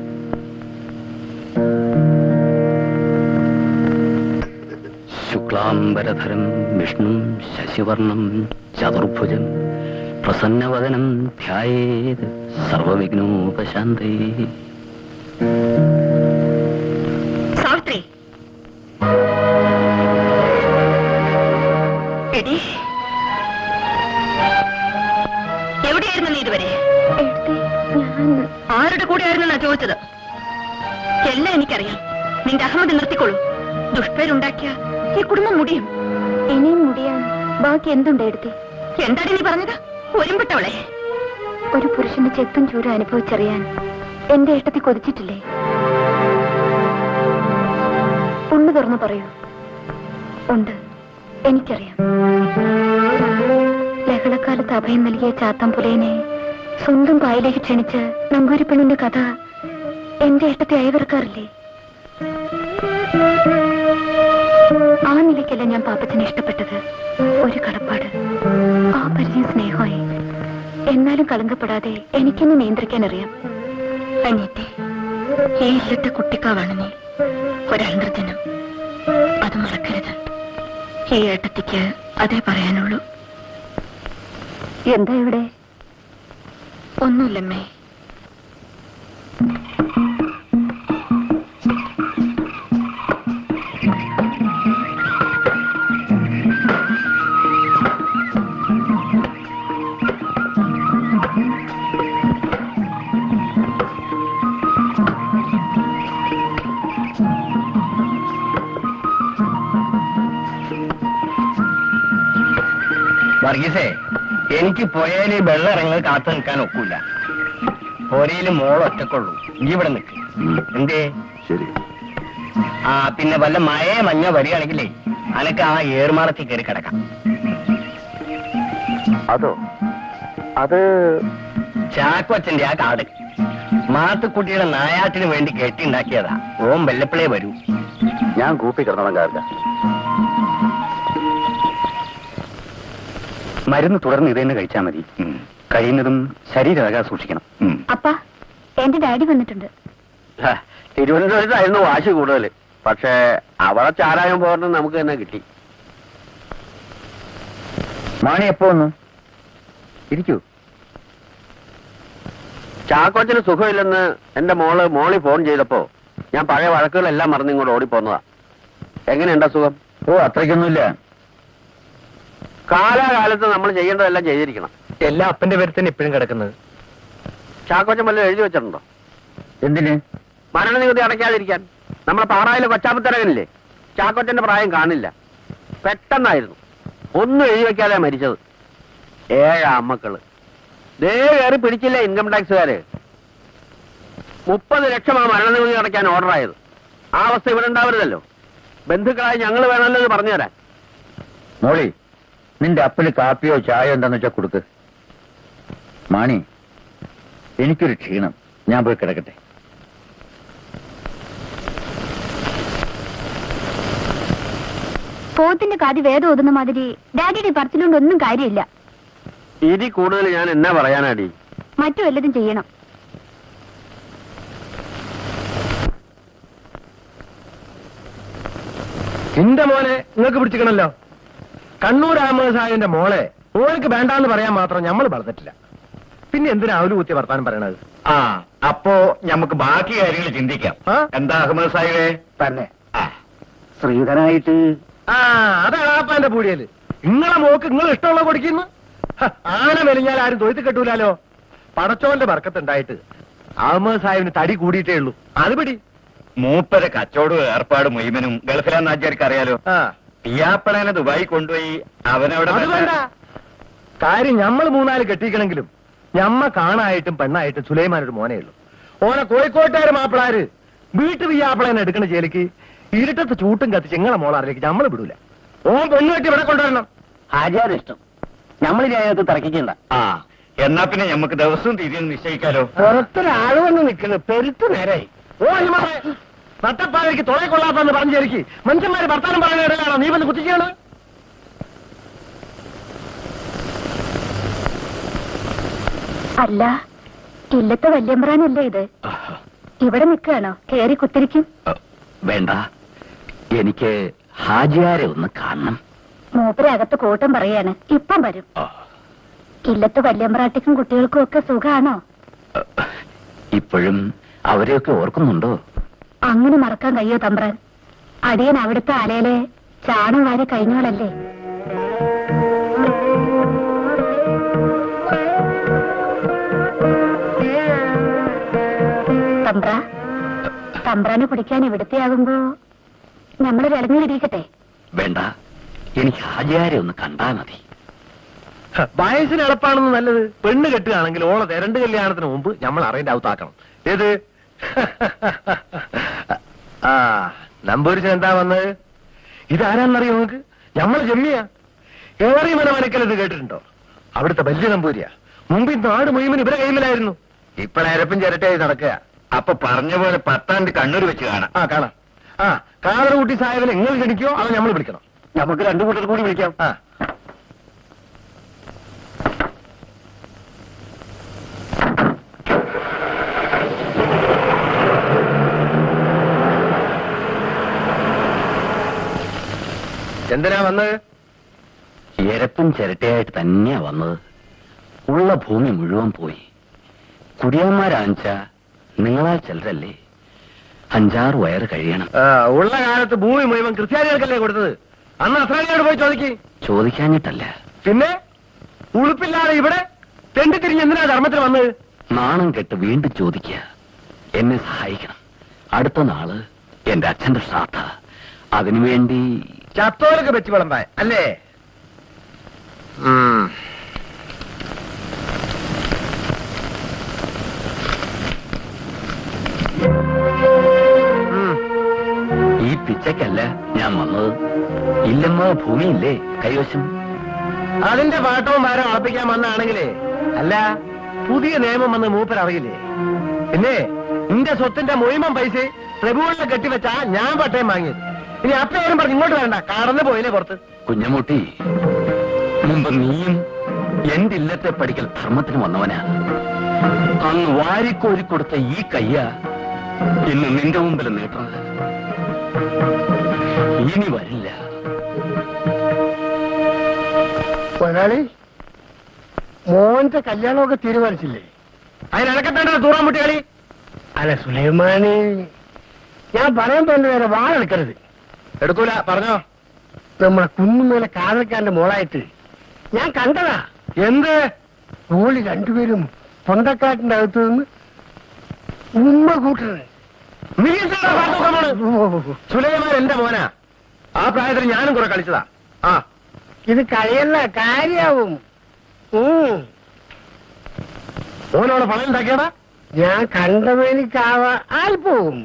ശുക്ലാംബരധരം വിഷ്ണും ശശിവർണം ചതുർഭുജം പ്രസന്നവദനം ധ്യായേത് സർവവിഘ്നോപശാന്തയേ. സാവിത്രി, എടി, എവിടെയായിരുന്നു നീ ഇതുവരെ? ആരുടെ കൂടെ ആയിരുന്നാ ചോദിച്ചത്? എല്ലാം എനിക്കറിയാം. നിന്റെ അഹമ്മദ് നിർത്തിക്കൊള്ളൂ. ദുഷ്പേരുണ്ടാക്കിയ ഈ കുടുംബം മുടിയും. ഇനിയും മുടിയാൻ ബാക്കി എന്തുണ്ട് എടുത്തി? എന്താണ് നീ പറഞ്ഞത്? ഒരുമ്പെട്ടവളെ. ഒരു പുരുഷന്റെ ചെത്തും ചൂരും അനുഭവിച്ചറിയാൻ എന്റെ ഏട്ടത്തി കൊതിച്ചിട്ടില്ലേ? ഒന്ന് തുറന്നു പറയൂ. ഉണ്ട്, എനിക്കറിയാം. ലഹളക്കാലത്ത് അഭയം നൽകിയ ചാത്തമ്പുലേനെ സ്വന്തം പായിലേക്ക് ക്ഷണിച്ച് നമ്പൂരിപ്പെണ്ണിന്റെ കഥ എന്റെ ഏട്ടത്തെ അയവിറക്കാറില്ലേ? ആ നിലയ്ക്കല്ല ഞാൻ പാപ്പച്ചനെ ഇഷ്ടപ്പെട്ടത്. ഒരു കടപ്പാട്, ആ പരിചയം സ്നേഹമായി. എന്നാലും കളങ്കപ്പെടാതെ എനിക്കെന്നെ നിയന്ത്രിക്കാൻ അറിയാം. അനിയത്തെ, ഈ ഇല്ലത്തെ കുട്ടിക്കാവാണ് നീ. ഒരന്തർജനം, അത് മറക്കരുത്. ഈ ഏട്ടത്തിക്ക് അതേ പറയാനുള്ളൂ. എന്താ ഇവിടെ? ഒന്നുമില്ലമ്മേ. വർഗീസേ, എനിക്ക് പോയാല് വെള്ളം ഇറങ്ങി കാത്തു നിൽക്കാൻ ഒക്കൂല. പോരയില് മോളൊറ്റക്കുള്ളൂ. ഈ ഇവിടെ നിൽക്ക്. എന്തേ? ശരി. ആ പിന്നെ വല്ല മഴ മഞ്ഞ വരികയാണെങ്കിലേ അനക്ക് ആ ഏറുമാടത്തിൽ കയറി കിടക്കാം. അതോ? അത് ചാക്കോച്ചന്റെ ആ കാട് മാത്തുക്കുട്ടിയുടെ നായാട്ടിന് വേണ്ടി കെട്ടിണ്ടാക്കിയതാ. ഓം വെല്ലപ്പിളേ വരൂ. ഞാൻ കൂപ്പി കിടന്നോളം കാറില്ല. മരുന്ന് തുടർന്ന് ഇത് തന്നെ കഴിച്ചാൽ മതി. കഴിയുന്നതും ശരീരമക സൂക്ഷിക്കണം. അപ്പാ, എന്റെ ഡാഡി വന്നിട്ടുണ്ട്. തിരുവനന്തപുരത്തായിരുന്നു വാശി കൂടുതൽ. പക്ഷേ അവിടെ ചാരായം പോകണം നമുക്ക് തന്നെ കിട്ടി. മാണി എപ്പോ വന്നു? ഇരിക്കൂ. ചാക്കോച്ചന് സുഖമില്ലെന്ന് എന്റെ മോള് മോളി ഫോൺ ചെയ്തപ്പോ ഞാൻ പഴയ വഴക്കുകളെല്ലാം മറന്ന് ഇങ്ങോട്ട് ഓടിപ്പോന്നതാ. എങ്ങനെയുണ്ടാ സുഖം? ഓ, അത്രയ്ക്കൊന്നുമില്ല. കാലാകാലത്ത് നമ്മൾ ചെയ്യേണ്ടതെല്ലാം ചെയ്തിരിക്കണം. എല്ലാ അപ്പന്റെ പേര് തന്നെ ഇപ്പോഴും കിടക്കുന്നത്. ചാക്കോച്ചൻ വല്ലതും എഴുതി വെച്ചിട്ടുണ്ടോ? എന്തിന്? മരണനികുതി അടയ്ക്കാതിരിക്കാൻ. നമ്മളെ പാറായിലെ കൊച്ചാപ്പത്തരകനില്ലേ, ചാക്കോച്ചന്റെ പ്രായം കാണില്ല. പെട്ടെന്നായിരുന്നു, ഒന്നും എഴുതി വെക്കാതെ മരിച്ചത്. ഏഴ് അമ്മക്കള് ദേ കയറി പിടിച്ചില്ല ഇൻകം ടാക്സുകാര്. മുപ്പത് ലക്ഷമാണ് മരണനികുതി അടയ്ക്കാൻ ഓർഡർ ആയത്. ആ അവസ്ഥ ഇവിടെ ഉണ്ടാവരുതല്ലോ. ബന്ധുക്കളായി ഞങ്ങൾ വേണമല്ലോ എന്ന് പറഞ്ഞു തരാൻ. മോളി, നിന്റെ അപ്പന് കാപ്പിയോ ചായയോ എന്താന്ന് വെച്ചാൽ കൊടുക്ക്. മാണി, എനിക്കൊരു ക്ഷീണം, ഞാൻ പോയി കിടക്കട്ടെ. പോത്തിന്റെ കാതി വേദം ഓതുന്ന മാതിരി ഡാഡിയുടെ പറച്ചിലുകൊണ്ട് ഒന്നും കാര്യമില്ല. ഇതി കൂടുതൽ ഞാൻ എന്നാ പറയാനാടി? മറ്റു വല്ലതും ചെയ്യണം. എന്റെ മോനെ നിങ്ങൾക്ക് പിടിച്ചിക്കണല്ലോ. കണ്ണൂർ അഹമ്മദ് സാഹിബിന്റെ മോളെ ഓൾക്ക് വേണ്ടാന്ന് പറയാൻ മാത്രം നമ്മൾ വളർന്നിട്ടില്ല. പിന്നെ എന്തിനാ അവര് കുത്തി വർത്താനം പറയണത്? ആ, അപ്പോ നമുക്ക് ബാക്കി കാര്യങ്ങൾ ചിന്തിക്കാം. എന്താ അഹമ്മദ് സാഹിബേ? തന്നെ ശ്രീധനായിട്ട് ആ അതാണ് ആപ്പാന്റെ പൂടിയല്. നിങ്ങളെ മോക്ക് നിങ്ങൾ ഇഷ്ടമുള്ള കൊടുക്കുന്നു. ആന മെലിഞ്ഞാൽ ആരും തൊഴുത്ത് കെട്ടൂലാലോ. പടച്ചോന്റെ ബർക്കത്തുണ്ടായിട്ട് അഹമ്മദ് സാഹിബിന് തടി കൂടിയിട്ടേ ഉള്ളൂ. അത് പിടി. മൂപ്പര കച്ചവടവും ഏർപ്പാട് മുഴുവനും ഗൾഫിലാന്ന് ആചാരിക്ക് അറിയാലോ. ആ പിയാപ്പളനെ ദുബായി കൊണ്ടുപോയി അവനവിടെ അത് വേണ്ട കാര്യം. ഞമ്മൾ മൂന്നാല് കെട്ടിക്കണെങ്കിലും ഞമ്മ കാണായിട്ടും പെണ്ണായിട്ടും സുലൈമാൻ ഒരു മോനേ ഉള്ളൂ. ഓനെ കോഴിക്കോട്ടുകാര് മാപ്പിളാര് വീട്ടു പിയാപ്പിളനെ എടുക്കണ ജയിലിക്ക് ഇരുട്ടത്ത് ചൂട്ടും കത്തിച്ച് ഇങ്ങളെ മോളാറിലേക്ക് നമ്മൾ വിടൂല. ഓൻ പെണ്ണു കെട്ടി ഇവിടെ കൊണ്ടുവരണം. ആചാരം ഇഷ്ടം. നമ്മളിനി അതിനകത്ത് തർക്കിക്കണ്ട. ആ, എന്നാ പിന്നെ നമുക്ക് ദിവസവും തിരിഞ്ഞ് നിശ്ചയിക്കാലോ. പുറത്തൊരാള് വന്ന് നിൽക്കുന്നത് പെരുത്തു നേരായി. ഓ നട്ടപ്പാലേക്ക് തുളയെ കൊള്ളാത്തെന്ന് പറഞ്ഞിരിക്കും. മനുഷ്യന്മാര് വർത്താനം പറയുന്ന ഇടയിലാണോ നീ വന്ന് കുത്തിക്കാണ്? അല്ല, ഇല്ലത്തെ വല്യമ്പ്രാനല്ലേ ഇത്? ഇവിടെ നിൽക്കുകയാണോ? കേറി കുത്തിരിക്കും. വേണ്ട, എനിക്ക് ഹാജിയാരെ ഒന്ന് കാണണം. മൂപ്പരകത്ത് കൂട്ടം പറയാണ്, ഇപ്പം വരും. ഇല്ലത്തെ വല്യമ്പ്രാട്ടിക്കും കുട്ടികൾക്കും ഒക്കെ സുഖാണോ? ഇപ്പോഴും അവരെയൊക്കെ ഓർക്കുന്നുണ്ടോ? അങ്ങനെ മറക്കാൻ കഴിയോ തമ്പ്രാൻ? അടിയൻ അവിടുത്തെ ആലയിലെ ചാണം വാരി കഴിഞ്ഞോളല്ലേ. തമ്പ്ര തമ്പ്രാനെ പിടിക്കാൻ ഇവിടുത്തെ ആകുമ്പോ നമ്മളൊരു ഇറങ്ങിയിരിക്കട്ടെ. വേണ്ട, എനിക്ക് ഹാജിയാരെ ഒന്ന് കണ്ടാ മതി. വയസ്സിന് എളുപ്പാണെന്ന് നല്ലത്. പെണ്ണ് കെട്ടുകയാണെങ്കിൽ ഓളത്തെ രണ്ട് കല്യാണത്തിന് മുമ്പ് നമ്മൾ അറിയേണ്ട ഔത്താക്കണം. ഏത് ആ നമ്പൂരിച്ച് എന്താ വന്നത്? ഇതാരാന്നറിയോ നിങ്ങൾക്ക്? നമ്മൾ ജമ്മിയ ഏറി മനമനക്കലെന്ന് കേട്ടിട്ടുണ്ടോ? അവിടുത്തെ വലിയ നമ്പൂരിയാ. മുമ്പിൽ നാട് മുഴുവൻ ഇവരെ കയ്യിലായിരുന്നു. ഇപ്പഴരപ്പും ചിരട്ടയായി നടക്കുക. അപ്പൊ പറഞ്ഞ പോലെ പത്താണ്ട് കണ്ണൂർ വെച്ച് കാണാം. ആ കാണാം. ആ കാതറുകുട്ടി സാഹിബിനെ നിങ്ങൾ ക്ഷണിക്കോ അത് നമ്മൾ വിളിക്കണം? നമുക്ക് രണ്ടു കൂട്ടർ കൂടി വിളിക്കാം. ആ എന്തിനാ വന്നത്? എരപ്പും ചിരട്ടയായിട്ട് തന്നെയാ വന്നത്. ഉള്ള ഭൂമി മുഴുവൻ പോയി. കുടിയന്മാരാഞ്ച നിങ്ങളാൽ ചിലരല്ലേ. അഞ്ചാറ് വയറ് കഴിയണം. ഉള്ള കാലത്ത് ഭൂമി മുഴുവൻ ക്രിസ്ത്യാനികൾക്കല്ലേ കൊടുത്തത്? അന്ന് അസ്രാനിയോട് പോയി ചോദിക്ക്. ചോദിക്കാഞ്ഞിട്ടല്ല, പിന്നെ ഉളുപ്പില്ലാതെ ഇവിടെ തെണ്ടിത്തിരിഞ്ഞ് എന്തിനാ ധർമ്മത്തിൽ വന്നത്? നാണം കെട്ട് വീണ്ടും ചോദിക്കുക. എന്നെ സഹായിക്കണം. അടുത്ത നാള് എന്റെ അച്ഛന്റെ ശ്രാദ്ധ. അതിനുവേണ്ടി ചത്തോലൊക്കെ വെച്ച് വിളമ്പാൻ അല്ലേ? ഈ പിച്ചക്കല്ല ഞാൻ വന്നത്. ഇല്ലമ്മ ഭൂമിയില്ലേ കൈവശം? അതിന്റെ പാട്ടവും ഭാരം ഉറപ്പിക്കാൻ വന്നാണെങ്കിലേ അല്ല പുതിയ നിയമം വന്ന് മൂപ്പർ അറിയില്ലേ? പിന്നെ നിന്റെ സ്വത്തിന്റെ മുഴുവൻ പൈസ പ്രഭുവിനെ കെട്ടിവെച്ചാ ഞാൻ പട്ടയം വാങ്ങിയത്. ഇനി അപ്പേരും പറഞ്ഞ് ഇങ്ങോട്ട് വേണ്ട, കടന്നു പോയില്ലേ പുറത്ത്. കുഞ്ഞമ്മൂട്ടി, മുമ്പ് നീയും എന്റെ ഇല്ലത്തെ പഠിക്കൽ ധർമ്മത്തിന് വന്നവനാണ്. അന്ന് വാരിക്കോരി കൊടുത്ത ഈ കയ്യ ഇന്ന് നിന്റെ മുമ്പിൽ നീട്ടുന്നത്. ഇനി വരില്ല. മുതലാളി, മോന്റെ കല്യാണമൊക്കെ തീരുമാനിച്ചില്ലേ? അതിനടക്കത്തേണ്ട തൂറാമുട്ടി കളി. അല്ല സുലൈമാനി, ഞാൻ പറയാൻ തന്നെ നേരെ വാളെടുക്കരുത്. എടുക്കൂല, പറഞ്ഞോ. നമ്മളെ കുന്നുമേലെ കാതൽക്കാരന്റെ മോളായിട്ട് ഞാൻ കണ്ടതാ. എന്ത്? ഓളി രണ്ടുപേരും പൊന്തക്കാട്ടിന്റെ അകത്ത് നിന്ന് ഉമ്മ കൂട്ടണേ. സുലൈമാൻ എന്റെ മോനാ. ആ പ്രായത്തിൽ ഞാനും കുറെ കളിച്ചതാ. ആ, ഇത് കളിയല്ല, കാര്യാവും. ഉം. മോനോട് പണം ഉണ്ടാക്കിയടാ. ഞാൻ കണ്ടവനിക്കാവ ആൽ പോവും.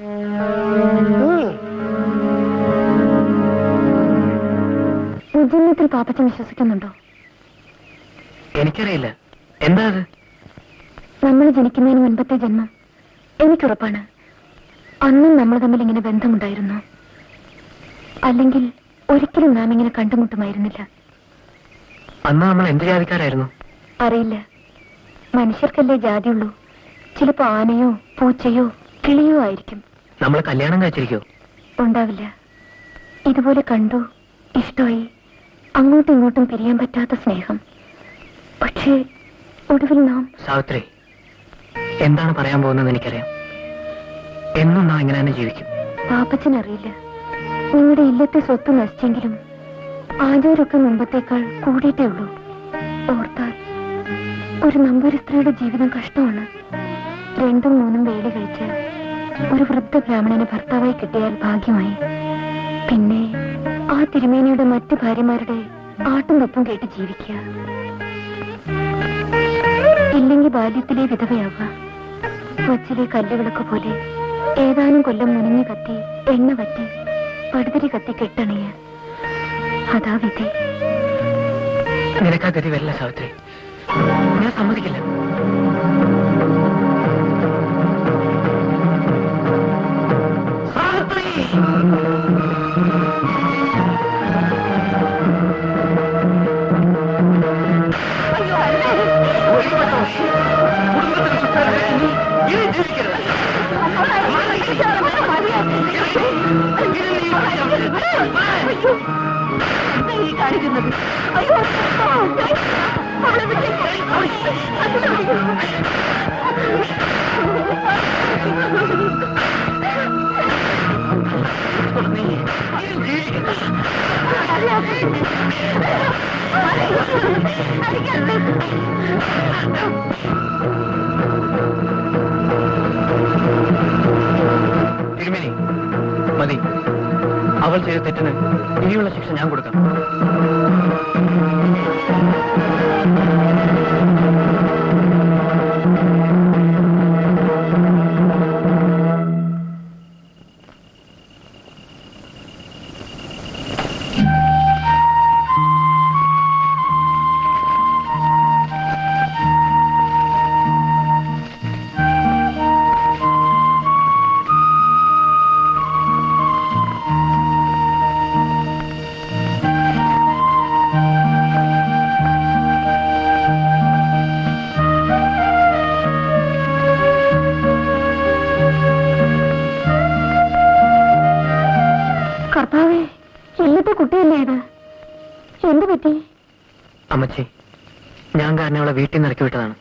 ഉജ്ജന്യത്തിൽ പാപ്പച്ചൻ വിശ്വസിക്കുന്നുണ്ടോ? എനിക്കറിയില്ല. എന്താ അത്? നമ്മൾ ജനിക്കുന്നതിന് മുൻപത്തെ ജന്മം എനിക്കുറപ്പാണ്. അന്നും നമ്മൾ തമ്മിൽ ഇങ്ങനെ ബന്ധമുണ്ടായിരുന്നു. അല്ലെങ്കിൽ ഒരിക്കലും നാം ഇങ്ങനെ കണ്ടുമുട്ടുമായിരുന്നില്ല. അന്ന് നമ്മൾ എന്ത് ജാതിക്കാരായിരുന്നു? അറിയില്ല. മനുഷ്യർക്കല്ലേ ജാതിയുള്ളൂ. ചിലപ്പോ ആനയോ പൂച്ചയോ കിളിയോ ആയിരിക്കും. നമ്മൾ കല്യാണം കഴിച്ചിരിക്കോ? ഉണ്ടാവില്ല. ഇതുപോലെ കണ്ടു, ഇഷ്ടമായി, അങ്ങോട്ടും ഇങ്ങോട്ടും പിരിയാൻ പറ്റാത്ത സ്നേഹം. പക്ഷേ ഒടുവിൽ നാം... സാവിത്രി, എന്താണ് പറയാൻ പോകുന്നതെന്ന് എനിക്കറിയാം. എന്നും നാം ഇങ്ങനെ തന്നെ ജീവിക്കും. പാപ്പച്ചനറിയില്ല. നിങ്ങളുടെ ഇല്ലത്തെ സ്വത്ത് നശിച്ചെങ്കിലും ആചാരമൊക്കെ മുമ്പത്തേക്കാൾ കൂടിയിട്ടേ ഉള്ളൂ. ഓർത്താൽ ഒരു നമ്പൂരി സ്ത്രീയുടെ ജീവിതം കഷ്ടമാണ്. രണ്ടും മൂന്നും വേലി കഴിച്ച് ഒരു വൃദ്ധ ബ്രാഹ്മണനെ ഭർത്താവായി കിട്ടിയാൽ ഭാഗ്യമായി. പിന്നെ ആ തിരുമേനിയുടെ മറ്റു ഭാര്യമാരുടെ ആട്ടും തുപ്പും കേട്ട് ജീവിക്കുക. ഇല്ലെങ്കിൽ ബാല്യത്തിലെ വിധവയാവുക. മച്ചിലെ കല്ലുവിളക്ക് പോലെ ഏതാനും കൊല്ലം മുനിഞ്ഞു കത്തി എണ്ണ വറ്റി പടുതിരി കത്തി കെട്ടണിയ. അതാ വിധി. നിനക്കാ ഗതി വരില്ല സാവിത്രി. ഞാൻ സമ്മതിക്കില്ല. കാണിക്കുന്നത് അയ്യോ തിരുമേനി, മതി. അവൾ ചെയ്ത തെറ്റിന് ഇനിയുള്ള ശിക്ഷ ഞാൻ കൊടുക്കാം. കർത്താവേ, ഇല്ലത്തെ കുട്ടിയല്ലേ ഇത്? എന്ത് പറ്റി? അമ്മച്ചി, ഞാൻ കാരണം അവളെ വീട്ടിൽ നിന്ന് ഇറക്കി വിട്ടതാണ്.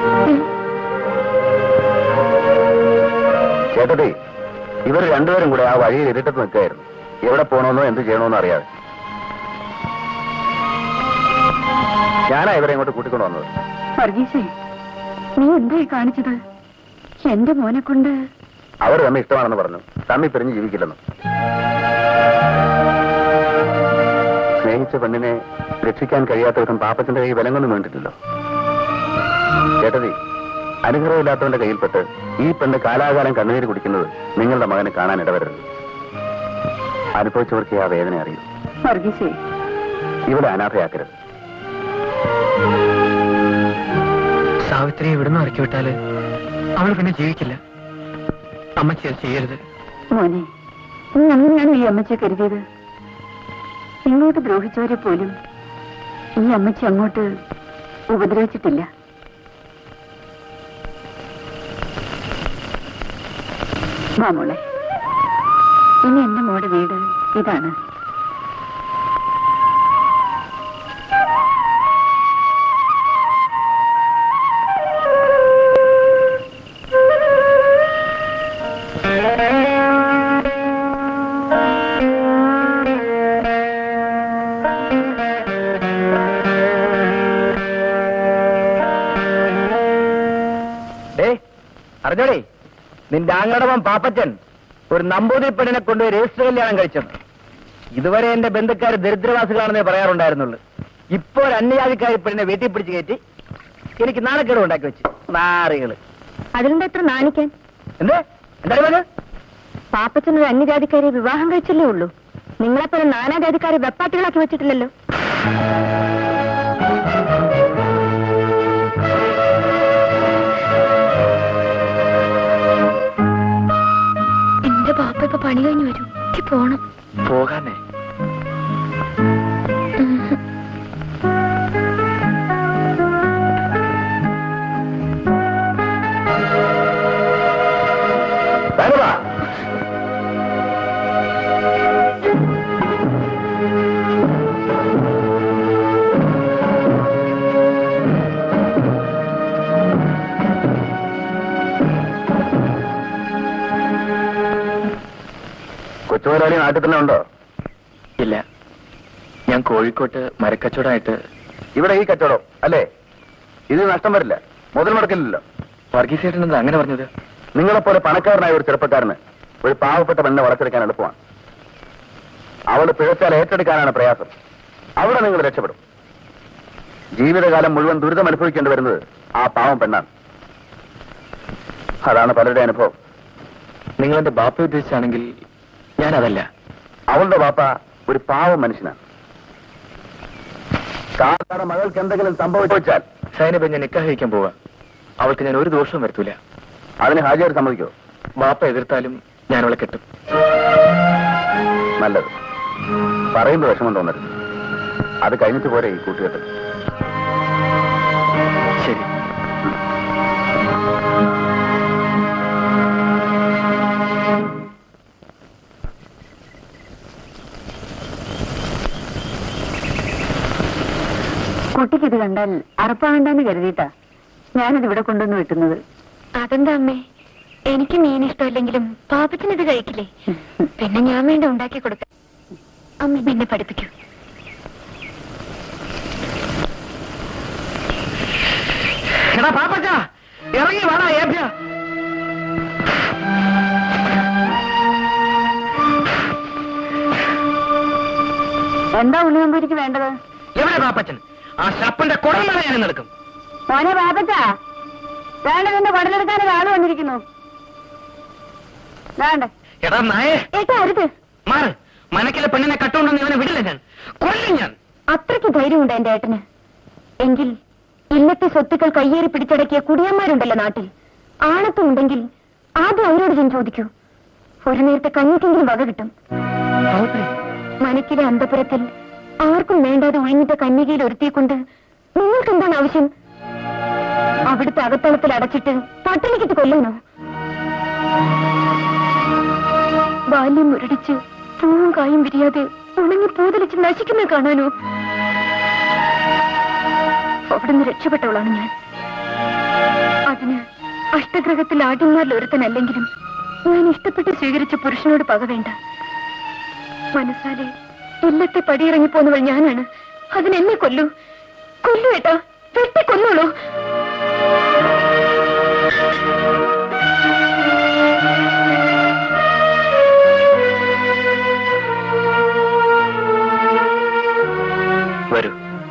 ചേട്ടത്തി, ഇവർ രണ്ടുപേരും കൂടെ ആ വഴിയിൽ ഇരുട്ടത്ത് നിൽക്കുകയായിരുന്നു. എവിടെ പോകണമെന്നോ എന്ത് ചെയ്യണമെന്നോ അറിയാതെ. ഞാനാ ഇവരെ ഇങ്ങോട്ട് കൂട്ടിക്കൊണ്ട് വന്നത്. വർഗീസേ, നീ എന്തായി കാണിച്ചത്? എന്റെ മോനെ കൊണ്ട്... അവർ തമ്മിൽ ഇഷ്ടമാണെന്ന് പറഞ്ഞു. തമ്മിൽ പിരിഞ്ഞ് ജീവിക്കില്ലെന്നും. സ്നേഹിച്ച പെണ്ണിനെ രക്ഷിക്കാൻ കഴിയാത്ത വിധം പാപ്പത്തിന്റെ കൈ വിലങ്ങൊന്നും വേണ്ടിട്ടില്ലോ. ചേട്ടതി, അനുഗ്രഹമില്ലാത്തവന്റെ കയ്യിൽപ്പെട്ട് ഈ പെണ്ണ് കാലാകാലം കണ്ണുനീര് കുടിക്കുന്നത് നിങ്ങളുടെ മകനെ കാണാൻ ഇടവരരുത്. അനുഭവിച്ചവർക്ക് ആ വേദന അറിയൂ. വർഗീസേ, ഇവിടെ അനാഥയാക്കരുത്. സാവിത്രിയെ ഇവിടുന്ന് ഇറക്കി വിട്ടാല് അവൾ പിന്നെ ജീവിക്കില്ല. അമ്മച്ചി അത് ചെയ്യരുത്. മോനെ, നീ അങ്ങനെയാണ് ഈ അമ്മച്ചിയെ കരുതിയത്? ഇങ്ങോട്ട് ദ്രോഹിച്ചവരെ പോലും ഈ അമ്മച്ചി അങ്ങോട്ട് ഉപദ്രവിച്ചിട്ടില്ല. മാമോളെ, ഇനി എന്റെ മോടെ വീട് ഇതാണ്. അറിഞ്ഞോടേ, നിന്റെ ആങ്ങടവൻ പാപ്പച്ചൻ ഒരു നമ്പൂതിരി പെണ്ണിനെ കൊണ്ടുപോയി രജിസ്റ്റർ കല്യാണം കഴിച്ചത്. ഇതുവരെ എന്റെ ബന്ധുക്കാർ ദരിദ്രവാസികളാണെന്നേ പറയാറുണ്ടായിരുന്നുള്ളൂ. ഇപ്പോ ഒരു അന്യജാതിക്കാരി പെണ്ണിനെ വീട്ടിൽ പിടിച്ച് കയറ്റി എനിക്ക് നാണക്കേട് ഉണ്ടാക്കി വെച്ച്. നാറികള്. അതിലെന്താ എത്ര നാണിക്കാൻ? എന്തേ എന്താ പറഞ്ഞത്? പാപ്പച്ചൻ ഒരു അന്യജാതിക്കാരെ വിവാഹം കഴിച്ചല്ലേ ഉള്ളൂ. നിങ്ങളെപ്പോലെ നാനാജാതിക്കാരെ വെപ്പാട്ടികളാക്കി വെച്ചിട്ടില്ലല്ലോ. എന്റെ പാപ്പ ഇപ്പൊ പണി കഴിഞ്ഞു വരും. എനിക്ക് പോണം. പോകാനേ കൊച്ചുമുതലാളി നാട്ടിൽ തന്നെ ഉണ്ടോ? ഇല്ല, ഞാൻ കോഴിക്കോട്ട് മരക്കച്ചവടമായിട്ട്. ഇവിടെ ഈ കച്ചവടം അല്ലേ? ഇത് നഷ്ടം വരില്ല, മുതൽ മുടക്കില്ലല്ലോ. വർഗീസേട്ടൻ എന്താ അങ്ങനെ പറഞ്ഞത്? നിങ്ങളെപ്പോലെ പണക്കാരനായ ഒരു ചെറുപ്പക്കാരന് ഒരു പാവപ്പെട്ട പെണ്ണെ വളച്ചെടുക്കാൻ എളുപ്പമാണ്. അവൾ പിഴച്ചാൽ ഏറ്റെടുക്കാനാണ് പ്രയാസം. അവിടെ നിങ്ങൾ രക്ഷപ്പെടും. ജീവിതകാലം മുഴുവൻ ദുരിതം അനുഭവിക്കേണ്ടി വരുന്നത് ആ പാവം പെണ്ണാണ്. അതാണ് പലരുടെ അനുഭവം. നിങ്ങളെന്റെ ബാപ്പ ഉദ്ദേശിച്ചാണെങ്കിൽ ഞാനതല്ല. അവളുടെ ബാപ്പ ഒരു പാവം മനുഷ്യനാണ്. കാക്കാടെ മകൾക്ക് എന്തെങ്കിലും സംഭവിച്ചാൽ സൈനബ ഞാൻ നിക്കാഹ് കഴിക്കാൻ പോവാ. അവൾക്ക് ഞാൻ ഒരു ദോഷവും വരുത്തൂല. അതിന് ഹാജിയാർ സമ്മതിക്കോ? ബാപ്പ എതിർത്താലും ഞാൻ അവളെ കെട്ടും. നല്ലത്. പറയുമ്പോൾ വിഷമം തോന്നരുത്. അത് കഴിഞ്ഞിട്ട് പോരെ ഈ കൂട്ടുകെട്ട്. ശരി. കുട്ടിക്ക് ഇത് കണ്ടാൽ അറപ്പാകണ്ടെന്ന് കരുതിയിട്ടാ ഞാനിത് ഇവിടെ കൊണ്ടുവന്ന് വെട്ടുന്നത്. അതെന്താ അമ്മേ? എനിക്ക് മീൻ ഇഷ്ടമില്ലെങ്കിലും പാപ്പത്തിന് ഇത് കഴിക്കില്ലേ? പിന്നെ ഞാൻ വേണ്ട ഉണ്ടാക്കി കൊടുക്കാം. അമ്മ എന്നെ പഠിപ്പിക്കൂ. എടാ പാപ്പച്ച, ഇറങ്ങി വേണ ഏഭ്യ. എന്താ ഉണ്ണിയമ്പൂരിക്ക് വേണ്ടത്? എവിടെ പാപ്പച്ചൻ? ആ ഷപ്പന്റെ കുടം വേണം ഞാൻ നടക്കും. മോനെ പാപ്പച്ച, വേണ്ടതിന്റെ കുടലെടുക്കാൻ ഒരാൾ വന്നിരിക്കുന്നു. വേണ്ട എടാ നായേ, ഏട്ടാ അരുത്. മാറ്. മനക്കിലെ പെണ്ണിനെ കട്ടുകൊണ്ടൊന്നും ഇവനെ വിടില്ല ഞാൻ. കൊല്ലും ഞാൻ. അത്രയ്ക്ക് ധൈര്യമുണ്ട് എന്റെ ഏട്ടന്. എങ്കിൽ ഇല്ലത്തെ സ്വത്തുക്കൾ കയ്യേറി പിടിച്ചടക്കിയ കുടിയന്മാരുണ്ടല്ലോ നാട്ടിൽ. ആണത്തും ഉണ്ടെങ്കിൽ ആദ്യം അവരോട് ഞാൻ ചോദിക്കൂ. ഒരു നേരത്തെ കഞ്ഞിക്കെങ്കിലും വക കിട്ടും. മനക്കിലെ അന്തപുരത്തിൽ ആർക്കും വേണ്ടാതെ ഒഴിഞ്ഞിട്ട കന്യകയിൽ ഒരുത്തിയെക്കൊണ്ട് നിങ്ങൾക്ക് എന്താണ് ആവശ്യം? അവിടുത്തെ അകത്തളത്തിൽ അടച്ചിട്ട് പട്ടിണിക്കിട്ട് കൊല്ലാനോ? ബാല്യം മുരടിച്ച് പൂവും കായും വിരിയാതെ ഉണങ്ങി പൂതലിച്ച് നശിക്കുന്ന കാണാനോ? അവിടുന്ന് രക്ഷപ്പെട്ടവളാണ് ഞാൻ. അതിന് അഷ്ടഗ്രഹത്തിൽ ആദ്യന്മാരിൽ ഒരുത്തനല്ലെങ്കിലും ഞാൻ ഇഷ്ടപ്പെട്ട് സ്വീകരിച്ച പുരുഷനോട് പക വേണ്ട. മനസ്സാലെ ഇല്ലത്തെ പടിയിറങ്ങിപ്പോന്നവൾ ഞാനാണ്. അതിനെന്നെ കൊല്ലൂ. കൊല്ലു ഏട്ടാ, വെട്ടി കൊന്നോളൂ. വരൂ.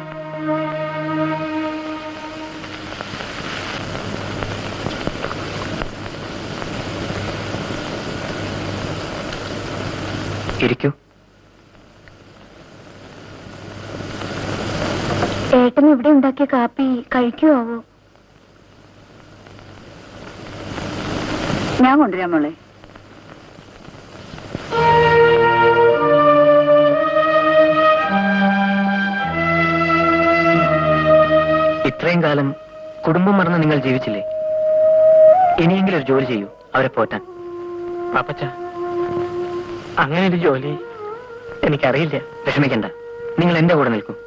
ഇരിക്കൂ. ഏട്ടൻ ഇവിടെ ഉണ്ടാക്കിയ കാപ്പി കഴിക്കുവോ? ഞാൻ കൊണ്ടുവരാം മോളെ. ഇത്രയും കാലം കുടുംബം മറന്ന് നിങ്ങൾ ജീവിച്ചില്ലേ? ഇനിയെങ്കിലും ഒരു ജോലി ചെയ്യൂ, അവരെ പോറ്റാൻ. പാപ്പച്ച, അങ്ങനെ ഒരു ജോലി എനിക്കറിയില്ല. വിഷമിക്കണ്ട, നിങ്ങൾ എന്റെ കൂടെ നിൽക്കൂ.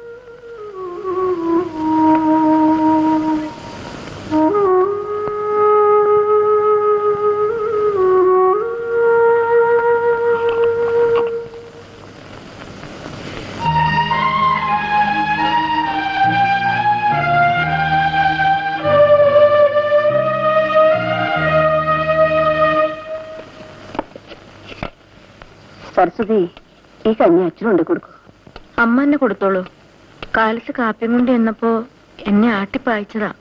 സരസ്വതി, ഈ കഞ്ഞി അച്ഛനുണ്ട് കൊടുക്കൂ. അമ്മ എന്നെ കൊടുത്തോളൂ. കാലത്ത് കാപ്പിയും കൊണ്ട് എന്നപ്പോ എന്നെ ആട്ടിപ്പായച്ചതാ.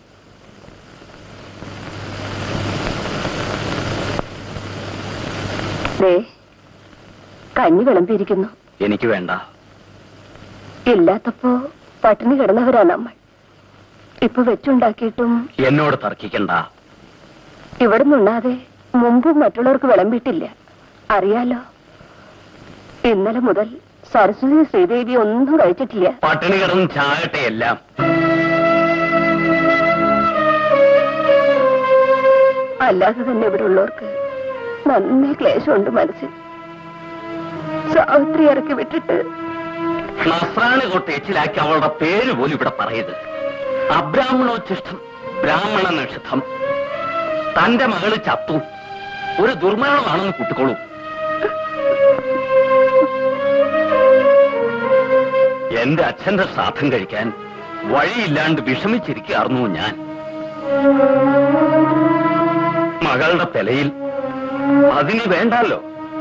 ദേ, കഞ്ഞി വിളമ്പിയിരിക്കുന്നു. എനിക്ക് വേണ്ട. ഇല്ലാത്തപ്പോ പട്ടിണി കിടന്നവരാ നമ്മൾ. ഇപ്പൊ വെച്ചുണ്ടാക്കിയിട്ടും എന്നോട് തർക്കിക്കണ്ട. ഇവിടെ നിന്നാതെ മുമ്പും മറ്റുള്ളവർക്ക് വിളമ്പിയിട്ടില്ല, അറിയാലോ. ഇന്നലെ മുതൽ സരസ്വതി ശ്രീദേവി ഒന്നും കഴിച്ചിട്ടില്ല. പട്ടിണി കിടന്ന് ചാകട്ടെ എല്ലാം. അല്ലാതെ തന്നെ ഇവിടെ ഉള്ളവർക്ക് നന്നേ ക്ലേശമുണ്ട് മനസ്സിൽ. സാവിത്രി ഇറക്കി വിട്ടിട്ട് നസ്രാണി കൊട്ടേച്ചിലാക്കി അവളുടെ പേര് പോലും ഇവിടെ പറയരുത്. അബ്രാഹ്മണോച്ഛിഷ്ടം ബ്രാഹ്മണ നിഷിദ്ധം. തന്റെ മകള് ചത്തു, ഒരു ദുർമരണമാണെന്ന് കൂട്ടിക്കോളൂ. എന്റെ അച്ഛന്റെ ശ്രാദ്ധം കഴിക്കാൻ വഴിയില്ലാണ്ട് വിഷമിച്ചിരിക്കുകയായിരുന്നു ഞാൻ. മകളുടെ തലയിൽ അതിന് വേണ്ടല്ലോ.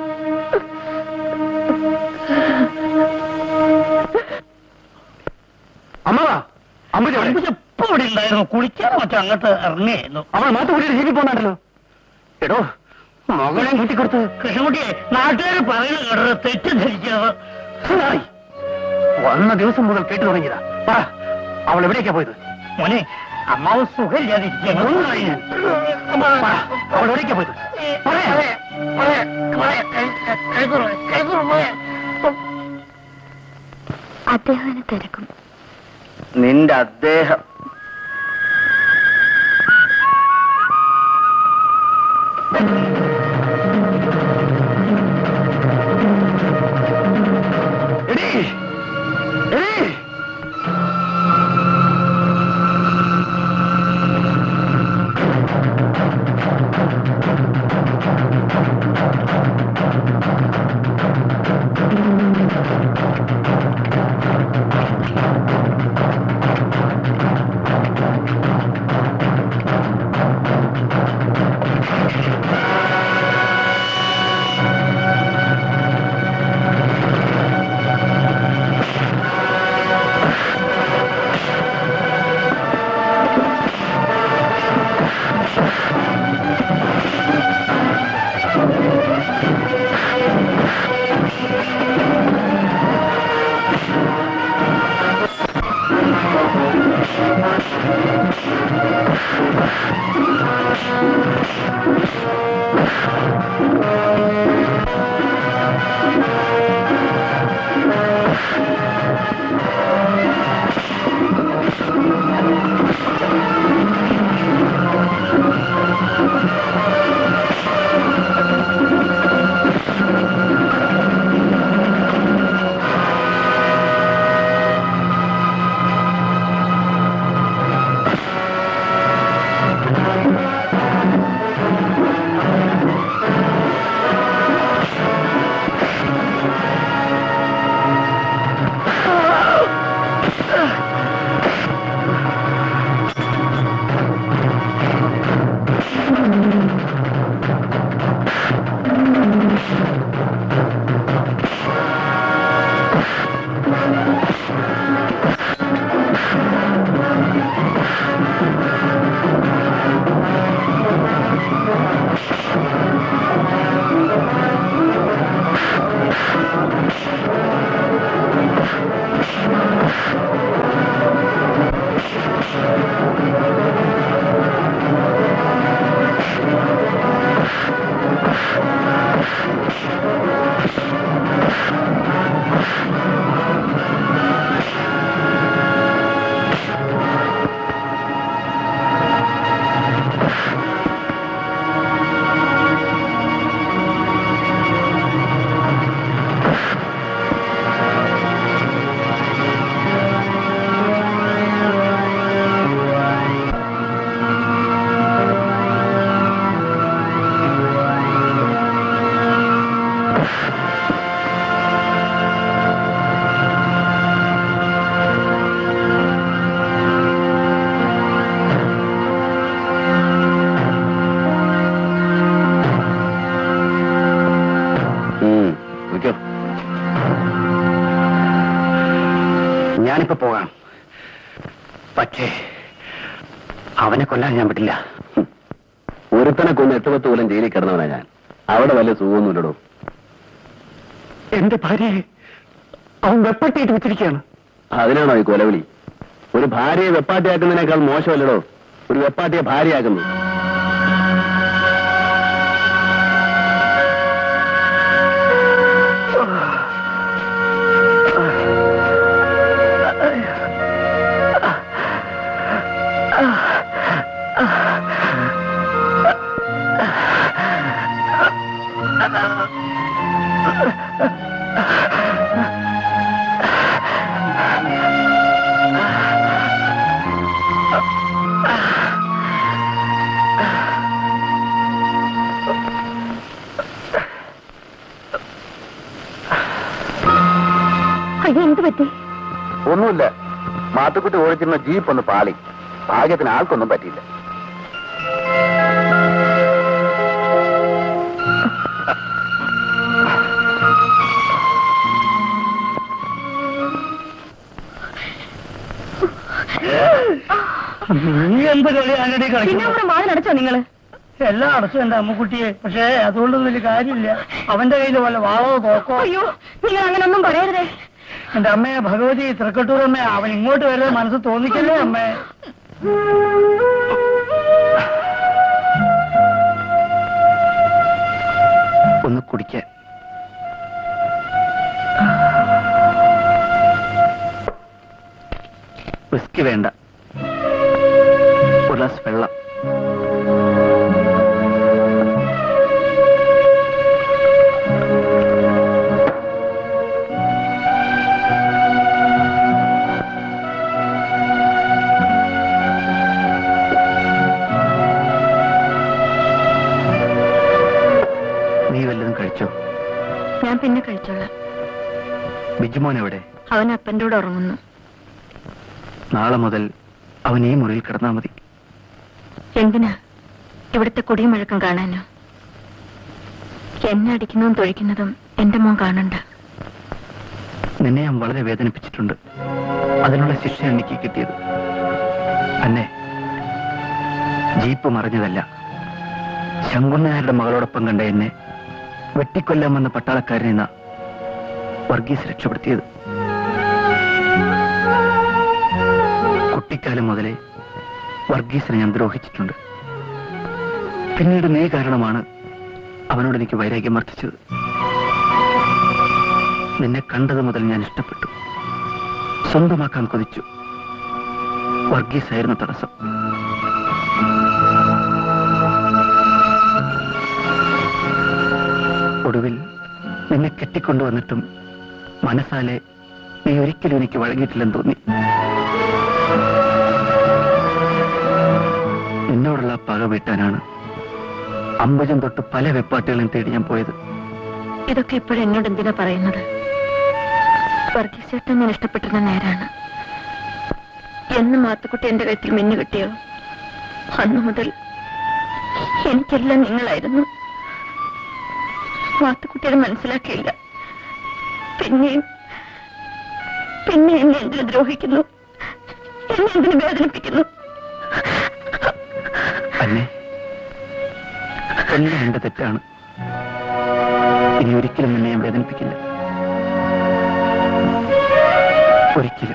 അമ്മവാ, അമ്പത് എപ്പോ ഇവിടെ ഉണ്ടായിരുന്നു? കുളിക്കാൻ മറ്റോ അങ്ങോട്ട് ഇറങ്ങിയായിരുന്നു. അവൾ മാത്ത കൂട്ടിയിട്ട് ജീവി പോന്നാണ്ടല്ലോ. എടോ, മകളെയും കൂട്ടിക്കൊടുത്ത് കൃഷ്ണൻകുട്ടിയെ നാട്ടുകാർ പറയുന്നത് കേട്ടത് തെറ്റിദ്ധരിക്കുന്നത്. വന്ന ദിവസം മുതൽ കേട്ടു തുടങ്ങിയതാ. പറ, അവൾ എവിടേക്കാ പോയത്? മോനെ, അമ്മാവ് സുഖമില്ലാതിരിക്കുക. അവൾ എവിടേക്കാ പോയത്? അദ്ദേഹം തിരക്കും. നിന്റെ അദ്ദേഹം പക്ഷേ അവനെ കൊല്ലാൻ ഞാൻ പറ്റില്ല. ഒരുത്തനെ കൊന്ന് എട്ട് പത്ത് കൊല്ലം ജയിലിൽ കിടന്നവനാ ഞാൻ. അവിടെ വല്ല സുഖമൊന്നുമില്ലടോ. എന്റെ ഭാര്യയെ അവൻ വെപ്പട്ടിയിട്ട് വെച്ചിരിക്കുകയാണ്. അതിനാണോ ഈ കൊലവിളി? ഒരു ഭാര്യയെ വെപ്പാട്ടിയാക്കുന്നതിനേക്കാൾ മോശമല്ലടോ ഒരു വെപ്പാട്ടിയെ ഭാര്യയാക്കുന്നു. എന്ത് പറ്റി? ഒന്നുമില്ല. മാത്തുക്കുട്ടി ഓടിച്ചിരുന്ന ജീപ്പ് ഒന്ന് പാളി. ഭാഗ്യത്തിന് ആൾക്കൊന്നും പറ്റിയില്ല. നീ എന്ത് കളിയാണടി കളിക്കുന്നത്? വാതിലടച്ചോ നിങ്ങള്? എല്ലാം അടച്ചു എന്റെ അമ്മുക്കുട്ടിയെ. പക്ഷേ അതുകൊണ്ടൊന്നും വലിയ കാര്യമില്ല. അവന്റെ കയ്യിൽ വല്ല വാളോ തോക്കോ. അയ്യോ, നിങ്ങൾ അങ്ങനൊന്നും പറയരുതേ. എന്റെ അമ്മയെ ഭഗവതി തൃക്കട്ടൂർ അമ്മ, അവൻ ഇങ്ങോട്ട് വരെ മനസ്സ് തോന്നിക്കല്ലേ അമ്മേ. ഒന്ന് കുടിക്കാൻ. വിസ്കി വേണ്ട, ഒരു ഗ്ലാസ് വെള്ളം. നീ വല്ലതും കഴിച്ചോ? ഞാൻ പിന്നെ കഴിച്ചോളാം. ബിജുമോൻ എവിടെ? അവൻ അപ്പൻ്റെ കൂടെ ഉറങ്ങുന്നു. നാളെ മുതൽ അവൻ ഈ മുറിയിൽ കിടന്നാൽ മതി. എന്തിനാ? ഇവിടുത്തെ കുടിയും വഴക്കം കാണാനോ? എന്നെ അടിക്കുന്നതും തൊഴിക്കുന്നതും എന്റെ മോൻ കാണണ്ട. നിന്നെ ഞാൻ വളരെ വേദനിപ്പിച്ചിട്ടുണ്ട്. അതിനുള്ള ശിക്ഷ എനിക്ക് കിട്ടിയത്. അന്നെ ജീപ്പ് മറിഞ്ഞതല്ല, ശങ്കുണ്ണനാരുടെ മകളോടൊപ്പം കണ്ട എന്നെ വെട്ടിക്കൊല്ലാമെന്ന പട്ടാളക്കാരനെ വർഗീസ് രക്ഷപ്പെടുത്തിയത്. കുട്ടിക്കാലം മുതലേ വർഗീസിനെ ഞാൻ ദ്രോഹിച്ചിട്ടുണ്ട്. പിന്നീട് നീ കാരണമാണ് അവനോട് എനിക്ക് വൈരാഗ്യം വർദ്ധിച്ചത്. നിന്നെ കണ്ടത് മുതൽ ഞാൻ ഇഷ്ടപ്പെട്ടു, സ്വന്തമാക്കാൻ കൊതിച്ചു. വർഗീസായിരുന്നു തടസ്സം. ഒടുവിൽ നിന്നെ കെട്ടിക്കൊണ്ടുവന്നിട്ടും മനസ്സാലെ നീ ഒരിക്കലും എനിക്ക് വഴങ്ങിയിട്ടില്ലെന്ന് തോന്നി. നിന്നോടുള്ള പക വീട്ടാനാണ് അമ്പജം തൊട്ട് പല വെപ്പാട്ടികളെയും തേടി ഞാൻ പോയത്. ഇതൊക്കെ ഇപ്പോഴും എന്നോട് എന്തിനാ പറയുന്നത്? വർഗീസ് ചേട്ടൻ ഞാൻ ഇഷ്ടപ്പെട്ടിരുന്ന നേരാണ്. എന്ന് മാത്തുക്കുട്ടി എന്റെ കഴുത്തിൽ മിന്നു കിട്ടിയോ അന്നു മുതൽ എനിക്കെല്ലാം നിങ്ങളായിരുന്നു. മാത്തുക്കുട്ടിയത് മനസ്സിലാക്കിയില്ല. പിന്നെയും പിന്നെ എന്നെ എന്തിനു ദ്രോഹിക്കുന്നു, എന്നെ എന്തിനു വേദനിപ്പിക്കുന്നു? അന്നെ എല്ലാം എന്റെ തെറ്റാണ്. ഇനി ഒരിക്കലും എന്നെ ഞാൻ വേദനിപ്പിക്കില്ല. ഒരിക്കലും.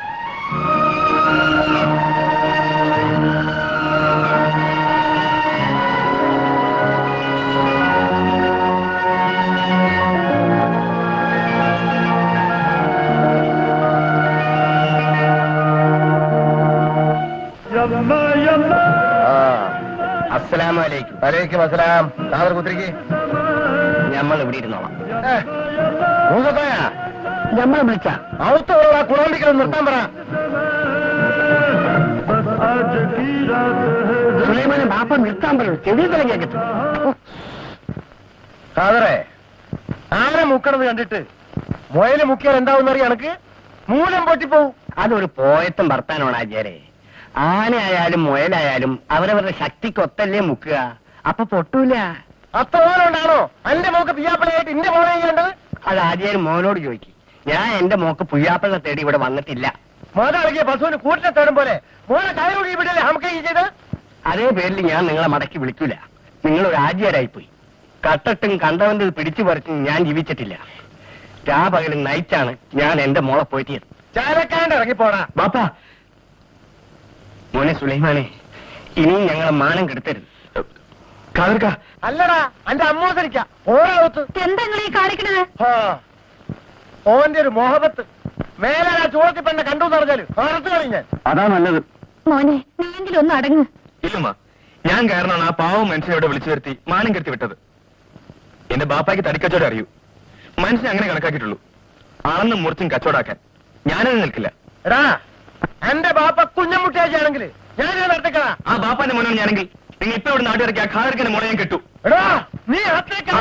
അസ്സലാമലൈക്കും. വലൈക്കും അസ്സലാം. സാദർ കുത്തിരിക്ക്. നമ്മൾ ഇവിടെ ഇരുന്നോളാം. നമ്മളെ വിളിച്ച ഔത്തുള്ള കുളമ്പിക്കലും നിർത്താൻ പറ. സുലൈമാനെ ബാപ്പ നിർത്താൻ പറയൂ. ചെവി തലങ്ങാ കിട്ടും. സാദറെ, ആരെ മുക്കണത് കണ്ടിട്ട് മുയല് മുക്കിയാൽ എന്താവുന്നറിയ എനക്ക് മൂലം പൊട്ടിപ്പോവും. അതൊരു പോയത്തും ഭർത്താനോണ് ആചാരെ. ആനയായാലും മുയലായാലും അവരവരുടെ ശക്തിക്കൊത്തല്ലേ മുക്കുക. അപ്പൊ പൊട്ടൂല. അത്ര മോനുണ്ടാണോ എന്റെ മോക്ക് പുയ്യാപ്പിളയായിട്ട് എന്റെ മോനെ ചെയ്യേണ്ടത്? അത് ആചാര്യ മോനോട് ചോദിക്കും. ഞാൻ എന്റെ മോക്ക് പുയ്യാപ്പിളിനെ തേടി ഇവിടെ വന്നിട്ടില്ല. മാതാളകിയ പശുവിന് കൂട്ടിനെ തേടും പോലെ മോനെ കയറുകൂടി ഇവിടെ നമുക്ക് ചെയ്ത് അതേ പേരിൽ ഞാൻ നിങ്ങളെ മടക്കി വിളിക്കൂല. നിങ്ങൾ ഒരു ആജ്യരായിപ്പോയി. കട്ടട്ടും കണ്ടവന്റെ പിടിച്ചു പറിച്ചും ഞാൻ ജീവിച്ചിട്ടില്ല. രാപകലും നയിച്ചാണ് ഞാൻ എന്റെ മോളെ പോറ്റിയത്. ചാലക്കാണ്ട് ഇറങ്ങിപ്പോടാ ബാപ്പ. മോനെ സുലൈമാനെ, ഇനിയും ഞങ്ങളെ മാനം കെടുത്തരുത്. അല്ലടാ എന്റെ അമ്മോസരിക്ക ഓരോത്ത് എന്താ ഈ കാണിക്കണത്? ഓന്റെ ഒരു മോഹബത്ത് മേലെ ചൂടത്തി പെണ്ണെ കണ്ടു പറഞ്ഞാല് അറുത്ത് കളിഞ്ഞാൽ അതാ നല്ലത്. മോനെ നീയെങ്കിലും ഒന്ന് അടങ്ങ്. ഇല്ലമ്മ, ഞാൻ കാരണമാണ് ആ പാവം മനുഷ്യനോട് വിളിച്ചു വരുത്തി മാനം കെടുത്തി വിട്ടത്. എന്റെ ബാപ്പായ്ക്ക് തടിക്കച്ചവടം അറിയൂ. മനുഷ്യനെ അങ്ങനെ കണക്കാക്കിയിട്ടുള്ളൂ. അളന്നും മുറിച്ചും കച്ചവടാക്കാൻ ഞാനത് നിൽക്കില്ല. എടാ എന്റെ ബാപ്പ കുഞ്ഞമുട്ടിയാണെങ്കിൽ ഞാനിത് നടത്തിക്കടാ. ആ ബാപ്പാന്റെ മോനാണ് ഞാനെങ്കിൽ നിങ്ങൾ ഇപ്പൊ ഇവിടെ നാട്ടിലിറക്കി ആ ഖാദർക്കന്റെ മോളെ ഞാൻ കെട്ടു. എടാ നീ അത്തേക്കാ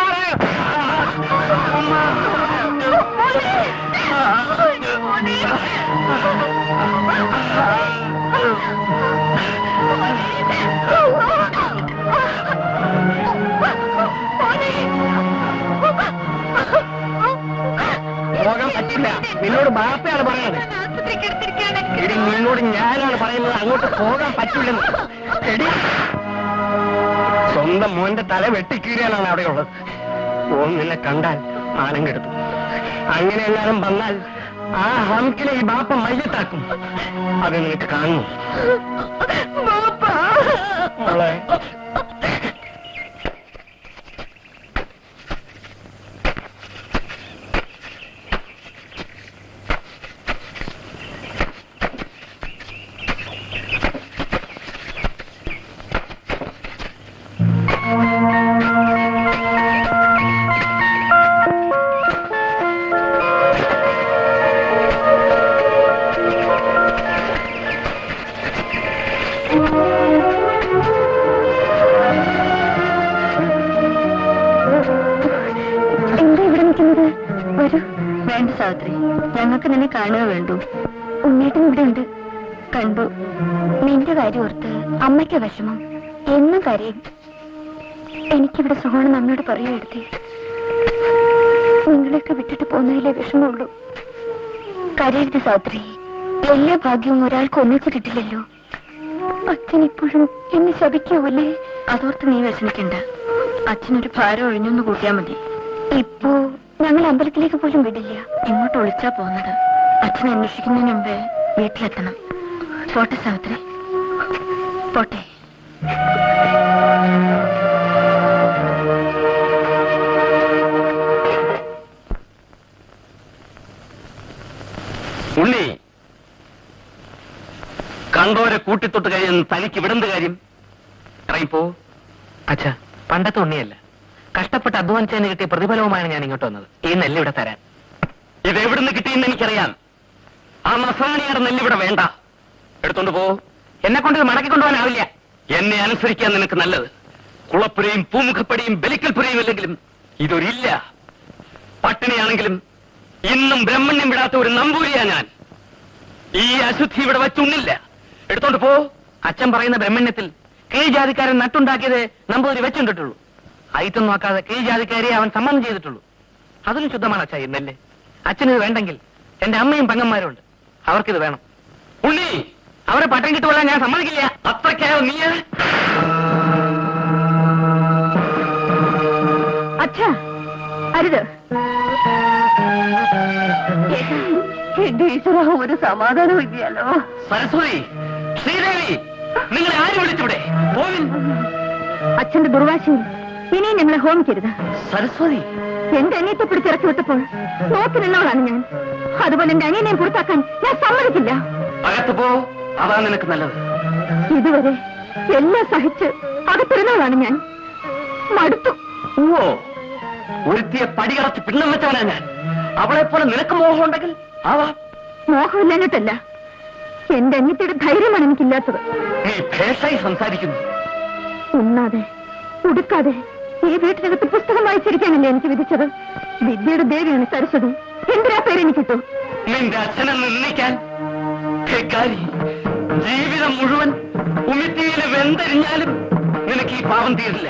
പോകാൻ പറ്റില്ല. നിന്നോട് ബാപ്പയാണ് പറയുന്നത്. എടി നിന്നോട് ഞാനാണ് പറയുന്നത് അങ്ങോട്ട് പോകാൻ പറ്റില്ലെന്ന്. എടി സ്വന്തം മോന്റെ തല വെട്ടിക്കീറിയാലാണ് അവിടെ ഉള്ളത്. ഓൻ നിന്നെ കണ്ടാൽ മാനം കെടുത്തു. അങ്ങനെ എല്ലാരും വന്നാൽ ആ ഹംക്കിലെ ഈ ബാപ്പ മയ്യത്താക്കും. അത് നിനക്ക് കാണുന്നു. മോളെ ഞങ്ങൾക്ക് നിന്നെ കാണുക വേണ്ടു. ഉണ്ണേട്ടൻ ഇവിടെ ഉണ്ട്. കണ്ടു. നിന്റെ കാര്യം ഓർത്ത് അമ്മയ്ക്ക് വിഷമം. എന്നും കരയും. എനിക്കിവിടെ സുഖമാണെന്ന് അമ്മയോട് പറയൂ എടുത്തി. നിങ്ങളെയൊക്കെ വിട്ടിട്ട് പോകുന്നതിലേ വിഷമമുള്ളൂ. കരയരുത് സാത്രി. എല്ലാ ഭാഗ്യവും ഒരാൾക്ക് ഒന്നിച്ചു കിട്ടില്ലല്ലോ. അച്ഛൻ ഇപ്പോഴും എന്നെ ശപിക്കാവൂല്ലേ? അതോർത്ത് നീ വിഷമിക്കണ്ട. അച്ഛനൊരു ഭാരം ഒഴിഞ്ഞൊന്ന് കൂട്ടിയാ മതി. ഇപ്പോ ഞങ്ങൾ അമ്പലത്തിലേക്ക് പോലും വിടില്ല. ഇങ്ങോട്ട് ഒളിച്ചാ പോകുന്നത്. അച്ഛനെ അന്വേഷിക്കുന്നതിന് മുമ്പേ വീട്ടിലെത്തണം. പോട്ടെ സാവിത്രി, പോട്ടെ. ഉണ്ണി, കണ്ടോരെ കൂട്ടിത്തൊട്ട് കഴിയുന്ന തനിക്ക് വിടുന്ന കാര്യം ഇറങ്ങിപ്പോ. അച്ഛാ, പണ്ടത്തെ ഉണ്ണിയല്ല. കഷ്ടപ്പെട്ട് അധ്വാനിച്ചതിന് കിട്ടിയ പ്രതിഫലവുമാണ് ഞാൻ ഇങ്ങോട്ട് വന്നത്. ഈ നെല്ലിവിടെ തരാൻ. ഇതെവിടുന്ന് കിട്ടിയെന്ന് എനിക്കറിയാം. ആ നസാണിയുടെ നെല്ലിവിടെ വേണ്ട. എടുത്തോണ്ട് പോ. എന്നെ കൊണ്ട് മടക്കി കൊണ്ടുപോകാനാവില്ല. എന്നെ അനുസരിക്കാൻ നിനക്ക് നല്ലത്. കുളപ്പുരയും പൂമുഖപ്പടിയും ബലിക്കൽപ്പുരയും അല്ലെങ്കിലും ഇതൊരില്ല. പട്ടിണിയാണെങ്കിലും ഇന്നും ബ്രഹ്മണ്യം വിടാത്ത ഒരു നമ്പൂരിയാ ഞാൻ. ഈ അശുദ്ധി ഇവിടെ വച്ചുണ്ണില്ല. എടുത്തോണ്ട് പോ. അച്ഛൻ പറയുന്ന ബ്രഹ്മണ്യത്തിൽ കീഴ് ജാതിക്കാരൻ നട്ടുണ്ടാക്കിയത് നമ്പൂതിരി വെച്ചുണ്ടിട്ടുള്ളൂ. ഐറ്റം നോക്കാതെ കീഴ് ജാതിക്കാരെ അവൻ സമ്മതം ചെയ്തിട്ടുള്ളൂ. അതിലും ശുദ്ധമാണ് അച്ഛാ ഈ നെല്ല്. അച്ഛനിത് വേണ്ടെങ്കിൽ എന്റെ അമ്മയും പെങ്ങന്മാരും ഉണ്ട്. അവർക്കിത് വേണം. ഉണ്ണി, അവരെ പട്ടം കിട്ടുകൊള്ളാൻ ഞാൻ സമ്മതിക്കില്ല. അത്രയ്ക്കായോ നീ? അച്ഛാ, അരുത്. എന്റെ ഈശ്വര, ഒരു സമാധാനം ഇല്ലല്ലോ. സരസ്വതി, ശ്രീദേവി, നിങ്ങളെ ആര് വിളിച്ചിവിടെ? പോവിൻ. അച്ഛന്റെ ദുർവാശയിൽ ഇനിയും ഞങ്ങളെ ഹോമിക്കരുത്. സരസ്വതി, എന്റെ അനിയത്തെ പിടിച്ചിറക്കി വിട്ടപ്പോൾ നോക്കി നിന്നവളാണ് ഞാൻ. അതുപോലെ എന്റെ അനിയനെ പുറത്താക്കാൻ ഞാൻ സമ്മതിക്കില്ല. അകത്ത് പോ. അതാ നിനക്ക് നല്ലത്. ഇതുവരെ എല്ലാം സഹിച്ച് അകത്തിരുന്നവളാണ് ഞാൻ. മടുത്തു. ഓ, ഒരുത്തിയെ പടികടച്ച് പിണ്ണം വെച്ചവനാ ഞാൻ. അവളെ പോലെ നിനക്ക് മോഹം ഉണ്ടെങ്കിൽ ആവാ. മോഹമില്ലാഞ്ഞിട്ടല്ല, എന്റെ അനിയത്തിയുടെ ധൈര്യമാണ് എനിക്കില്ലാത്തത്. നീ ഭേഷായി സംസാരിക്കുന്നു. ഉണ്ണാതെ ഉടുക്കാതെ ഈ വീട്ടിനകത്ത് പുസ്തകം വായിച്ചിരിക്കാനല്ലേ എനിക്ക് വിധിച്ചത്. വിദ്യയുടെ ദേവിയാണ് സരസ്വതി. എന്തിനാ പേര് എനിക്കിട്ടു? നിന്റെ അച്ഛനെ നിന്ദിക്കാൻ ധിക്കാരി. ജീവിതം മുഴുവൻ ഉമിത്തിയില് വെന്തരിഞ്ഞാലും നിനക്ക് ഈ പാവം തീരില്ല.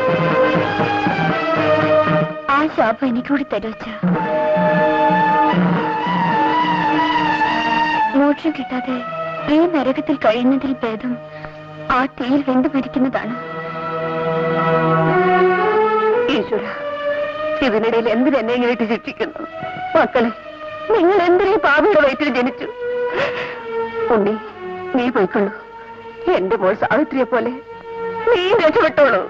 ആ ശാപം എനിക്കൂടി തരുവച്ച. മോക്ഷം കിട്ടാതെ ഈ നരകത്തിൽ കഴിയുന്നതിൽ ഭേദം ആ തീയിൽ വെന്തു മരിക്കുന്നതാണ്. ഈശ്വര, ഇതിനിടയിൽ എന്തിനെന്നെ ഇങ്ങോട്ട് ശിക്ഷിക്കുന്നു? മക്കളെ, നിങ്ങൾ എന്തിനീ പാപിയുടെ വയറ്റിൽ ജനിച്ചു? ഉണ്ണി, നീ പോയിക്കൊള്ളൂ. എന്റെ മോൾ സാവിത്രിയെ പോലെ നീ രക്ഷപ്പെട്ടോളൂ.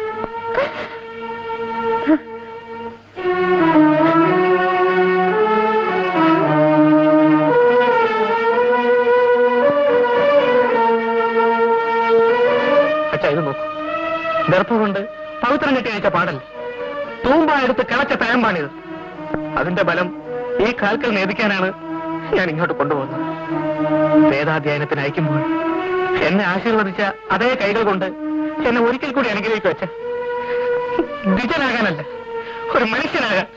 ഇത് നോക്കൂ, ഗർഭം കൊണ്ട് പവിത്രം കെട്ടി അയച്ച പാടൽ, തൂമ്പ എടുത്ത് കിളച്ച തഴമ്പാണിത്. അതിന്റെ ബലം ഈ കാൽക്കൽ നേദിക്കാനാണ് ഞാൻ ഇങ്ങോട്ട് കൊണ്ടുപോകുന്നത്. വേദാധ്യയനത്തിന് അയക്കുമ്പോൾ എന്നെ ആശീർവദിച്ച അതേ കൈകൾ കൊണ്ട് എന്നെ ഒരിക്കൽ കൂടി അനുഗ്രഹിച്ചു വെച്ച ദ്വിജനാകാനല്ല, ഒരു മനുഷ്യനാകാൻ.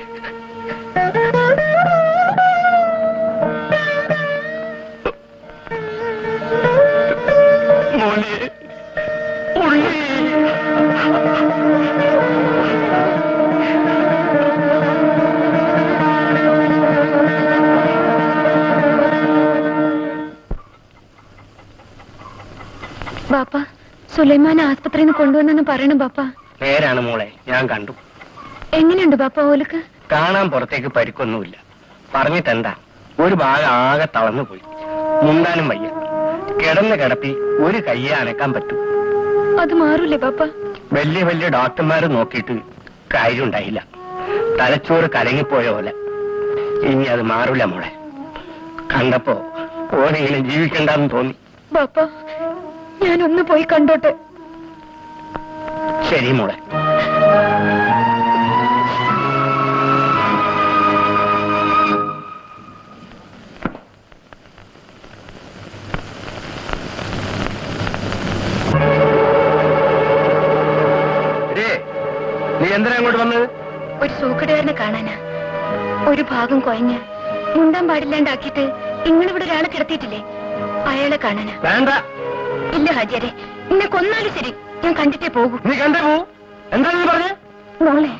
മോനെ, ഉള്ളി. ബാപ്പ, സുലൈമാൻ ആസ്പത്രിയിൽ നിന്ന് കൊണ്ടുവന്നെന്ന് പറയണം ബാപ്പ. നേരാണ് മോളെ, ഞാൻ കണ്ടു. എങ്ങനെയുണ്ട് ബാപ്പ ഓലക്ക്? കാണാൻ പുറത്തേക്ക് പരിക്കൊന്നുമില്ല. പറഞ്ഞിട്ടെന്താ, ഒരു ഭാഗം ആകെ തളർന്നു പോയി. മുണ്ടാനും വയ്യ. കിടന്ന് കിടപ്പി ഒരു കയ്യെ അനക്കാൻ പറ്റൂ. അത് മാറൂലേ ബാപ്പ? വലിയ വലിയ ഡോക്ടർമാര് നോക്കിയിട്ട് കാര്യം ഉണ്ടായില്ല. തലച്ചോറ് കലങ്ങിപ്പോയ പോലെ. ഇനി അത് മാറൂല മോളെ. കണ്ടപ്പോ ഓരെങ്കിലും ജീവിക്കണ്ടെന്ന് തോന്നി. ബാപ്പ, ഞാനൊന്ന് പോയി കണ്ടോട്ടെ. ശരി മോളെ. നീ എന്തിനാ അങ്ങോട്ട് വന്നത്? ഒരു സൂക്കടുകാരനെ കാണാനാ. ഒരു ഭാഗം കൊയഞ്ഞ് മുണ്ടാൻ പാടില്ലാണ്ടാക്കിയിട്ട് നിങ്ങളിവിടെ ഒരാളെ കിടത്തിയിട്ടില്ലേ, അയാളെ കാണാനാ. വേണ്ട. ഇല്ല ഹാജിയാരെ, എന്നെ കൊന്നാലും ശരി, ഞാൻ കണ്ടിട്ടേ പോകൂ. നീ കണ്ടേ പോവൂ. എന്താ നീ പറഞ്ഞേ? മോളെ,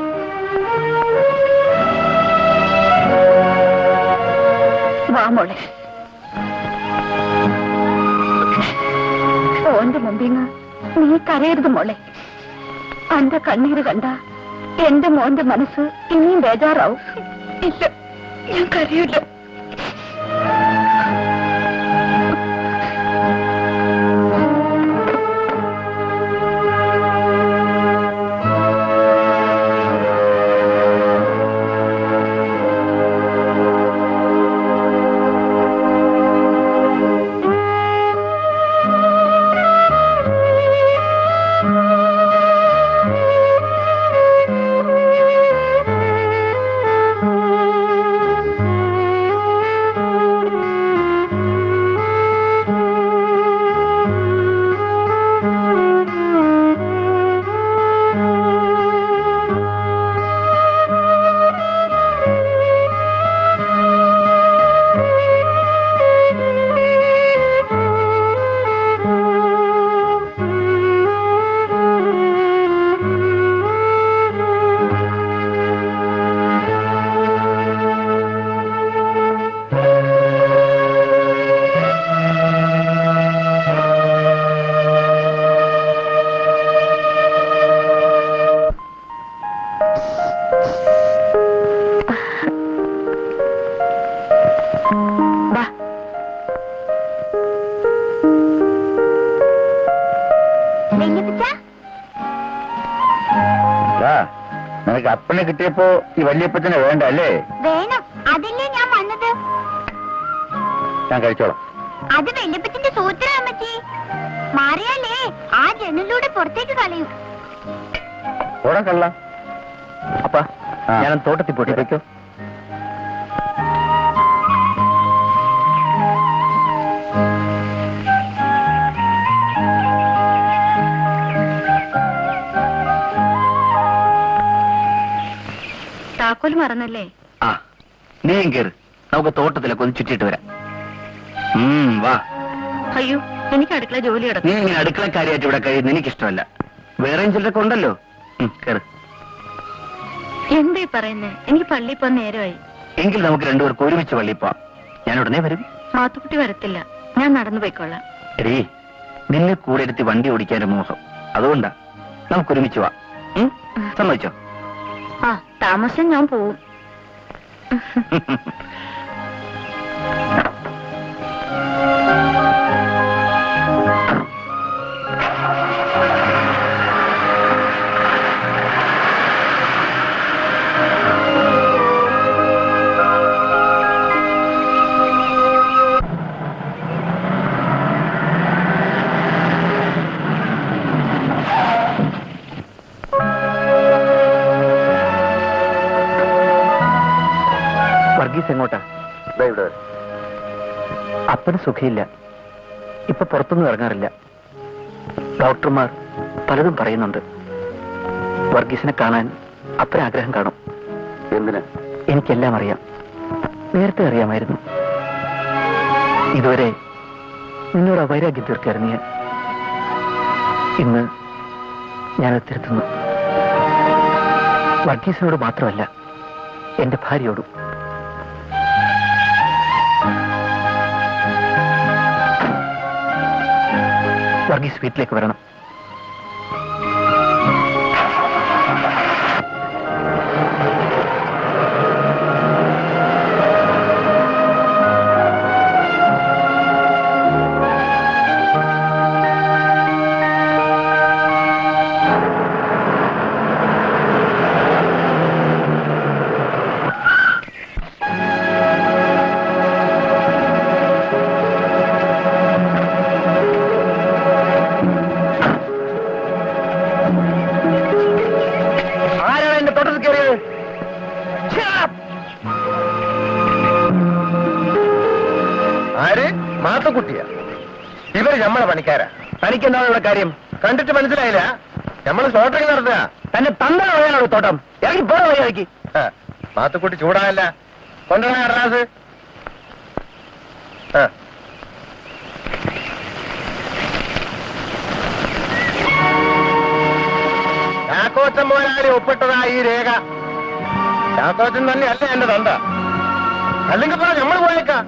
വാ മോളെ. ഓന്റെ മുമ്പിന്ന് നീ കരയരുത് മോളെ. അന്റെ കണ്ണീര് കണ്ട എന്റെ മോന്റെ മനസ്സ് ഇനിയും ബേജാറാവും. ഇല്ല, ഞാൻ കരയില്ല. നിനക്ക് അപ്പനെ കിട്ടിയപ്പോ ഈ വല്യപ്പച്ചനെ വേണ്ട അല്ലേ? വേണം, അതല്ലേ ഞാൻ വന്നത്. ഞാൻ കഴിച്ചോളാം. അത് വല്യപ്പച്ചന്റെ സൂത്ര അമ്മച്ചി. മാറിയാലേ ആ ജനലിലൂടെ പുറത്തേക്ക് കളയും. ഓടാൻ കള്ള. അപ്പ ഞാൻ തോട്ടത്തിൽ പൊട്ടി വെക്കോ. താക്കോൽ മറന്നല്ലേ? ആ, നീയും കേറ്. നമുക്ക് തോട്ടത്തിലൊക്കെ ഒന്ന് ചുറ്റിട്ട് വരാം. വാ. അയ്യോ, എനിക്ക് അടുക്കള ജോലി കിടക്കും. നീ ഇങ്ങനെ അടുക്കളക്കാരിയായിട്ട് ഇവിടെ കഴിയുന്ന എനിക്കിഷ്ടമല്ല. വേറെ ചിലരൊക്കെ ഉണ്ടല്ലോ. കേറ്. എന്തായി പറയുന്നേ? എനിക്ക് പള്ളിയിൽ പോകാൻ നേരമായി. എങ്കിൽ നമുക്ക് രണ്ടുപേർക്ക് ഒരുമിച്ച് പള്ളിയിൽ പോവാം. ഞാൻ ഉടനെ വരും. മാത്തുക്കുട്ടി വരത്തില്ല, ഞാൻ നടന്നു പോയിക്കൊള്ളാം. എടീ, നിന്നെ കൂടെ എടുത്ത് വണ്ടി ഓടിക്കാൻ മോഹം, അതുകൊണ്ടാ. നമുക്ക് ഒരുമിച്ച് വാ. സമ്മതിച്ചോ? ആ, താമസം ഞാൻ പോവും. വർഗീസ് എങ്ങോട്ടാ? അപ്പന് സുഖമില്ല, ഇപ്പൊ പുറത്തൊന്നും ഇറങ്ങാറില്ല. ഡോക്ടർമാർ പലതും പറയുന്നുണ്ട്. വർഗീസിനെ കാണാൻ അപ്പന് ആഗ്രഹം കാണും. എന്തിനാ? എനിക്കെല്ലാം അറിയാം, നേരത്തെ അറിയാമായിരുന്നു. ഇതുവരെ നിന്നോട് വൈരാഗ്യം തീർക്കായിരുന്നു ഞാൻ. ഇന്ന് ഞാനത് തിരുത്തുന്നു. വർഗീസിനോട് മാത്രമല്ല, എന്റെ ഭാര്യയോടും. വർഗീസ് വീട്ടിലേക്ക് വരണം. മാത്തുക്കുട്ടിയാ? ഇവര് നമ്മളെ പണിക്കാരാ. തനിക്കെന്താണ് ഇവിടെ കാര്യം? കണ്ടിട്ട് മനസ്സിലായില്ല. നമ്മള് ഷോട്ടിങ് നടത്തുക. തന്നെ തന്ന വഴിയാണോ തോട്ടം? ഇറങ്ങി പോണ വഴി ഇറക്കി. മാത്തുക്കുട്ടി ചൂടാനല്ല, കൊണ്ടുവരാ കടലാസ്. ചാക്കോച്ചൻ മോനാരെ ഒപ്പിട്ടതാ ഈ രേഖ. ചാക്കോച്ചൻ തന്നെ അല്ല എന്റെ തന്ത. അല്ലെങ്കിൽ പറ നമ്മൾ പോയേക്കാം.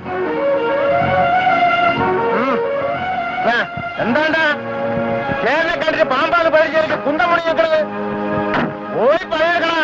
എന്താണ്ടാ ചേരനെ കണ്ടിട്ട് പാമ്പാണ് പരിചയം കുന്തം മുണിഞ്ഞത്? ഓടി പറയണ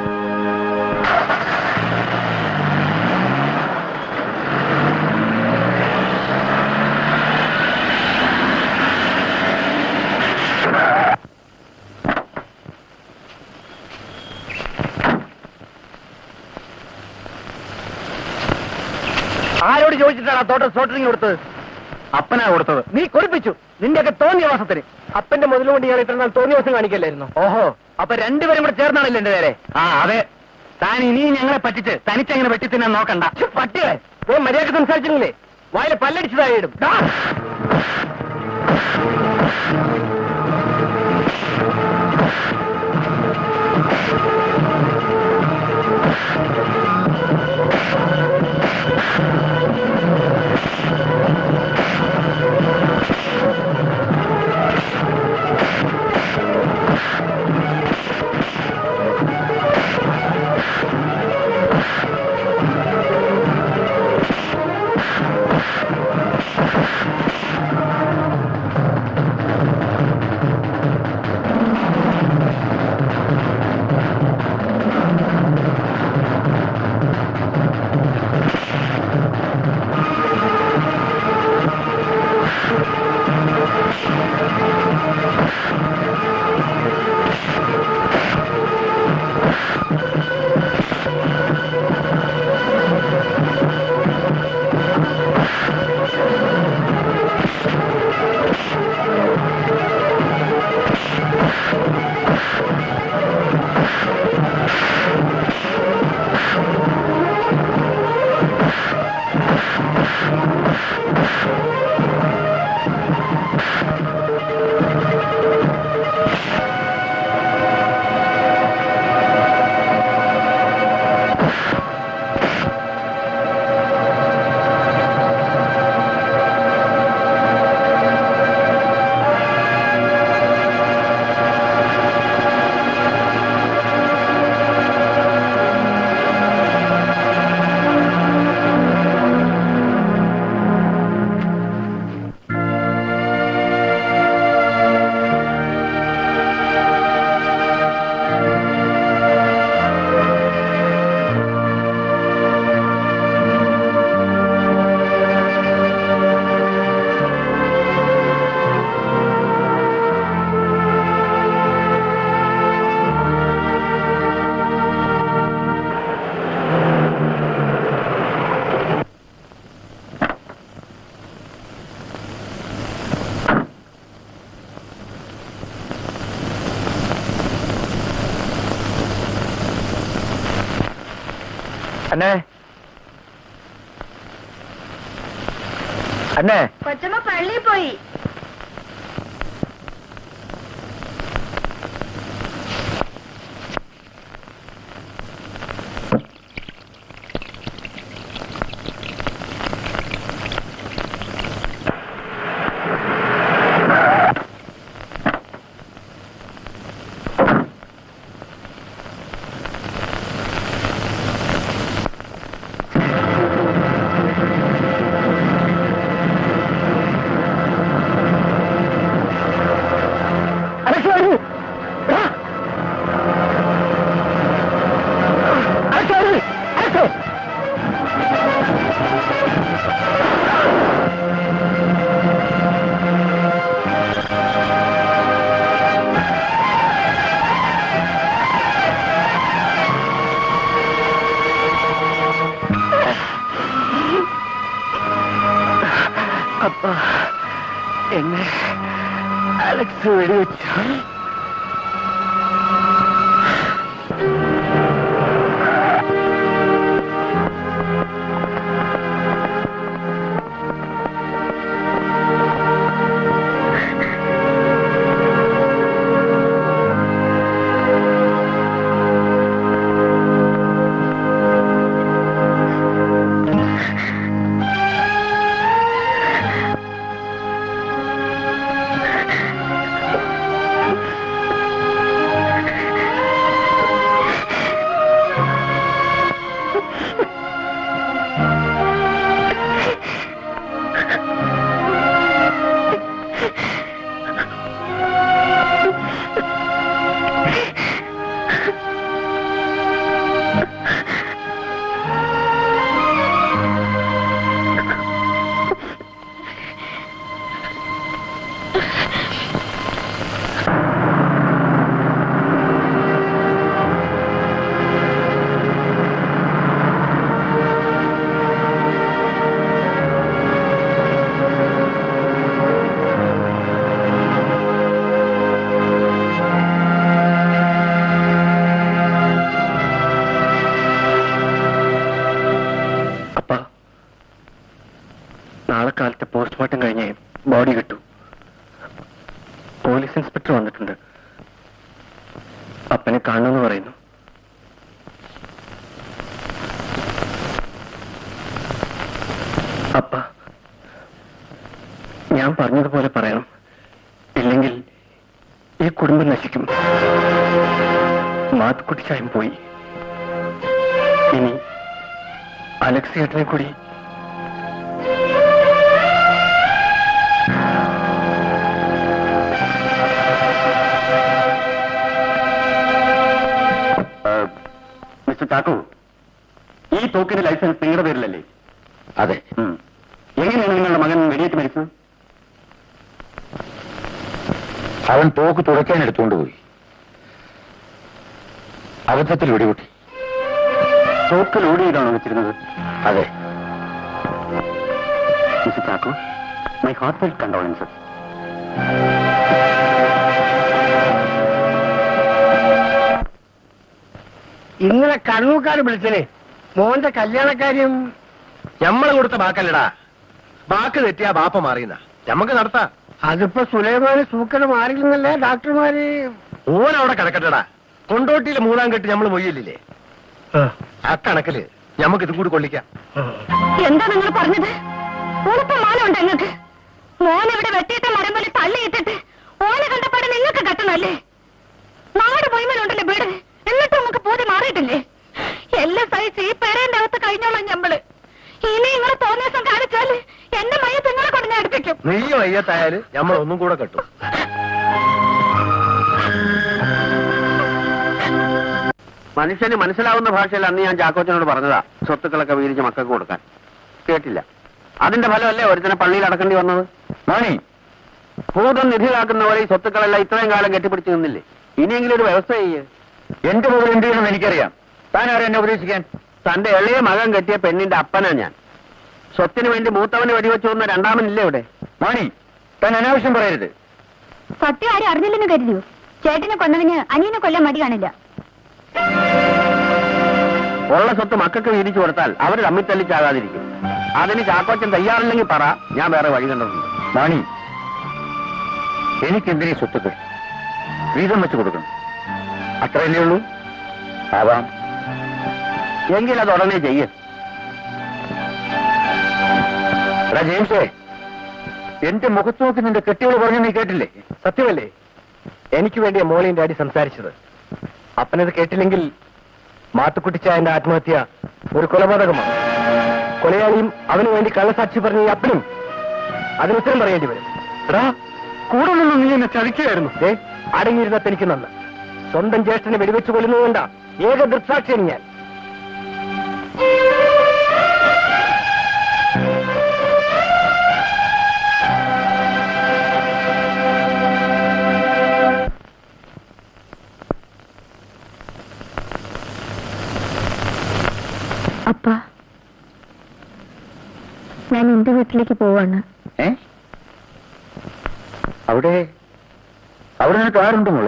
ആരോട് ചോദിച്ചിട്ടാണ് ആ തോട്ടം ഷോട്ടറിങ് കൊടുത്തത്? അപ്പനാ കൊടുത്തത്. നീ കൊടുപ്പിച്ചു. നിന്റെയൊക്കെ തോന്നിയ വാസത്തിന്. അപ്പന്റെ മുതൽ കൊണ്ട് ഞാൻ ഇത്ര നാൾ തോന്നിയ വാസം കാണിക്കല്ലായിരുന്നു. ഓഹോ, അപ്പൊ രണ്ടുപേരും കൂടെ ചേർന്നാണല്ലോ എന്റെ നേരെ. ആ അതെ, താൻ ഇനിയും ഞങ്ങളെ പറ്റിച്ച് തനിച്ചങ്ങനെ വെട്ടി തിന്നാൻ നോക്കണ്ട. പട്ടികളെ പോയി മര്യാദക്ക് സംസാരിച്ചില്ലേ? വായിലെ പല്ലടിച്ചതായിടും. അന്നേ അന്നേ കൊച്ചമ്മ പള്ളിയിൽ പോയി. അപ്പ എന്നെ അലക്സ് വെടിവെച്ചു. നാളെ കാലത്ത് പോസ്റ്റ്മോർട്ടം കഴിഞ്ഞ് ബോഡി കിട്ടു. പോലീസ് ഇൻസ്പെക്ടർ വന്നിട്ടുണ്ട്. അപ്പനെ കാണുമെന്ന് പറയുന്നു. അപ്പ ഞാൻ പറഞ്ഞതുപോലെ പറയണം, ഇല്ലെങ്കിൽ ഈ കുടുംബം നശിക്കും. മാത്തുക്കുട്ടിച്ചായം പോയി. ഇനി അലക്സ് ചേട്ടനെ കൂടി മിസ്റ്റർ ചാക്കോ, ഈ തോക്കിന്റെ ലൈസൻസ് നിങ്ങളുടെ പേരിലല്ലേ? അതെ. എങ്ങനെയാണ് നിങ്ങളുടെ മകൻ വെടിയേറ്റ് മരിച്ചത്? അവൻ തോക്ക് തുറക്കാൻ എടുത്തുകൊണ്ട് പോയി. അബദ്ധത്തിൽ വെടിപൊട്ടി. തോക്ക് ലോഡ് ചെയ്താണോ വെച്ചിരുന്നത്? അതെ. Mister Chacko, my heartfelt condolences. ഇന്നലെ കണ്ണൂക്കാർ വിളിച്ചനെ മോന്റെ കല്യാണക്കാര്യം ഞമ്മള് കൊടുത്ത ബാക്കല്ലടാ. ബാക്ക് തെറ്റിയാ ബാപ്പ മാറിയുന്ന ഞമ്മക്ക് നടത്താം. അതിപ്പോ സുലൈമാന് സൂക്കട് മാറിയില്ലെന്നല്ലേ ഡോക്ടർമാര്? ഓനവിടെ കിടക്കട്ടടാ. കൊണ്ടോട്ടിയിലെ മൂന്നാം കെട്ട് ഞമ്മള് മൊയ്യില്ലേ? ആ കണക്കില് ഞമ്മക്ക് ഇത് കൂടി കൊള്ളിക്കാം. എന്താ നിങ്ങൾ പറഞ്ഞത്? ഉറപ്പ് മാനമുണ്ട് നിങ്ങൾക്ക്? മോൻ ഇവിടെ വെട്ടിയിട്ട മരം പോലെ തള്ളിയിട്ടിട്ട് ഓനെ കണ്ടപ്പാടെ നിങ്ങൾക്ക് കെട്ടണല്ലേ? നാട് മൊയ്മനുണ്ടല്ലോ വീട്, എന്നിട്ട് നമുക്ക് പൂതി മാറിയിട്ടില്ലേ? എല്ലാം സഹിച്ച് ഈ പേരേന്റെ അകത്ത് കഴിഞ്ഞോളാം ഞമ്മള്. ഇനി നിങ്ങളെ തോന്നിയ കാണിച്ചാല് എന്റെ മയ്യത്ത് നിങ്ങളെ കൊണ്ട് ഞാൻ എടുപ്പിക്കും. നെയ്യ് മയ്യത്തായാല് ഞമ്മൾ ഒന്നും കൂടെ കെട്ടും. മനുഷ്യന് മനസ്സിലാവുന്ന ഭാഷയിൽ അന്ന് ഞാൻ ചാക്കോച്ചനോട് പറഞ്ഞതാ സ്വത്തുക്കളൊക്കെ വീതിച്ച് മക്കൾക്ക് കൊടുക്കാൻ. കേട്ടില്ല. അതിന്റെ ഫലമല്ലേ ഒരുത്തനെ പള്ളിയിൽ അടക്കേണ്ടി വന്നത്? മോണി, ഭൂതം നിധിയാക്കുന്നവരെ ഈ സ്വത്തുക്കളെല്ലാം ഇത്രയും കാലം കെട്ടിപ്പിടിച്ച് നിന്നില്ലേ? ഇനിയെങ്കിലും ഒരു വ്യവസ്ഥ ചെയ്യ്. എന്റെ മുതൽ എന്ത് ചെയ്യണമെന്ന് എനിക്കറിയാം. താൻ ആരെ എന്നെ ഉപദേശിക്കാൻ? തന്റെ ഇളയ മകൻ കെട്ടിയ പെണ്ണിന്റെ അപ്പനാ ഞാൻ. സ്വത്തിന് വേണ്ടി മൂത്തവന് വെടിവെച്ചു വന്ന രണ്ടാമനില്ലേ ഇവിടെ? മോണി, താൻ അനാവശ്യം പറയരുത്. സത്യം ആരും അറിഞ്ഞില്ലെന്ന് കരുതിയോ? ചേട്ടനെ കൊന്നവന് അനിയനെ കൊല്ലാൻ മടി കാണില്ല. ഉള്ള സ്വത്ത് മക്കൾക്ക് വീതിച്ചു കൊടുത്താൽ അവർ തമ്മിൽ തല്ലിച്ചാകാതിരിക്കും. അതിന് ചാക്കോച്ചൻ തയ്യാറില്ലെങ്കിൽ പറ, ഞാൻ വേറെ വഴി കണ്ടിട്ടുണ്ട്. മാണി, എനിക്കെന്തിനീ സ്വത്തുക്കൾ വീതം വെച്ച് കൊടുക്കണം? അത്രയല്ലേ ഉള്ളൂ? ആവാം. എങ്കിൽ അത് ഉടനെ ചെയ്യും. എടാ ജെയിംസേ, എന്റെ മുഖത്ത് നോക്കി നിന്റെ കെട്ടിയോട് പറഞ്ഞു നീ കേട്ടില്ലേ? സത്യമല്ലേ? എനിക്ക് വേണ്ടിയ മോളിയും ഡാഡി സംസാരിച്ചത്. അപ്പനത് കേട്ടില്ലെങ്കിൽ മാത്തുക്കുട്ടിച്ചായന്റെ ആത്മഹത്യ ഒരു കൊലപാതകമാണ്. കൊലയാളിയും അവന് വേണ്ടി കള്ളസാക്ഷി പറഞ്ഞ ഈ അപ്പനും അതിന് ഉത്തരം പറയേണ്ടി വരും. എടാ, കൂടെ നിന്ന് നീ എന്നെ ചതിക്കുകയായിരുന്നു. ഏ അടങ്ങിയിരുന്നപ്പ എനിക്ക് നന്ന്. സ്വന്തം ജ്യേഷ്ഠനെ വെടിവെച്ച് കൊല്ലുന്നതുകൊണ്ടാ ഏക ദൃക്സാക്ഷിയാണ് ഞാൻ. അപ്പ, ഞാൻ എന്റെ വീട്ടിലേക്ക് പോവാണ്. ഏ അവിടെ അവിടെ നിനക്ക് ആരുണ്ട് മോളെ?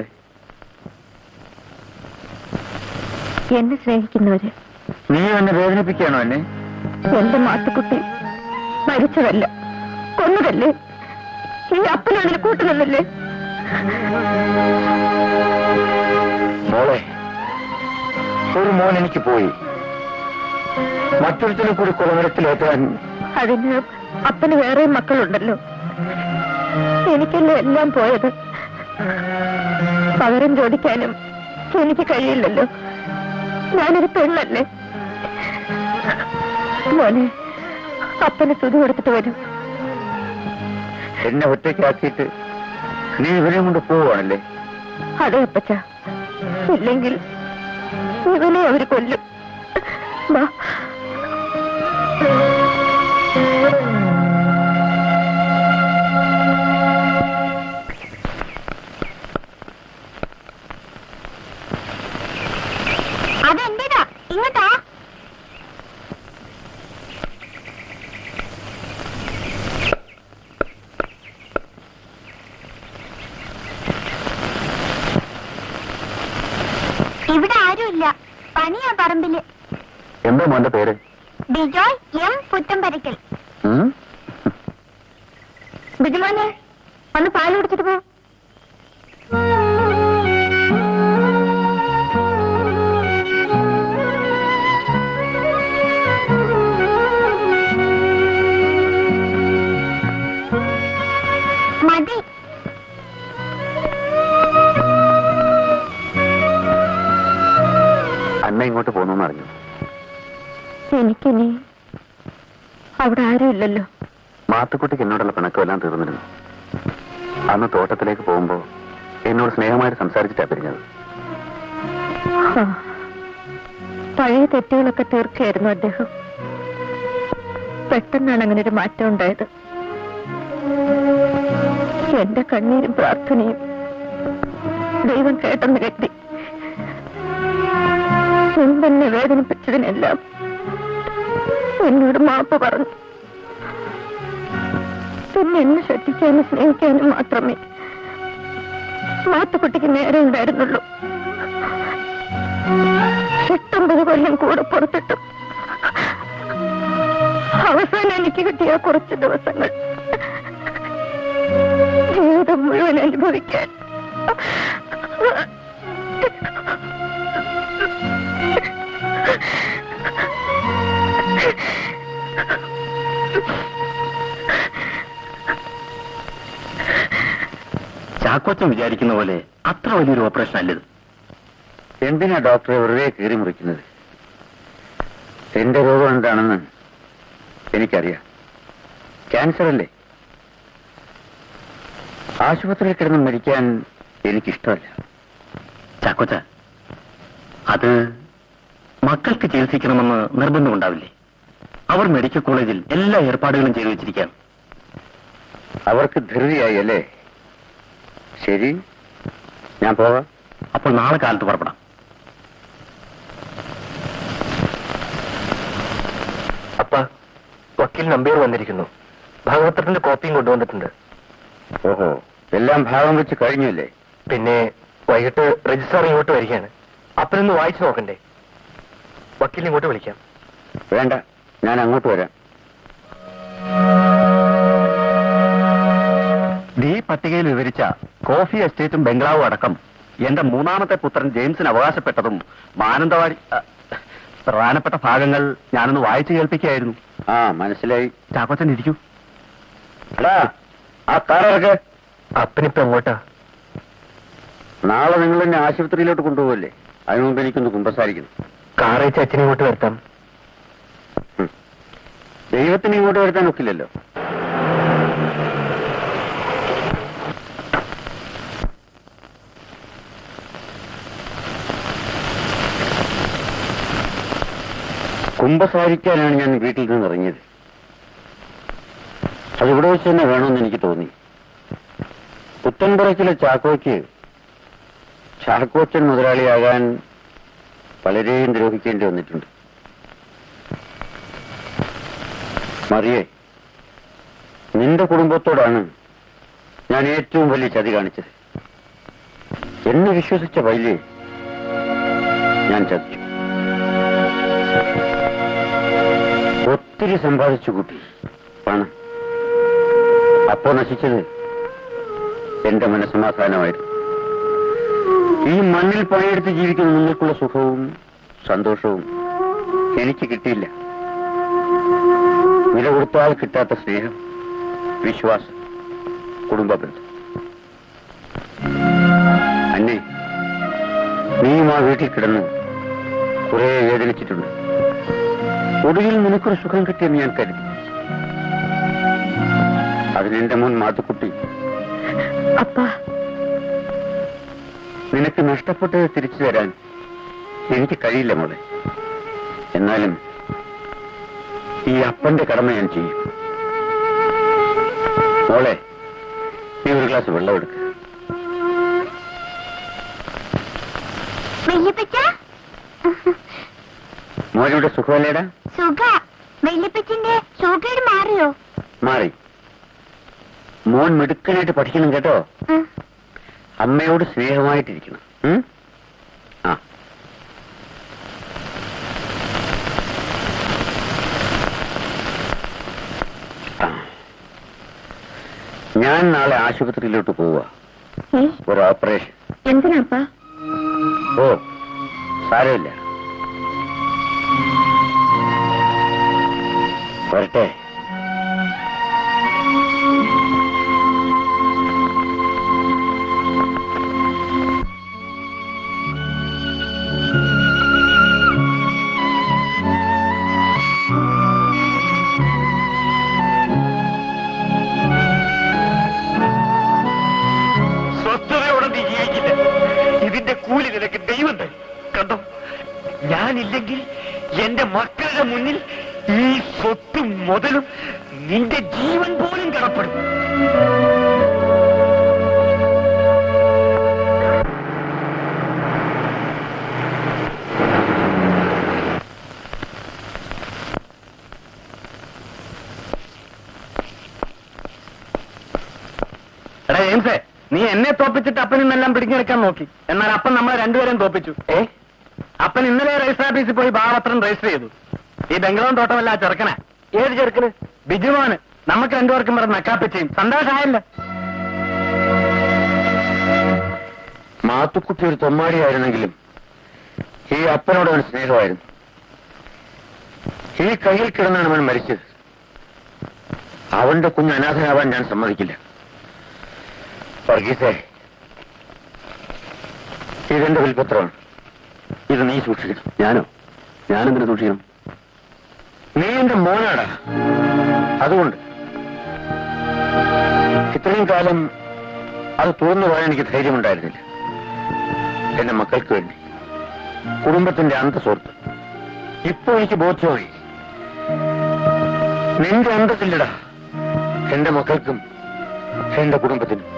എന്നെ സ്നേഹിക്കുന്നവര്. നീ എന്നെ വേദനിപ്പിക്കുകയാണോ എന്നെ? എന്റെ മാത്തുക്കുട്ടി മരിച്ചതല്ല, കൊന്നതല്ലേ? ഈ അപ്പനും അതിന് കൂട്ടുന്നതല്ലേ? മോളെ, ഒരു മോൻ എനിക്ക് പോയി, മറ്റൊരുത്തിനെ കൂടി കുളമരത്തിലേറ്റാൻ. അതിന് അപ്പന് വേറെയും മക്കളുണ്ടല്ലോ. എനിക്കല്ലേ എല്ലാം പോയത്. പകരം ചോദിക്കാനും എനിക്ക് കഴിയില്ലല്ലോ. ഞാനൊരു പെണ്ണല്ലേ. മോനെ, അപ്പന് സ്തുതി കൊടുത്തിട്ട് വരും. എന്നെ ഒറ്റയ്ക്കാക്കിയിട്ട് നീ ഇവനെ കൊണ്ട് പോവാണല്ലേ? അതെ അപ്പച്ച, ഇല്ലെങ്കിൽ ഇവനെ അവര് കൊല്ലും. വാ. അതെന്റേതാ, ഇങ്ങോട്ടാ. ഇവിടെ ആരുമില്ല, പണിയാ പറമ്പില്. എന്താ മോന്റെ പേര്? ബിജോയ് എം പുത്തമ്പരക്കൽ. ബിജുമോനെ, ഒന്ന് പാല് കുടിച്ചിട്ട് പോ. മതി. അന്ന ഇങ്ങോട്ട് പോന്നു അറിഞ്ഞു. എനിക്കിനി അവിടെ ആരുമില്ലല്ലോ. മാത്തുക്കുട്ടിക്ക് എന്നോടുള്ള പിണക്കമെല്ലാം തീർന്നിരുന്നു. അന്ന് തോട്ടത്തിലേക്ക് പോകുമ്പോ എന്നോട് സ്നേഹമായിട്ട് സംസാരിച്ചിട്ടാ പിരിഞ്ഞത്. ആ, പഴയ തെറ്റുകളൊക്കെ തീർക്കുകയായിരുന്നു അദ്ദേഹം. പെട്ടെന്നാണ് അങ്ങനെ ഒരു മാറ്റം ഉണ്ടായത്. എന്റെ കണ്ണീരും പ്രാർത്ഥനയും ദൈവം കേട്ടെന്ന് കരുതി. എന്തെന്നെ വേദനിപ്പിച്ചതിനെല്ലാം എന്നോട് മാപ്പ് പറഞ്ഞു. പിന്നെ എന്നെ ശ്രദ്ധിക്കാനും സ്നേഹിക്കാനും മാത്രമേ മാത്തുക്കുട്ടിക്ക് നേരെ ഉണ്ടായിരുന്നുള്ളൂ. എട്ടൊമ്പത് കൊല്ലം കൂടെ പുറത്തിട്ടും അവസാനം എനിക്ക് കിട്ടിയ കുറച്ച് ദിവസങ്ങൾ ജീവിതം മുഴുവൻ അനുഭവിക്കാൻ ചാക്കോച്ചൻ വിചാരിക്കുന്ന പോലെ അത്ര വലിയൊരു ഓപ്പറേഷൻ അല്ലത്. എന്തിനാ ഡോക്ടറെ വെറുതെ കീറി മുറിക്കുന്നത്? എന്റെ രോഗം എന്താണെന്ന് എനിക്കറിയാം. ക്യാൻസർ അല്ലേ? ആശുപത്രിയിൽ കിടന്ന് മരിക്കാൻ എനിക്കിഷ്ടമല്ല. ചാക്കോച്ച, അത് മക്കൾക്ക് ചികിത്സിക്കണമെന്ന് നിർബന്ധമുണ്ടാവില്ലേ? അവർ മെഡിക്കൽ കോളേജിൽ എല്ലാ ഏർപ്പാടുകളും ചെയ്തു വെച്ചിരിക്കുകയാണ്. അവർക്ക് ധൃതിയായി അല്ലേ? ശരി, ഞാൻ പോകാം. അപ്പോൾ നാളെ കാലത്ത് പുറപ്പെടാം. അപ്പ, വക്കീൽ നമ്പീർ വന്നിരിക്കുന്നു. ഭാഗവത്രത്തിന്റെ കോപ്പിയും കൊണ്ടുവന്നിട്ടുണ്ട്. ഓഹോ, എല്ലാം ഭാഗം വെച്ച് കഴിഞ്ഞല്ലേ? പിന്നെ വൈകിട്ട് രജിസ്ട്രാർ ഇങ്ങോട്ട് വരികയാണ്. അപ്പനൊന്ന് വായിച്ചു നോക്കണ്ടേ? വക്കീലിനെ ഇങ്ങോട്ട് വിളിക്കാം. വേണ്ട, ഞാൻ അങ്ങോട്ട് വരാം. ഈ പട്ടികയിൽ വിവരിച്ച കോഫി എസ്റ്റേറ്റും ബംഗ്ലാവും അടക്കം എന്റെ മൂന്നാമത്തെ പുത്രൻ ജെയിംസിന് അവകാശപ്പെട്ടതും മാനന്തവാടി പ്രധാനപ്പെട്ട ഭാഗങ്ങൾ ഞാനൊന്ന് വായിച്ചു കേൾപ്പിക്കുകയായിരുന്നു. ആ, മനസ്സിലായി. ചാക്കോച്ചൻ ഇരിക്കൂ. എടാ, ആ കാറൊക്കെ അപ്പനിപ്പോ എങ്ങോട്ടാ? നാളെ നിങ്ങൾ എന്നെ ആശുപത്രിയിലോട്ട് കൊണ്ടുപോകല്ലേ? അതിനു മുമ്പ് എനിക്കൊന്ന് കുമ്പസാരിക്കണം. കാറേച്ച് അച്ഛനെ ഇങ്ങോട്ട് വരുത്താം. ദൈവത്തിന് ഇങ്ങോട്ട് വരുത്താൻ ഒക്കില്ലല്ലോ. കുമ്പസാരിക്കാനാണ് ഞാൻ വീട്ടിൽ നിന്ന് ഇറങ്ങിയത്. അതിവിടെ വെച്ച് തന്നെ വേണമെന്ന് എനിക്ക് തോന്നി. പുത്തൻപുറക്കിലെ ചാക്കോയ്ക്ക് ചാക്കോച്ചൻ മുതലാളിയാകാൻ പലരെയും ദ്രോഹിക്കേണ്ടി വന്നിട്ടുണ്ട്. മറിയേ, നിന്റെ കുടുംബത്തോടാണ് ഞാൻ ഏറ്റവും വലിയ ചതി കാണിച്ചത്. എന്നെ വിശ്വസിച്ച വൈലേ ഞാൻ ചതിച്ചു. ഒത്തിരി സമ്പാദിച്ചു കൂട്ടി പണം. അപ്പോ നശിച്ചത് എന്റെ മനസ്സമാധാനമായിരുന്നു. ഈ മണ്ണിൽ പണിയെടുത്ത് ജീവിക്കുന്ന നിങ്ങൾക്കുള്ള സുഖവും സന്തോഷവും എനിക്ക് കിട്ടിയില്ല. വില കൊടുത്താൽ കിട്ടാത്ത സ്നേഹം, വിശ്വാസം, കുടുംബ ബന്ധം. അന്നേ, നീയും ആ വീട്ടിൽ കിടന്ന് കുറെ വേദനിച്ചിട്ടുണ്ട്. ഒടുവിൽ നിനക്കൊരു സുഖം കിട്ടിയെന്ന് ഞാൻ കരുതി. അതിനെന്റെ മുൻ മാത്തുക്കുട്ടി, നിനക്ക് നഷ്ടപ്പെട്ടത് തിരിച്ചു തരാൻ എനിക്ക് കഴിയില്ല മോളെ. എന്നാലും ഈ അപ്പന്റെ കടമ ഞാൻ ചെയ്യും. മോളെ, നീ ഒരു ഗ്ലാസ് വെള്ളം എടുക്കുക. മോനുടെ സുഖമല്ലേടാ? സുഖ. വല്യപ്പച്ചിന്റെ സുഖേട് മാറിയോ? മാറി. മോൻ മിടുക്കനായിട്ട് പഠിക്കണം കേട്ടോ. അമ്മയോട് സ്നേഹമായിട്ടിരിക്കണം. ആ, ഞാൻ നാളെ ആശുപത്രിയിലോട്ട് പോവുക. ഒരു ഓപ്പറേഷൻ. എന്തിനാപ്പാ? ഓ, സാരമില്ല. വരട്ടെ. സ്വസ്ഥതയോടെ നീ ജീവിക്കില്ല. ഇതിന്റെ കൂലി നിനക്ക് ദൈവം തരും. കണ്ടോ, ഞാനില്ലെങ്കിൽ എന്റെ മക്കളുടെ മുന്നിൽ ഈ സ്വത്തും മുതലും നിന്റെ ജീവൻ പോലും കടപ്പെടും. എടാ ജെയിംസേ, നീ എന്നെ തോപ്പിച്ചിട്ട് അപ്പൻ ഇന്നെല്ലാം പിടിഞ്ഞെടുക്കാൻ നോക്കി. എന്നാൽ അപ്പൻ നമ്മളെ രണ്ടുപേരും തോപ്പിച്ചു. ഏ അപ്പൻ ഇന്നലെ രജിസ്റ്റർ ഓഫീസിൽ പോയി ഭാവപത്രം രജിസ്റ്റർ ചെയ്തു. ഈ ബംഗ്ലാവും തോട്ടമല്ല ആ ചെറുക്കനാ. ഏത് ചെറുക്കന്? ബിജുമോന്. നമുക്ക് രണ്ടുപേർക്കും ഇവിടെ നക്കാപ്പിച്ചയും. സന്തോഷമായല്ലോ. മാത്തുക്കുട്ടി ഒരു തൊമ്മാടിയായിരുന്നെങ്കിലും ഈ അപ്പനോട് അവൻ സ്നേഹമായിരുന്നു. ഈ കയ്യിൽ കിടന്നാണ് അവൻ മരിച്ചത്. അവന്റെ കുഞ്ഞ് അനാഥനാവാൻ ഞാൻ സമ്മതിക്കില്ല. വർഗീസേ, ഇതെന്റെ വിൽപത്രമാണ്. ഇത് നീ സൂക്ഷിക്കണം. ഞാനോ? ഞാനെന്തിനു സൂക്ഷിക്കണം? നീ എന്റെ മോനാടാ. അതുകൊണ്ട് ഇത്രയും കാലം അത് തുറന്നു പോയാൽ എനിക്ക് ധൈര്യമുണ്ടായിരുന്നില്ല. എന്റെ മക്കൾക്ക് വേണ്ടി, കുടുംബത്തിന്റെ അന്തസ്സോർത്ത്. ഇപ്പൊ എനിക്ക് ബോധ്യമായി, നിന്റെ അന്തസ്സില്ലടാ എന്റെ മക്കൾക്കും എന്റെ കുടുംബത്തിനും.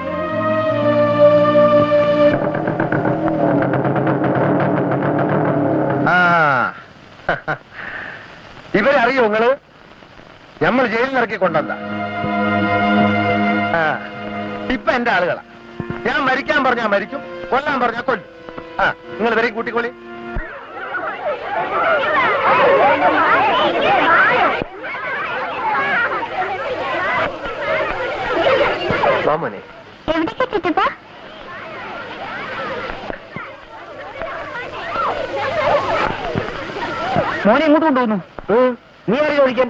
ആ ഇവരറിയോ നിങ്ങള്? നമ്മൾ ജയിലിൽ ഇറക്കി കൊണ്ടുവന്ന ഇപ്പൊ എന്റെ ആളുകളാ. ഞാൻ മരിക്കാൻ പറഞ്ഞാ മരിക്കും, കൊല്ലാൻ പറഞ്ഞാ കൊല്ലും. ആ, നിങ്ങൾ ഇവരെ കൂട്ടിക്കൊള്ളി. മാമോനെ എവിടേക്കാ ചിറ്റപ്പ? മോനെ എങ്ങോട്ട് കൊണ്ടുപോകുന്നു? നീ അറിയോ ഒഴിക്കാൻ?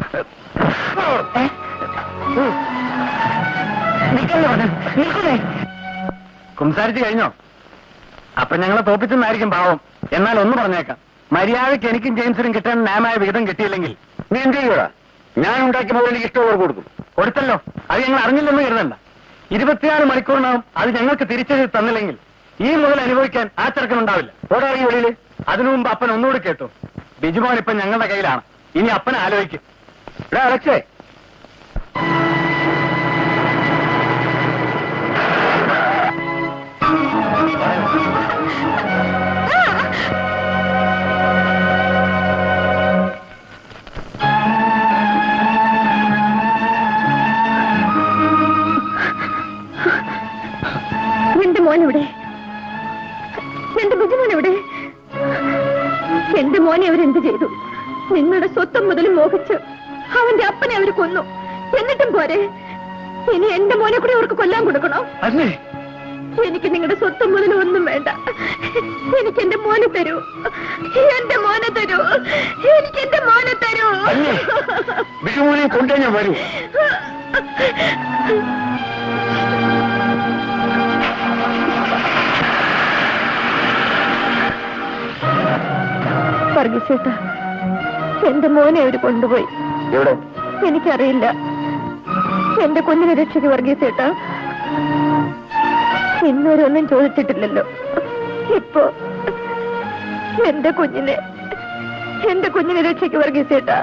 സംസാരിച്ചു കഴിഞ്ഞോ? അപ്പൊ ഞങ്ങളെ തോപ്പിച്ചെന്നായിരിക്കും പാവം. എന്നാൽ ഒന്ന് പറഞ്ഞേക്കാം, മര്യാദയ്ക്ക് എനിക്കും ജെയിംസിനും കിട്ടാൻ ന്യായമായ വിഹിതം കിട്ടിയില്ലെങ്കിൽ നീ എന്ത് ചെയ്യൂടാ? ഞാൻ ഉണ്ടാക്കിയ മുതൽ എനിക്ക് ഇഷ്ടമുള്ളവർ കൊടുക്കും. കൊടുത്തല്ലോ, അത് ഞങ്ങൾ അറിഞ്ഞില്ലെന്ന് കരുതണ്ട. ഇരുപത്തിനാല് മണിക്കൂറിനകം അത് ഞങ്ങൾക്ക് തിരിച്ചെഴുതി തന്നില്ലെങ്കിൽ ഈ മുതൽ അനുഭവിക്കാൻ ആ ചെറുക്കനുണ്ടാവില്ല. ഓടാ ഈ വെളിയില്. അതിനു മുമ്പ് അപ്പൻ ഒന്നുകൂടി കേട്ടു, ബിജുമോൻ ഇപ്പൊ ഞങ്ങളുടെ കയ്യിലാണ്. ഇനി അപ്പനെ ആലോചിക്കും. ഇവിടെ അലക്സേ, എന്റെ മോനെവിടെ? എന്റെ ബുദ്ധിമോനെവിടെ? എന്റെ മോനെ അവരെന്ത് ചെയ്തു? നിങ്ങളുടെ സ്വത്തം മുതലും മോഹിച്ച് അവന്റെ അപ്പനെ അവർ കൊന്നു. എന്നിട്ടും പോരെ, ഇനി എന്റെ മോനെ കൂടി അവർക്ക് കൊല്ലാൻ കൊടുക്കണോ? അല്ലേ, എനിക്ക് നിങ്ങളുടെ സ്വത്തം മുതലും ഒന്നും വേണ്ട. എനിക്ക് എന്റെ മോനെ തരൂ, എന്റെ മോനെ തരൂ, എനിക്ക് എന്റെ മോനെ തരൂ. ബിജുമോനെ കൊണ്ടേ ഞാൻ വരൂ. വർഗീസേട്ടാ, എന്റെ മോനെ അവര് കൊണ്ടുപോയി. എവിടെ? എനിക്കറിയില്ല. എന്റെ കുഞ്ഞിനെ രക്ഷിക്ക് വർഗീസേട്ടാ. ഇന്നുവരെ ഒന്നും ചോദിച്ചിട്ടില്ലല്ലോ. ഇപ്പോ എന്റെ കുഞ്ഞിനെ എന്റെ കുഞ്ഞിനെ രക്ഷിക്ക് വർഗീസേട്ടാ.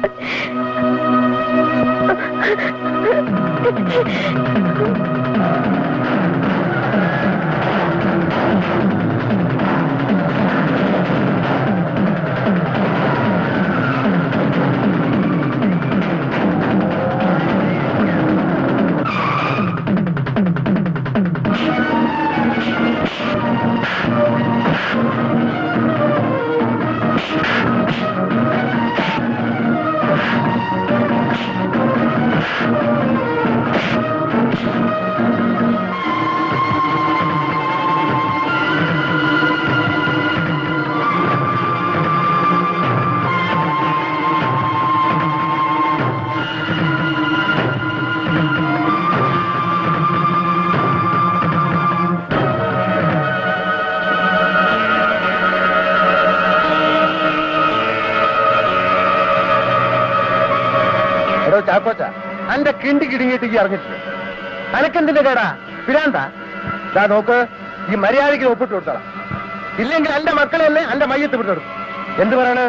ചാക്കോച്ച, അന്റെ കിണ്ടി കിടുങ്ങിയിട്ട് ഈ അറിഞ്ഞിട്ടില്ല. അനക്കെന്തിന്റെ കേടാ? പിരാന്താ? ദാ നോക്ക്, ഈ മര്യാദയ്ക്ക് ഒപ്പിട്ട് കൊടുത്തളാം. ഇല്ലെങ്കിൽ എന്റെ മക്കളെ തന്നെ എന്റെ മയ്യത്ത് വിട്ടെടുക്കും. എന്ത് പറയണ്?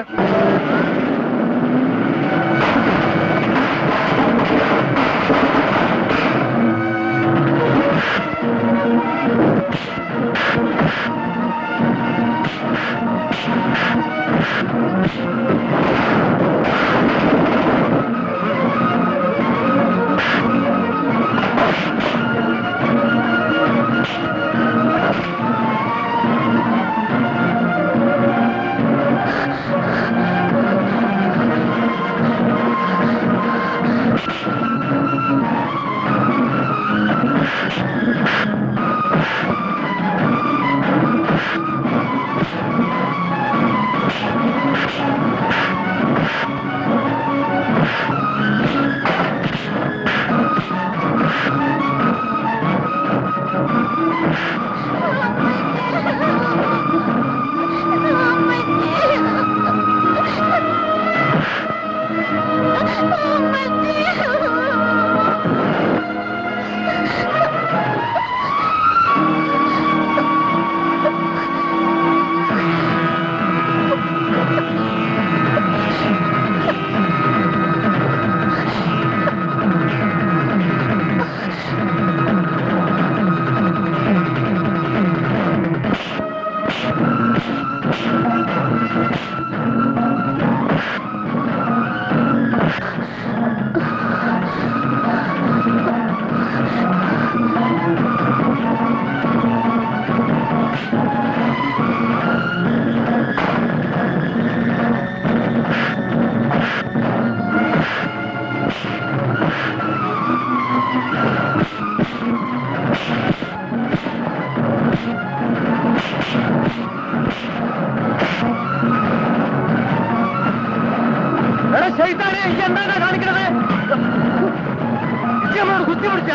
കത്തി പിടിച്ച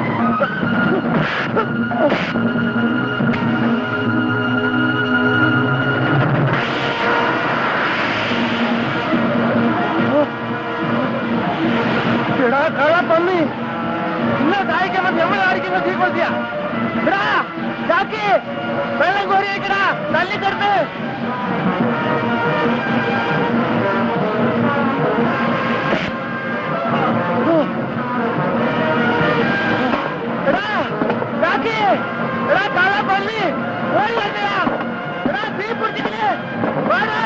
എടാ കള പന്നി ഇന്ന് കായ്ക്കുമ്പോ നമ്മൾ കാണിക്കുന്ന തീ കൊളുത്തിയ എടാ ചാക്കി വെള്ളം കോരി വെക്കടാ തല്ലിക്കെടുത്ത് എടാ ചാക്കി എടാ കള പന്നി ഓടി വന്നടാ എടാ തീ പിടിച്ചിട്ടില്ലേ വാടാ